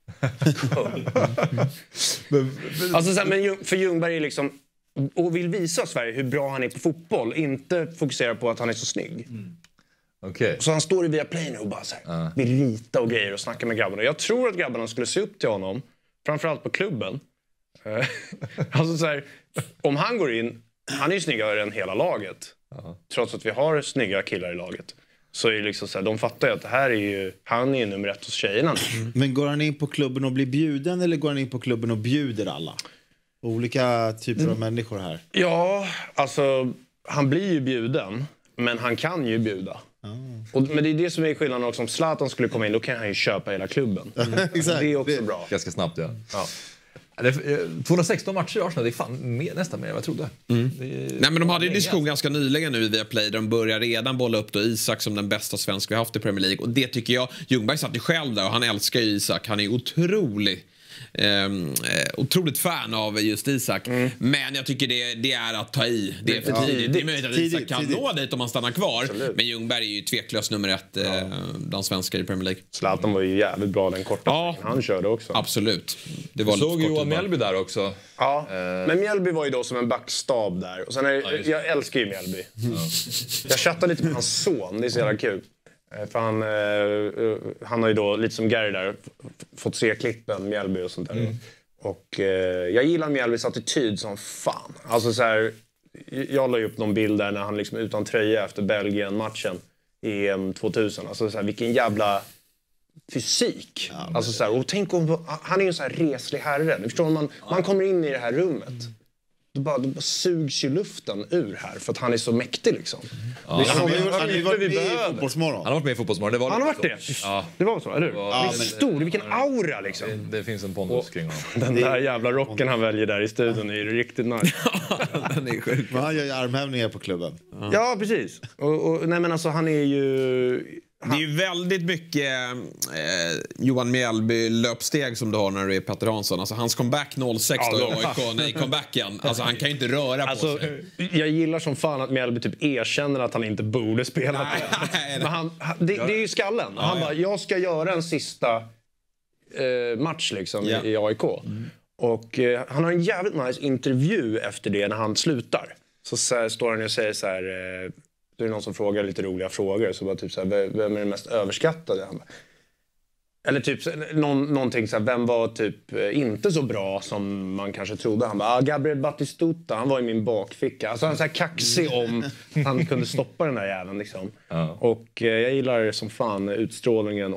Alltså, så här, men för Ljungberg är liksom, och vill visa Sverige hur bra han är på fotboll, inte fokusera på att han är så snygg. Okay. Så han står i Viaplay nu och bara så här, vill rita och grejer och snacka med grabbarna. Jag tror att grabbarna skulle se upp till honom, framförallt på klubben. Alltså så här, om han går in, han är ju snyggare än hela laget. Trots att vi har snygga killar i laget. Så är det liksom så här, de fattar ju att det här är ju, han är ju nummer 1 hos tjejerna. Men går han in på klubben och blir bjuden, eller går han in på klubben och bjuder alla? Olika typer av människor här. Ja, alltså han blir ju bjuden, men han kan ju bjuda. Men det är det som är skillnaden också. Om Zlatan skulle komma in, då kan han ju köpa hela klubben. Exakt. Det är också bra. Ganska snabbt, ja. 216 matcher i Arsenal, det är fan nästan mer än vad jag trodde. Nej, men de hade ju en diskussion ganska nyligen nu i Viaplay där de börjar redan bolla upp då Isak som den bästa svensk vi har haft i Premier League. Och det tycker jag, Ljungberg satt ju själv där och han älskar ju Isak. Han är otroligt fan av just Isak. Men jag tycker det är att ta i. Det är för tidigt. Det är möjligt att Isak kan nå dit om han stannar kvar. Absolut. Men Ljungberg är ju tveklöst nummer 1 bland svenskar i Premier League. Zlatan var ju jävligt bra den korta han körde också. Absolut. Det var såg ju Johan Mjällby där också. Ja, men Mjällby var ju då som en backstab där. Och sen jag älskar ju Mjällby. Jag chattar lite med hans son, det är så jävla kul. För han har ju då, lite som Gary där, fått se klippen, Mjällby och sånt där. Och jag gillar Mjällbys attityd som fan. Alltså så här, jag la ju upp någon bild där när han liksom utan tröja efter Belgien-matchen i EM 2000. Alltså så här, vilken jävla fysik. Alltså så här, och tänk om, han är ju en så här reslig herre. Du förstår, man kommer in i det här rummet. Då bara sugs ju luften ur här för att han är så mäktig liksom. Han har ju varit med i Fotbollsmorgon. Han har varit med i Fotbollsmorgon. Han har varit det? Ja. Det var så, eller hur? Ja, det är stor, vilken aura liksom. Det finns en pondus kring honom. Den där jävla rocken han väljer där i studion är ju riktigt nice. Den är sjuk. Men han gör ju armhävningar på klubben. Ja, precis. Och nej men alltså han är ju... Det är ju väldigt mycket Johan Mjällby löpsteg som du har när du är Petter Hansson. Alltså hans comeback 06 då i AIK, i comebacken. Alltså han kan ju inte röra på sig. Jag gillar som fan att Mjällby typ erkänner att han inte borde spela. Men det är ju skallen. Han bara, jag ska göra en sista match liksom i AIK. Och han har en jävligt nice intervju efter det när han slutar. Så står han och säger så här... Det är någon som frågar lite roliga frågor. Så bara typ så här, vem är den mest överskattade? Eller typ någonting så här, vem var typ inte så bra som man kanske trodde? Han bara, Gabriel Batistuta, han var i min bakficka. Alltså han var så här kaxig om han kunde stoppa den där jäveln liksom. Och jag gillar som fan utstrålningen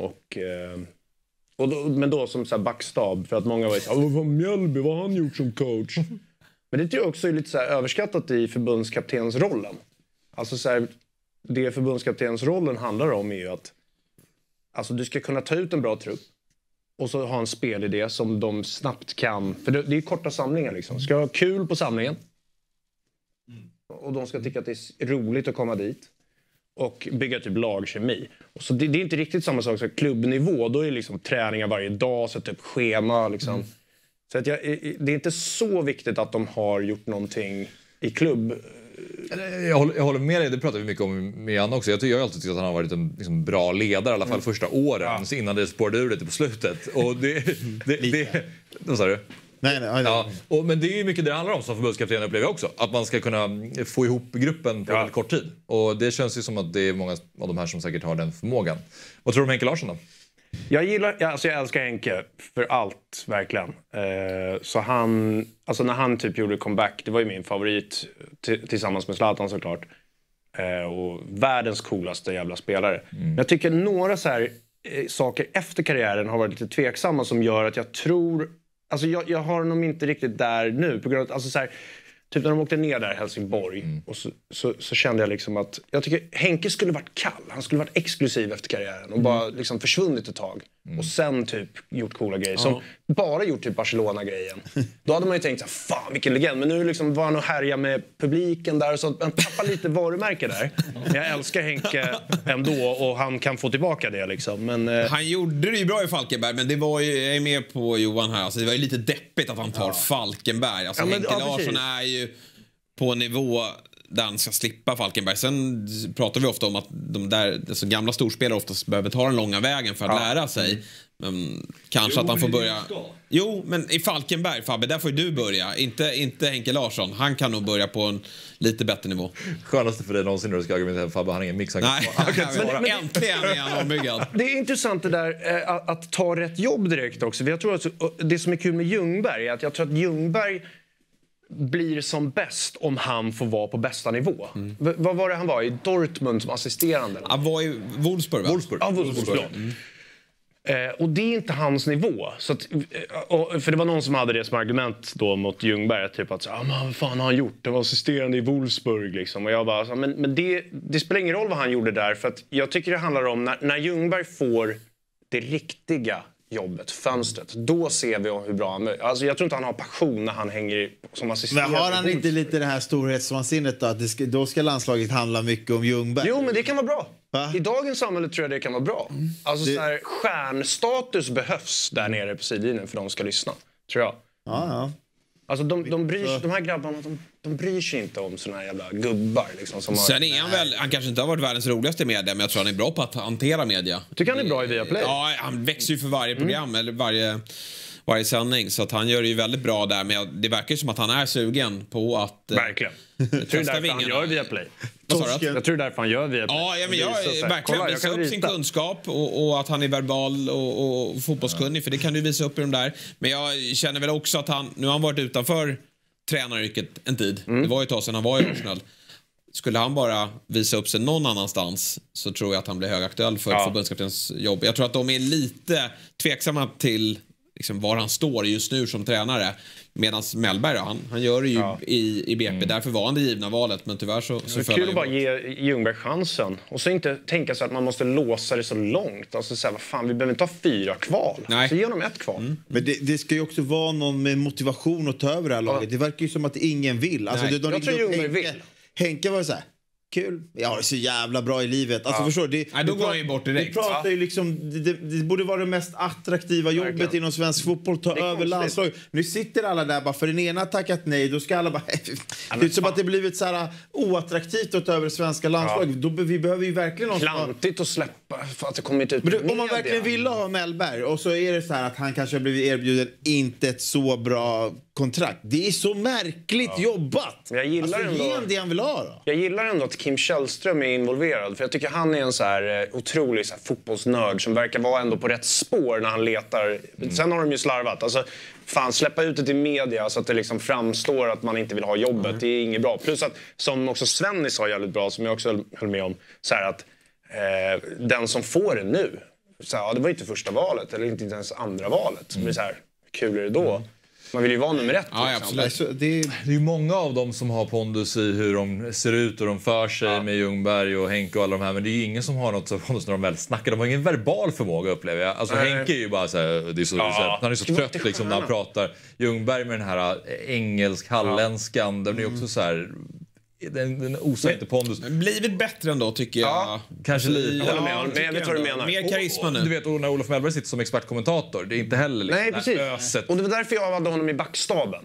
men då som så här backstab. För att många var så här, vad Mjällby, vad har han gjort som coach? Men det tror jag också är lite så här överskattat i förbundskaptensrollen. Alltså så här, det förbundskaptensrollen handlar om är ju att alltså du ska kunna ta ut en bra trupp och så ha en spelidé som de snabbt kan, för det är korta samlingar liksom. Ska ha kul på samlingen och de ska tycka att det är roligt att komma dit och bygga typ lagkemi. Och så det är inte riktigt samma sak som klubbnivå, då är det liksom träningar varje dag, sätta upp schema liksom. Så att det är inte så viktigt att de har gjort någonting i klubb. Jag håller med dig, det pratar vi mycket om med Janne också. Jag har alltid tyckt att han har varit en liksom, bra ledare, i alla fall första åren, innan det spårade ur lite på slutet. Och vad sa du? Nej. Ja, men det är ju mycket det handlar om som förbundskapten upplever jag också. Att man ska kunna få ihop gruppen på väldigt kort tid. Och det känns ju som att det är många av de här som säkert har den förmågan. Vad tror du om Henke Larsson då? Jag älskar Henke för allt, verkligen. Så när han typ gjorde comeback, det var ju min favorit tillsammans med Zlatan såklart. Och världens coolaste jävla spelare. Men jag tycker några så här saker efter karriären har varit lite tveksamma som gör att jag tror... Alltså jag har nog inte riktigt där nu. På grund av, alltså så här, typ när de åkte ner där i Helsingborg och så kände jag liksom att jag tycker Henke skulle varit kall. Han skulle varit exklusiv efter karriären och bara liksom försvunnit ett tag. och sen typ gjort coola grejer. Som bara gjort typ Barcelona-grejen. Då hade man ju tänkt så här, fan vilken legend. Men nu liksom var han och härja med publiken där och sånt. Han tappar lite varumärke där. Men jag älskar Henke ändå och han kan få tillbaka det liksom. Men, han gjorde det ju bra i Falkenberg, men det var ju, jag är med på Johan här, alltså det var ju lite deppigt att han tar Falkenberg. Alltså Henke Larsson är ju på nivå där han ska slippa Falkenberg. Sen pratar vi ofta om att de där alltså gamla storspelare oftast behöver ta den långa vägen för att lära sig. Men kanske att han får börja... Jo, men i Falkenberg, Fabbe, där får ju du börja. Inte Henke Larsson. Han kan nog börja på en lite bättre nivå. Skönaste för dig någonsin när du ska argumentera Fabbe. Han har ingen mix. Nej, men äntligen är han ombyggad. Det är intressant det där att ta rätt jobb direkt också. Jag tror att det som är kul med Ljungberg är att jag tror att Ljungberg blir som bäst om han får vara på bästa nivå. Vad var det han var? I Dortmund som assisterande? Han var i Wolfsburg, va? Wolfsburg. Och det är inte hans nivå. Så att, för det var någon som hade det som argument då mot Ljungberg. Typ att, vad fan har han gjort? Det var assisterande i Wolfsburg liksom. Och jag bara, men det spelar ingen roll vad han gjorde där. För att jag tycker det handlar om när Ljungberg får det riktiga jobbet, fönstret, då ser vi hur bra han är. Alltså jag tror inte han har passion när han hänger som assistent. Men har han inte lite det här storhetsvansinnet då? Att då ska landslaget handla mycket om Ljungberg? Jo, men det kan vara bra. I dagens samhälle tror jag det kan vara bra. Alltså så här, stjärnstatus behövs där nere på sidlinjen för de ska lyssna, tror jag. Ja. Alltså de här grabbarna, de bryr sig inte om såna här jävla gubbar liksom, som sen är han väl, han kanske inte har varit världens roligaste media, men jag tror han är bra på att hantera media. Tycker han är bra i Viaplay? Ja, han växer ju för varje program eller varje sändning, så att han gör det ju väldigt bra där, men det verkar ju som att han är sugen på att verkligen. Jag tror det är därför han gör Viaplay. Jag tror därför han gör Viaplay. Ja, men jag verkligen visa upp sin kunskap och att han är verbal och fotbollskunnig, för det kan du visa upp i de där. Men jag känner väl också att nu har han varit utanför tränaryrket en tid. Det var ju ett tag sedan han var i Arsenal. Skulle han bara visa upp sig någon annanstans så tror jag att han blir högaktuell för förbundskaptenens jobb. Jag tror att de är lite tveksamma till liksom var han står just nu som tränare. Medan Mellberg då, han gör det ju i BP. Därför var han det givna valet, men tyvärr så det är kul att bara ge Ljungberg chansen. Och så inte tänka sig att man måste låsa det så långt. Alltså så här, vad fan, vi behöver inte ha 4 kval. Nej. Så ge dem 1 kval. Men det ska ju också vara någon med motivation att ta över det här laget. Det verkar ju som att ingen vill. Alltså, jag tror Ljungberg vill. Henke var så här, kul. Ja, det är så jävla bra i livet. Alltså förstår du? Nej, då går han ju bort direkt. Vi pratar ju liksom, det borde vara det mest attraktiva jobbet inom svensk fotboll. Ta över landslag. Nu sitter alla där bara för den ena har tackat nej. Då ska alla bara... Det är som att det blivit så här oattraktivt att ta över svenska landslag. Vi behöver ju verkligen något... Klantigt att släppa för att det kommit ut. Men om man verkligen vill ha Mellberg och så är det så här att han kanske har blivit erbjuden inte ett så bra kontrakt. Det är så märkligt jobbat. Jag gillar alltså, ge det han vill ha då. Jag gillar ändå att Kim Källström är involverad. För jag tycker han är en så här otrolig så här fotbollsnörd som verkar vara ändå på rätt spår när han letar. Sen har de ju slarvat. Alltså, fan, släppa ut det i media så att det liksom framstår att man inte vill ha jobbet. Det är inget bra. Plus att, som också Svennis sa jävligt bra, som jag också höll med om, så här att den som får det nu, så här, det var inte första valet eller inte ens andra valet. Men så här, kul är det då? Man vill ju vara nummer 1. Ja, absolut. Det är ju många av dem som har pondus i hur de ser ut och de för sig med Ljungberg och Henke och alla de här. Men det är ju ingen som har något så pondus när de väl snackar. De har ingen verbal förmåga, upplever jag. Alltså Henke är ju bara så här, det är så, han är så trött liksom när han pratar. Ljungberg med den här engelsk-halländskan, den är också så här... Den osar inte pondus. Blivit bättre ändå, tycker jag. Kanske lite. Men jag vet vad du menar. Mer karisma nu. Du vet, när Olof Mellberg sitter som expertkommentator, det är inte heller liksom, nej, precis. Och det var därför jag hade honom i backstaben.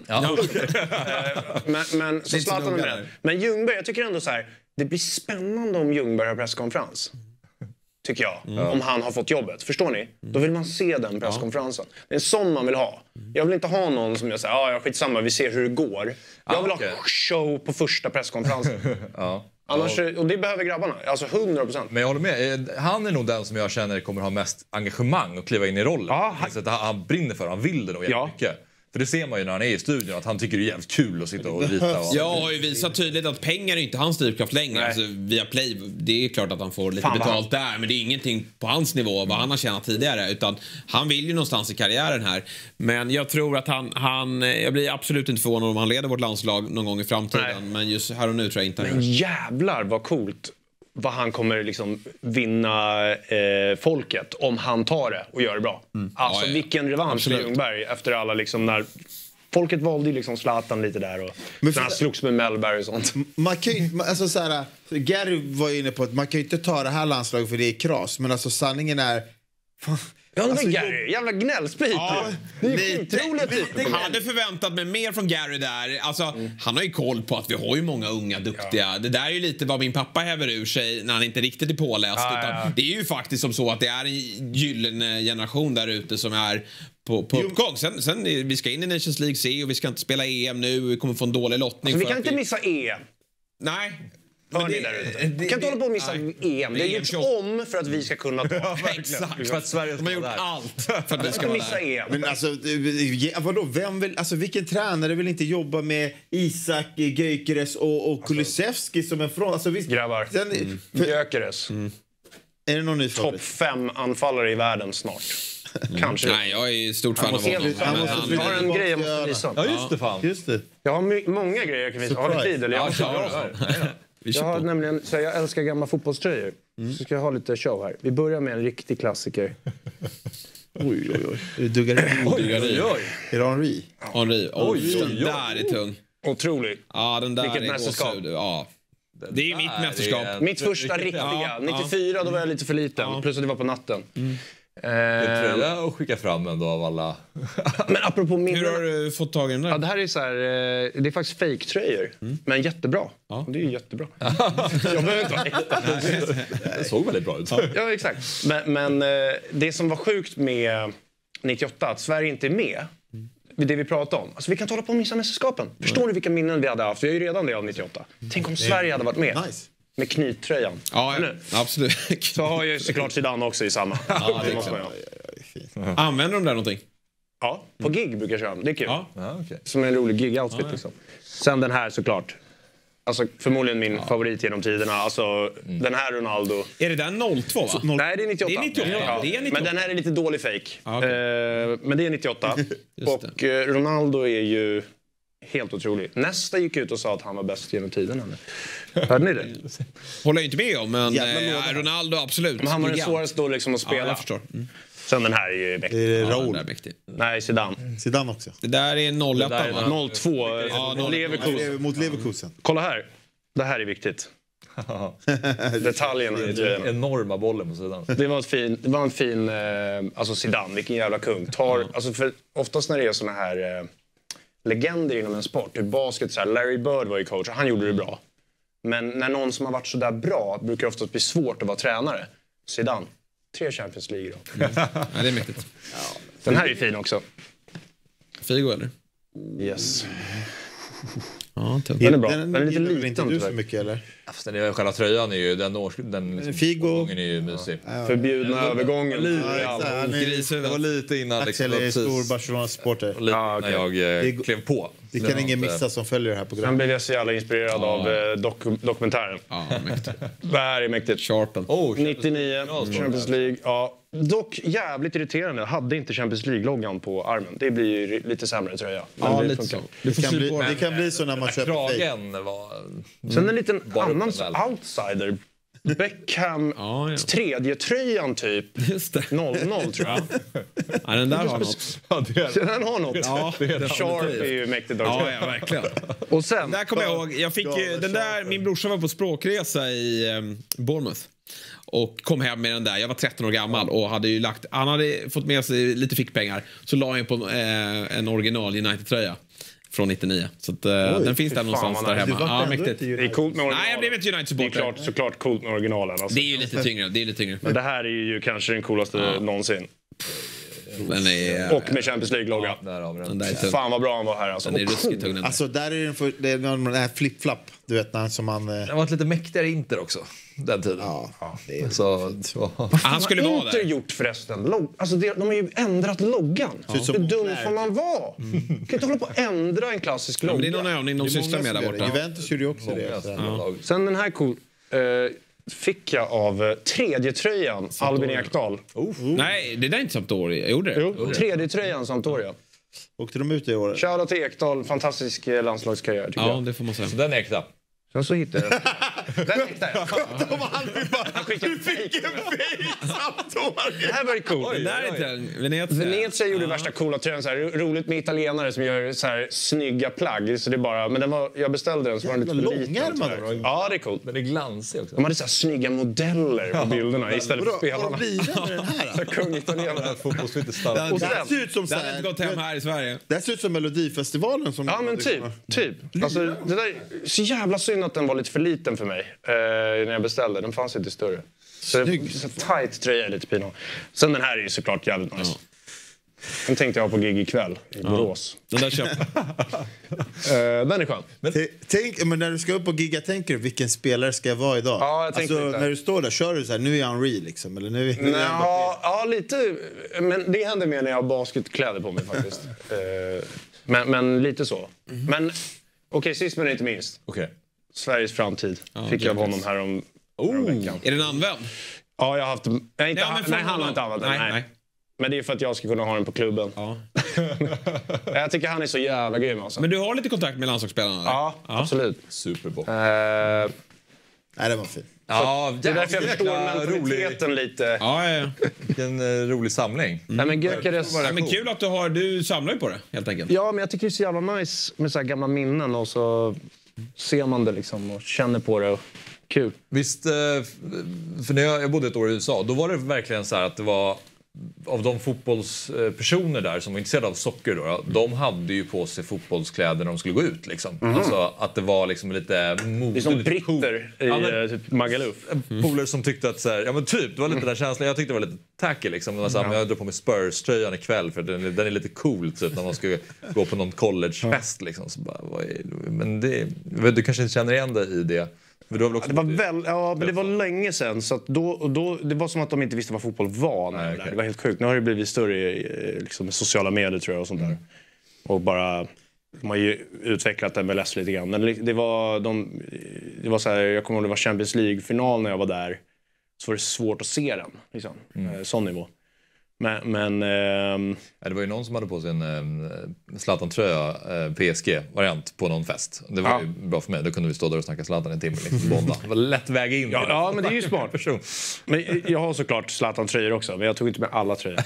Men så Zlatan med det. Men Ljungberg, jag tycker ändå så här, det blir spännande om Ljungberg har presskonferens. Tycker jag. Om han har fått jobbet. Förstår ni? Då vill man se den presskonferensen. Det är en sån man vill ha. Jag vill inte ha någon som jag säger, skitsamma, vi ser hur det går. Jag vill ha show på första presskonferensen. Annars, och det behöver grabbarna. Alltså 100%. Men jag håller med. Han är nog den som jag känner kommer ha mest engagemang och kliva in i rollen. Han brinner för, han vill det nog jättemycket. För det ser man ju när han är i studion, att han tycker det är jävligt kul att sitta och rita. Jag har ju visat tydligt att pengar är inte hans drivkraft längre. Alltså, via Play, det är klart att han får lite betalt där, men det är ingenting på hans nivå vad han har tjänat tidigare. Utan han vill ju någonstans i karriären här. Men jag tror att jag blir absolut inte förvånad om han leder vårt landslag någon gång i framtiden. Nej. Men just här och nu tror jag inte han gör. Jävlar vad coolt vad han kommer liksom vinna folket om han tar det och gör det bra. Alltså vilken revansch för Ljungberg efter alla liksom när folket valde ju liksom Zlatan lite där och när han slogs med Mellberg och sånt. Man kan ju, alltså så här, Gary var ju inne på att man kan ju inte ta det här landslaget för det är kras, men alltså sanningen är Ja, alltså, Gary, jävla gnällsprit. Ja, det är skitroliga typer. Jag hade förväntat mig mer från Gary där. Alltså, han har ju koll på att vi har ju många unga duktiga. Det där är ju lite vad min pappa häver ur sig när han inte riktigt är påläst. Utan det är ju faktiskt som så att det är en gyllene generation där ute som är på uppgång. Sen vi ska in i Nations League C och vi ska inte spela EM nu. Vi kommer få en dålig lottning. Alltså, vi kan inte missa EM. Nej. Men vi kan inte hålla på att missa EM. Det är gjorts om för att vi ska kunna ta. Exakt. För att Sverige har gjort allt för att vi ska missa EM. Men alltså, vadå, vem vill, alltså vilken tränare vill inte jobba med Isak Gyökeres och Kulusevski som en front? Alltså, visst, grabbar. Gyökeres. Är det någon ny topp 5 anfallare i världen snart? Kanske. Nej, jag är stort fan av honom. Jag har en grej jag måste visa. Ja, just det fan. Just det. Jag har många grejer jag kan visa. Har du tid eller? Jag har nämligen, så jag älskar gamla fotbollströjor. Så ska jag ha lite show här. Vi börjar med en riktig klassiker. Oj. Det duggar i. Är det Henry? Henry. Oj, den där är tung. Otrolig. Ja, den där vilket är mästerskap. Ja. Det är mitt mästerskap. Mitt första riktiga. 94 då var jag lite för liten. Plus att det var på natten. Det tror jag att skicka fram ändå av alla. Men apropå min... Hur har du fått tag i den där? Ja, det här är så här, det är faktiskt fake-tröjor. Men jättebra. Ja. Det är ju jättebra. Jag behöver inte vara äkta. Det såg väldigt bra ut. Ja, exakt. Men det som var sjukt med 98, att Sverige inte är med. Det vi pratade om. Alltså vi kan tala på och missa mästerskapen. Förstår du vilka minnen vi hade haft? Vi är ju redan det av 98. Tänk om Sverige hade varit med. Nice. Med knyttröjan. Ja, absolut. Så har ju såklart Zidane också i samma. Ja, det måste man. Använder de där någonting? Ja, på gig brukar jag köra. Det är kul. Ja, okay. Som en rolig gig-outfit liksom. Sen den här såklart. Alltså förmodligen min favorit genom tiderna. Alltså den här Ronaldo. Är det den 02 va? Nej, det är 98. Det är 98. Ja. Det är 98. Men den här är lite dålig fake. Okay. Men det är 98. Och Ronaldo är ju helt otrolig. Nästa gick ut och sa att han var bäst genom tiderna. Hörde ni det? Håller jag inte med om, men Ronaldo absolut. Men han var den svåraste då liksom att spela. Ja, jag förstår. Sen den här är ju mäktig. Det är Raoul. Nej, Zidane. Zidane också. Det där är 01 va? 02. Leverkusen. Mot Leverkusen. Kolla här. Det här är viktigt. Detaljerna. Den enorma bollen på sidan. Det var en fin alltså Zidane, vilken jävla kung. Alltså för oftast när det är såna här legender inom en sport, typ basket, så här, Larry Bird var ju coach och han gjorde det bra. Men när någon som har varit så där bra brukar det oftast bli svårt att vara tränare. Zidane. 3 Champions League då. Ja, det är mäktigt. Den här är fin också. Figo eller? Yes. Ja, den är bra. Den är lite liten. Inte du så mycket eller? Alltså, den är själva tröjan är ju den Figo är ju mysig. Förbjudna övergången. Det var lite innan Axel är stor Barcelona-supporter. När jag klev på. Det kan ingen missa som följer det här programmet. Sen blev jag så jävla inspirerad av dokumentären. Ja, mäktigt. Det här är mäktigt. Sharpen. 99, Champions League. Ja. Dock jävligt irriterande. Jag hade inte Champions League-loggan på armen. Det blir ju lite sämre tröja. Ja, lite så. Det kan bli så när man köper kragen var... Sen en liten annan outsider. Beckham tredje tröjan typ. Just det. 0-0 tror jag. Ja, den där har något. Den har något. Ja, Sharp är ju mäktigt också. Ja, verkligen. Och sen... Där kommer jag ihåg. Jag fick den där, min brorsa var på språkresa i Bournemouth. Och kom hem med den där. Jag var 13 år gammal och hade ju lagt... Han hade fått med sig lite fickpengar. Så la jag på en original United-tröja. Från 99. Så att, den finns där någonstans där hemma. Ja, mäktigt. Det är coolt med originalen. Nej, jag blev inte United-supporter. Det är såklart coolt med originalen. Alltså. Det är ju lite tyngre. Men det här är ju kanske den coolaste någonsin. Den är, och med Champions League-logga. Fan vad bra han var här. Alltså. Den är ruskigt tung. Alltså där är den här flip-flap. Du vet när som man... Det var ett lite mäktigare Inter också. Den tiden. Ja, det är så. Han skulle vara Inter där. Gjort förresten. Alltså de har ju ändrat loggan. Hur dum får man vara? Kan inte hålla på att ändra en klassisk logga. Men det är någon övning de sysslar med där borta. Juventus gjorde ju också det. Sen den här fick jag av tredje tröjan Albin Ekdal. Nej, det där är inte Sampdoria. Jag gjorde det. Jo, tredje tröjan Sampdoria. Åkte de ut i år? Shoutout till Ekdal, fantastisk landslagskarriär tycker jag. Ja, det får man säga. Så den är äkta. Sen så hittade jag Den hittade jag. De Albin bara, du fick en fake-samtår. Det här var ju coolt. Det där är inte Venezia gjorde värsta coola tröjan. Så här, roligt med italienare som gör så här snygga plagg. Så det bara, men jag beställde den så var den lite för liten. Ja, det är coolt. Men det är glansig också. De hade så här snygga modeller på bilderna istället för spelarna. Vad blir det med den här? Kung italienare. Fotbollsligt starkt. Det här ser ut som det hade inte gått hem här i Sverige. Det här ser ut som Melodifestivalen. Som ja, men typ. Alltså, det där, så jävla synd att den var lite för liten för mig när jag beställde. Den fanns inte större. Så tight tröja är lite pin. Sen den här är ju såklart jävligt nice. Den tänkte jag ha på gig ikväll i Borås. Den där köpte. Den är skön. Men när du ska upp och gigga, tänker du vilken spelare ska jag vara idag? Ja, jag tänker när du står där, kör du så här, nu är han real liksom? Eller nu är ja, lite. Men det händer mer när jag har basketkläder på mig faktiskt. Men lite så. Men okej, sist men inte minst. Sveriges framtid fick jag av honom här om veckan. Är den använd? Ja, jag har haft... Han har inte använt den. Nej. Men det är för att jag ska kunna ha den på klubben. Ja. Jag tycker han är så jävla grym alltså. Men du har lite kontakt med landslagsspelarna? Eller? Ja, absolut. Superbra. Nej, det var fint. Ja, det är därför jag förstår mentaliteten lite. Ja. Vilken rolig samling. Nej, men men kul att du samlar ju på det, helt enkelt. Ja, men jag tycker det är så jävla nice med så här gamla minnen och så ser man det liksom och känner på det. Kul. Visst, för när jag bodde ett år i USA, då var det verkligen så här att det var av de fotbollspersoner där som var intresserade av socker då, de hade ju på sig fotbollskläder när de skulle gå ut liksom. Alltså att det var liksom lite det är som britter i typ Magaluf. Polare som tyckte att så här, ja men typ, det var lite den känslan. Jag tyckte det var lite tacky liksom. Jag drar på mig Spurs-tröjan ikväll för den är lite cool typ, när man ska gå på någon collegefest liksom. Så bara, men du kanske inte känner igen dig i det. Men det var länge sedan så att då det var som att de inte visste vad fotboll var. Nej, det var helt sjukt. Nu har det blivit större liksom, med sociala medier tror jag och sånt där. Och bara de har ju utvecklat MLS lite grann. Men det var så här, jag kommer ihåg det var Champions League-final när jag var där. Så var det svårt att se den liksom. Sån nivå. Men det var ju någon som hade på sig en Zlatan-tröja, PSG-variant på någon fest. Det var ju bra för mig. Då kunde vi stå där och snacka Zlatan en timme. Liksom, bonda. Det var lätt väg in. Ja, men det är ju smart. Men jag har såklart Zlatan-tröjor också. Men jag tog inte med alla tröjor.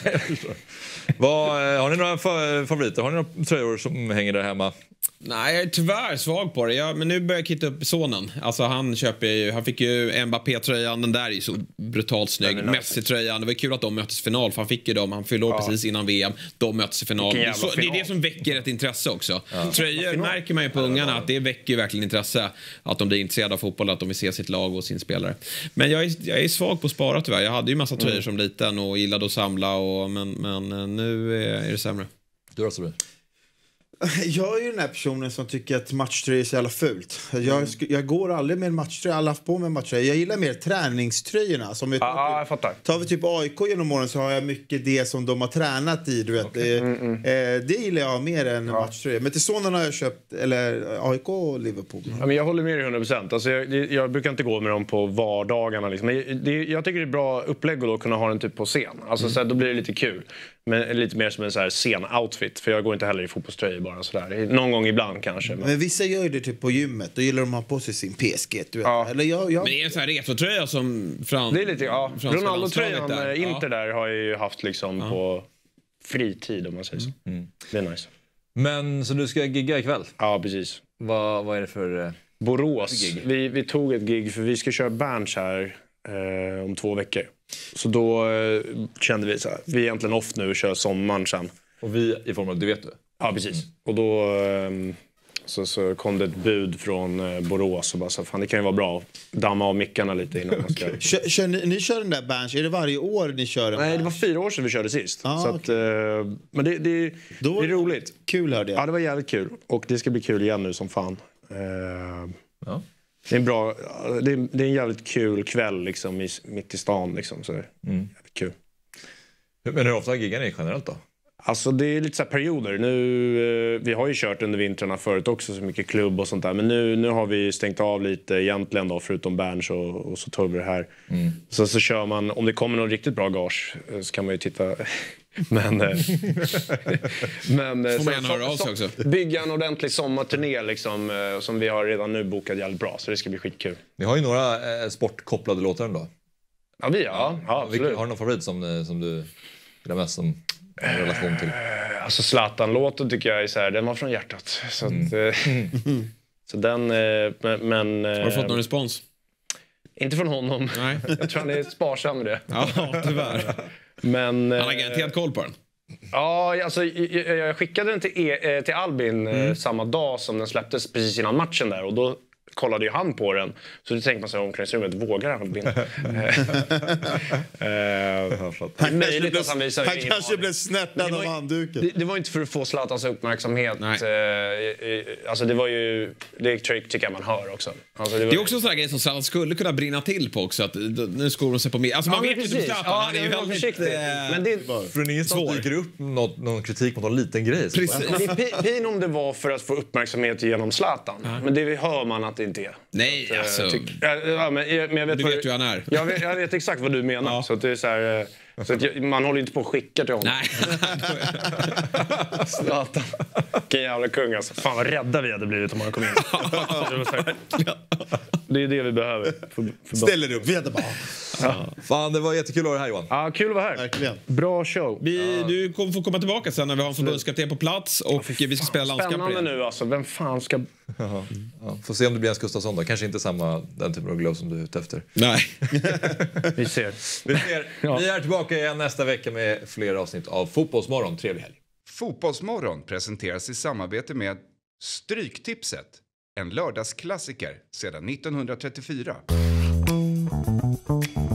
Har ni några favoriter? Har ni några tröjor som hänger där hemma? Nej, jag är tyvärr svag på det. Men nu börjar jag kitta upp sonen. Alltså han fick ju Mbappé-tröjan. Den där är ju så brutalt snygg. Messi-tröjan. Det var kul att de möttes i final. För han fick ju dem. Han fyllde år precis innan VM. De möttes i final. Det är det som väcker ett intresse också. Tröjor märker man ju på ungarna att det väcker ju verkligen intresse. Att de blir intresserade av fotboll. Att de vill se sitt lag och sin spelare. Men jag är svag på att spara tyvärr. Jag hade ju massa tröjor som liten och gillade att samla. Men nu är det sämre. Du då, Sabri? Jag är ju den här personen som tycker att matchtröja är så jävla fult. Jag går aldrig med en matchtröja. Jag har haft på mig en matchtröja. Jag gillar mer träningströjorna. Som jag fattar. Tar vi typ AIK genom åren så har jag mycket det som de har tränat i. Du vet. Det gillar jag mer än matchtröja. Men till sonen har jag köpt AIK och Liverpool. Ja, men jag håller med dig 100%. Alltså, jag brukar inte gå med dem på vardagarna. Liksom. Jag tycker det är bra upplägg att då kunna ha den typ på scen. Alltså, så här, då blir det lite kul. Men lite mer som en så här scen-outfit. För jag går inte heller i fotbollströjor bara sådär. Någon gång ibland kanske. Men vissa gör ju det typ på gymmet. Då gillar de att ha på sig sin PSG. Du vet. Eller Men det är en sån här retrotröja som det är lite, Ronaldo-tröjan Inter där har jag ju haft liksom på fritid om man säger så. Det är nice. Men så du ska gigga ikväll? Ja, precis. Vad är det för Borås. gig? Vi tog ett gig för vi ska köra Berns här om 2 veckor. Så då kände vi så här, vi är egentligen off nu och kör sommaren sen. Och vi i form av, du vet du? Ja, precis. Och då så kom det ett bud från Borås och bara så fan det kan ju vara bra att damma av mickarna lite innan man ska... Ni kör den där Berns, är det varje år ni kör den? Nej, det var 4 år sedan vi körde sist. Så att, men det är roligt. Kul hörde jag. Ja, det var jävligt kul. Och det ska bli kul igen nu som fan. Det är en bra, det är en jävligt kul kväll liksom mitt i stan liksom, så jävligt kul. Men hur ofta giggar ni generellt då? Alltså det är lite så här perioder. Nu, vi har ju kört under vintrarna förut också så mycket klubb och sånt där. Men nu har vi stängt av lite egentligen då, förutom Berns och så tog vi det här. Så kör man, om det kommer någon riktigt bra gage så kan man ju titta Men får man gärna höra av sig också. Bygga en ordentlig sommarturné liksom, som vi har redan nu bokat jävligt bra. Så det ska bli skitkul. Ni har ju några sportkopplade låtar ändå. Ja, ja, absolut. Har du någon favorit som du vill ha mest som en relation till? Alltså Zlatan-låten tycker jag är så här, den var från hjärtat. Så, att, så den, men... Har du fått någon respons? Inte från honom. Nej. Jag tror han är sparsam med det. Ja, tyvärr. Men, han har garanterat koll på den. Ja, alltså, jag skickade den till Albin samma dag som den släpptes, precis innan matchen där. Och då kollade ju han på den. Så då tänkte man sig omklädningsrummet, vågar Albin? Han kanske blev snärtad av handduken. Det var inte för att få Zlatans uppmärksamhet. Alltså det var ju, det tycker jag man hör också. Alltså, det är också en sån här grej som Zlatan skulle kunna brinna till på också. Att nu skor de sig på mig. Alltså man vet ju inte Zlatan, han är ju väldigt försiktig. Men det är från ingenstans dyker upp någon kritik mot någon liten grej. Precis. Det är pin om det var för att få uppmärksamhet genom Zlatan. Men det hör man att det inte är. Nej, alltså. Men jag vet du vet ju han är. Jag vet exakt vad du menar. Ja. Så att det är så här, så att man håller inte på att skicka till honom. Nej. Zlatan. Vilken jävla kung alltså. Fan vad rädda vi hade blivit om han kom in. Det är det vi behöver. Ställer upp, vi hade bara... Fan, det var jättekul att vara här, Johan. Ja, kul att vara här. Verkligen. Bra show. Du kommer få komma tillbaka sen när vi har en förbundskapten på plats och vi ska spela landskamp igen. Spännande nu alltså. Vem fan ska... Ja. Får se om det blir Jens Gustafsson då. Kanske inte den typen av glow som du är ute efter. Nej. Vi ser. Vi är tillbaka igen nästa vecka med fler avsnitt av Fotbollsmorgon. Trevlig helg. Fotbollsmorgon presenteras i samarbete med Stryktipset. En lördagsklassiker sedan 1934.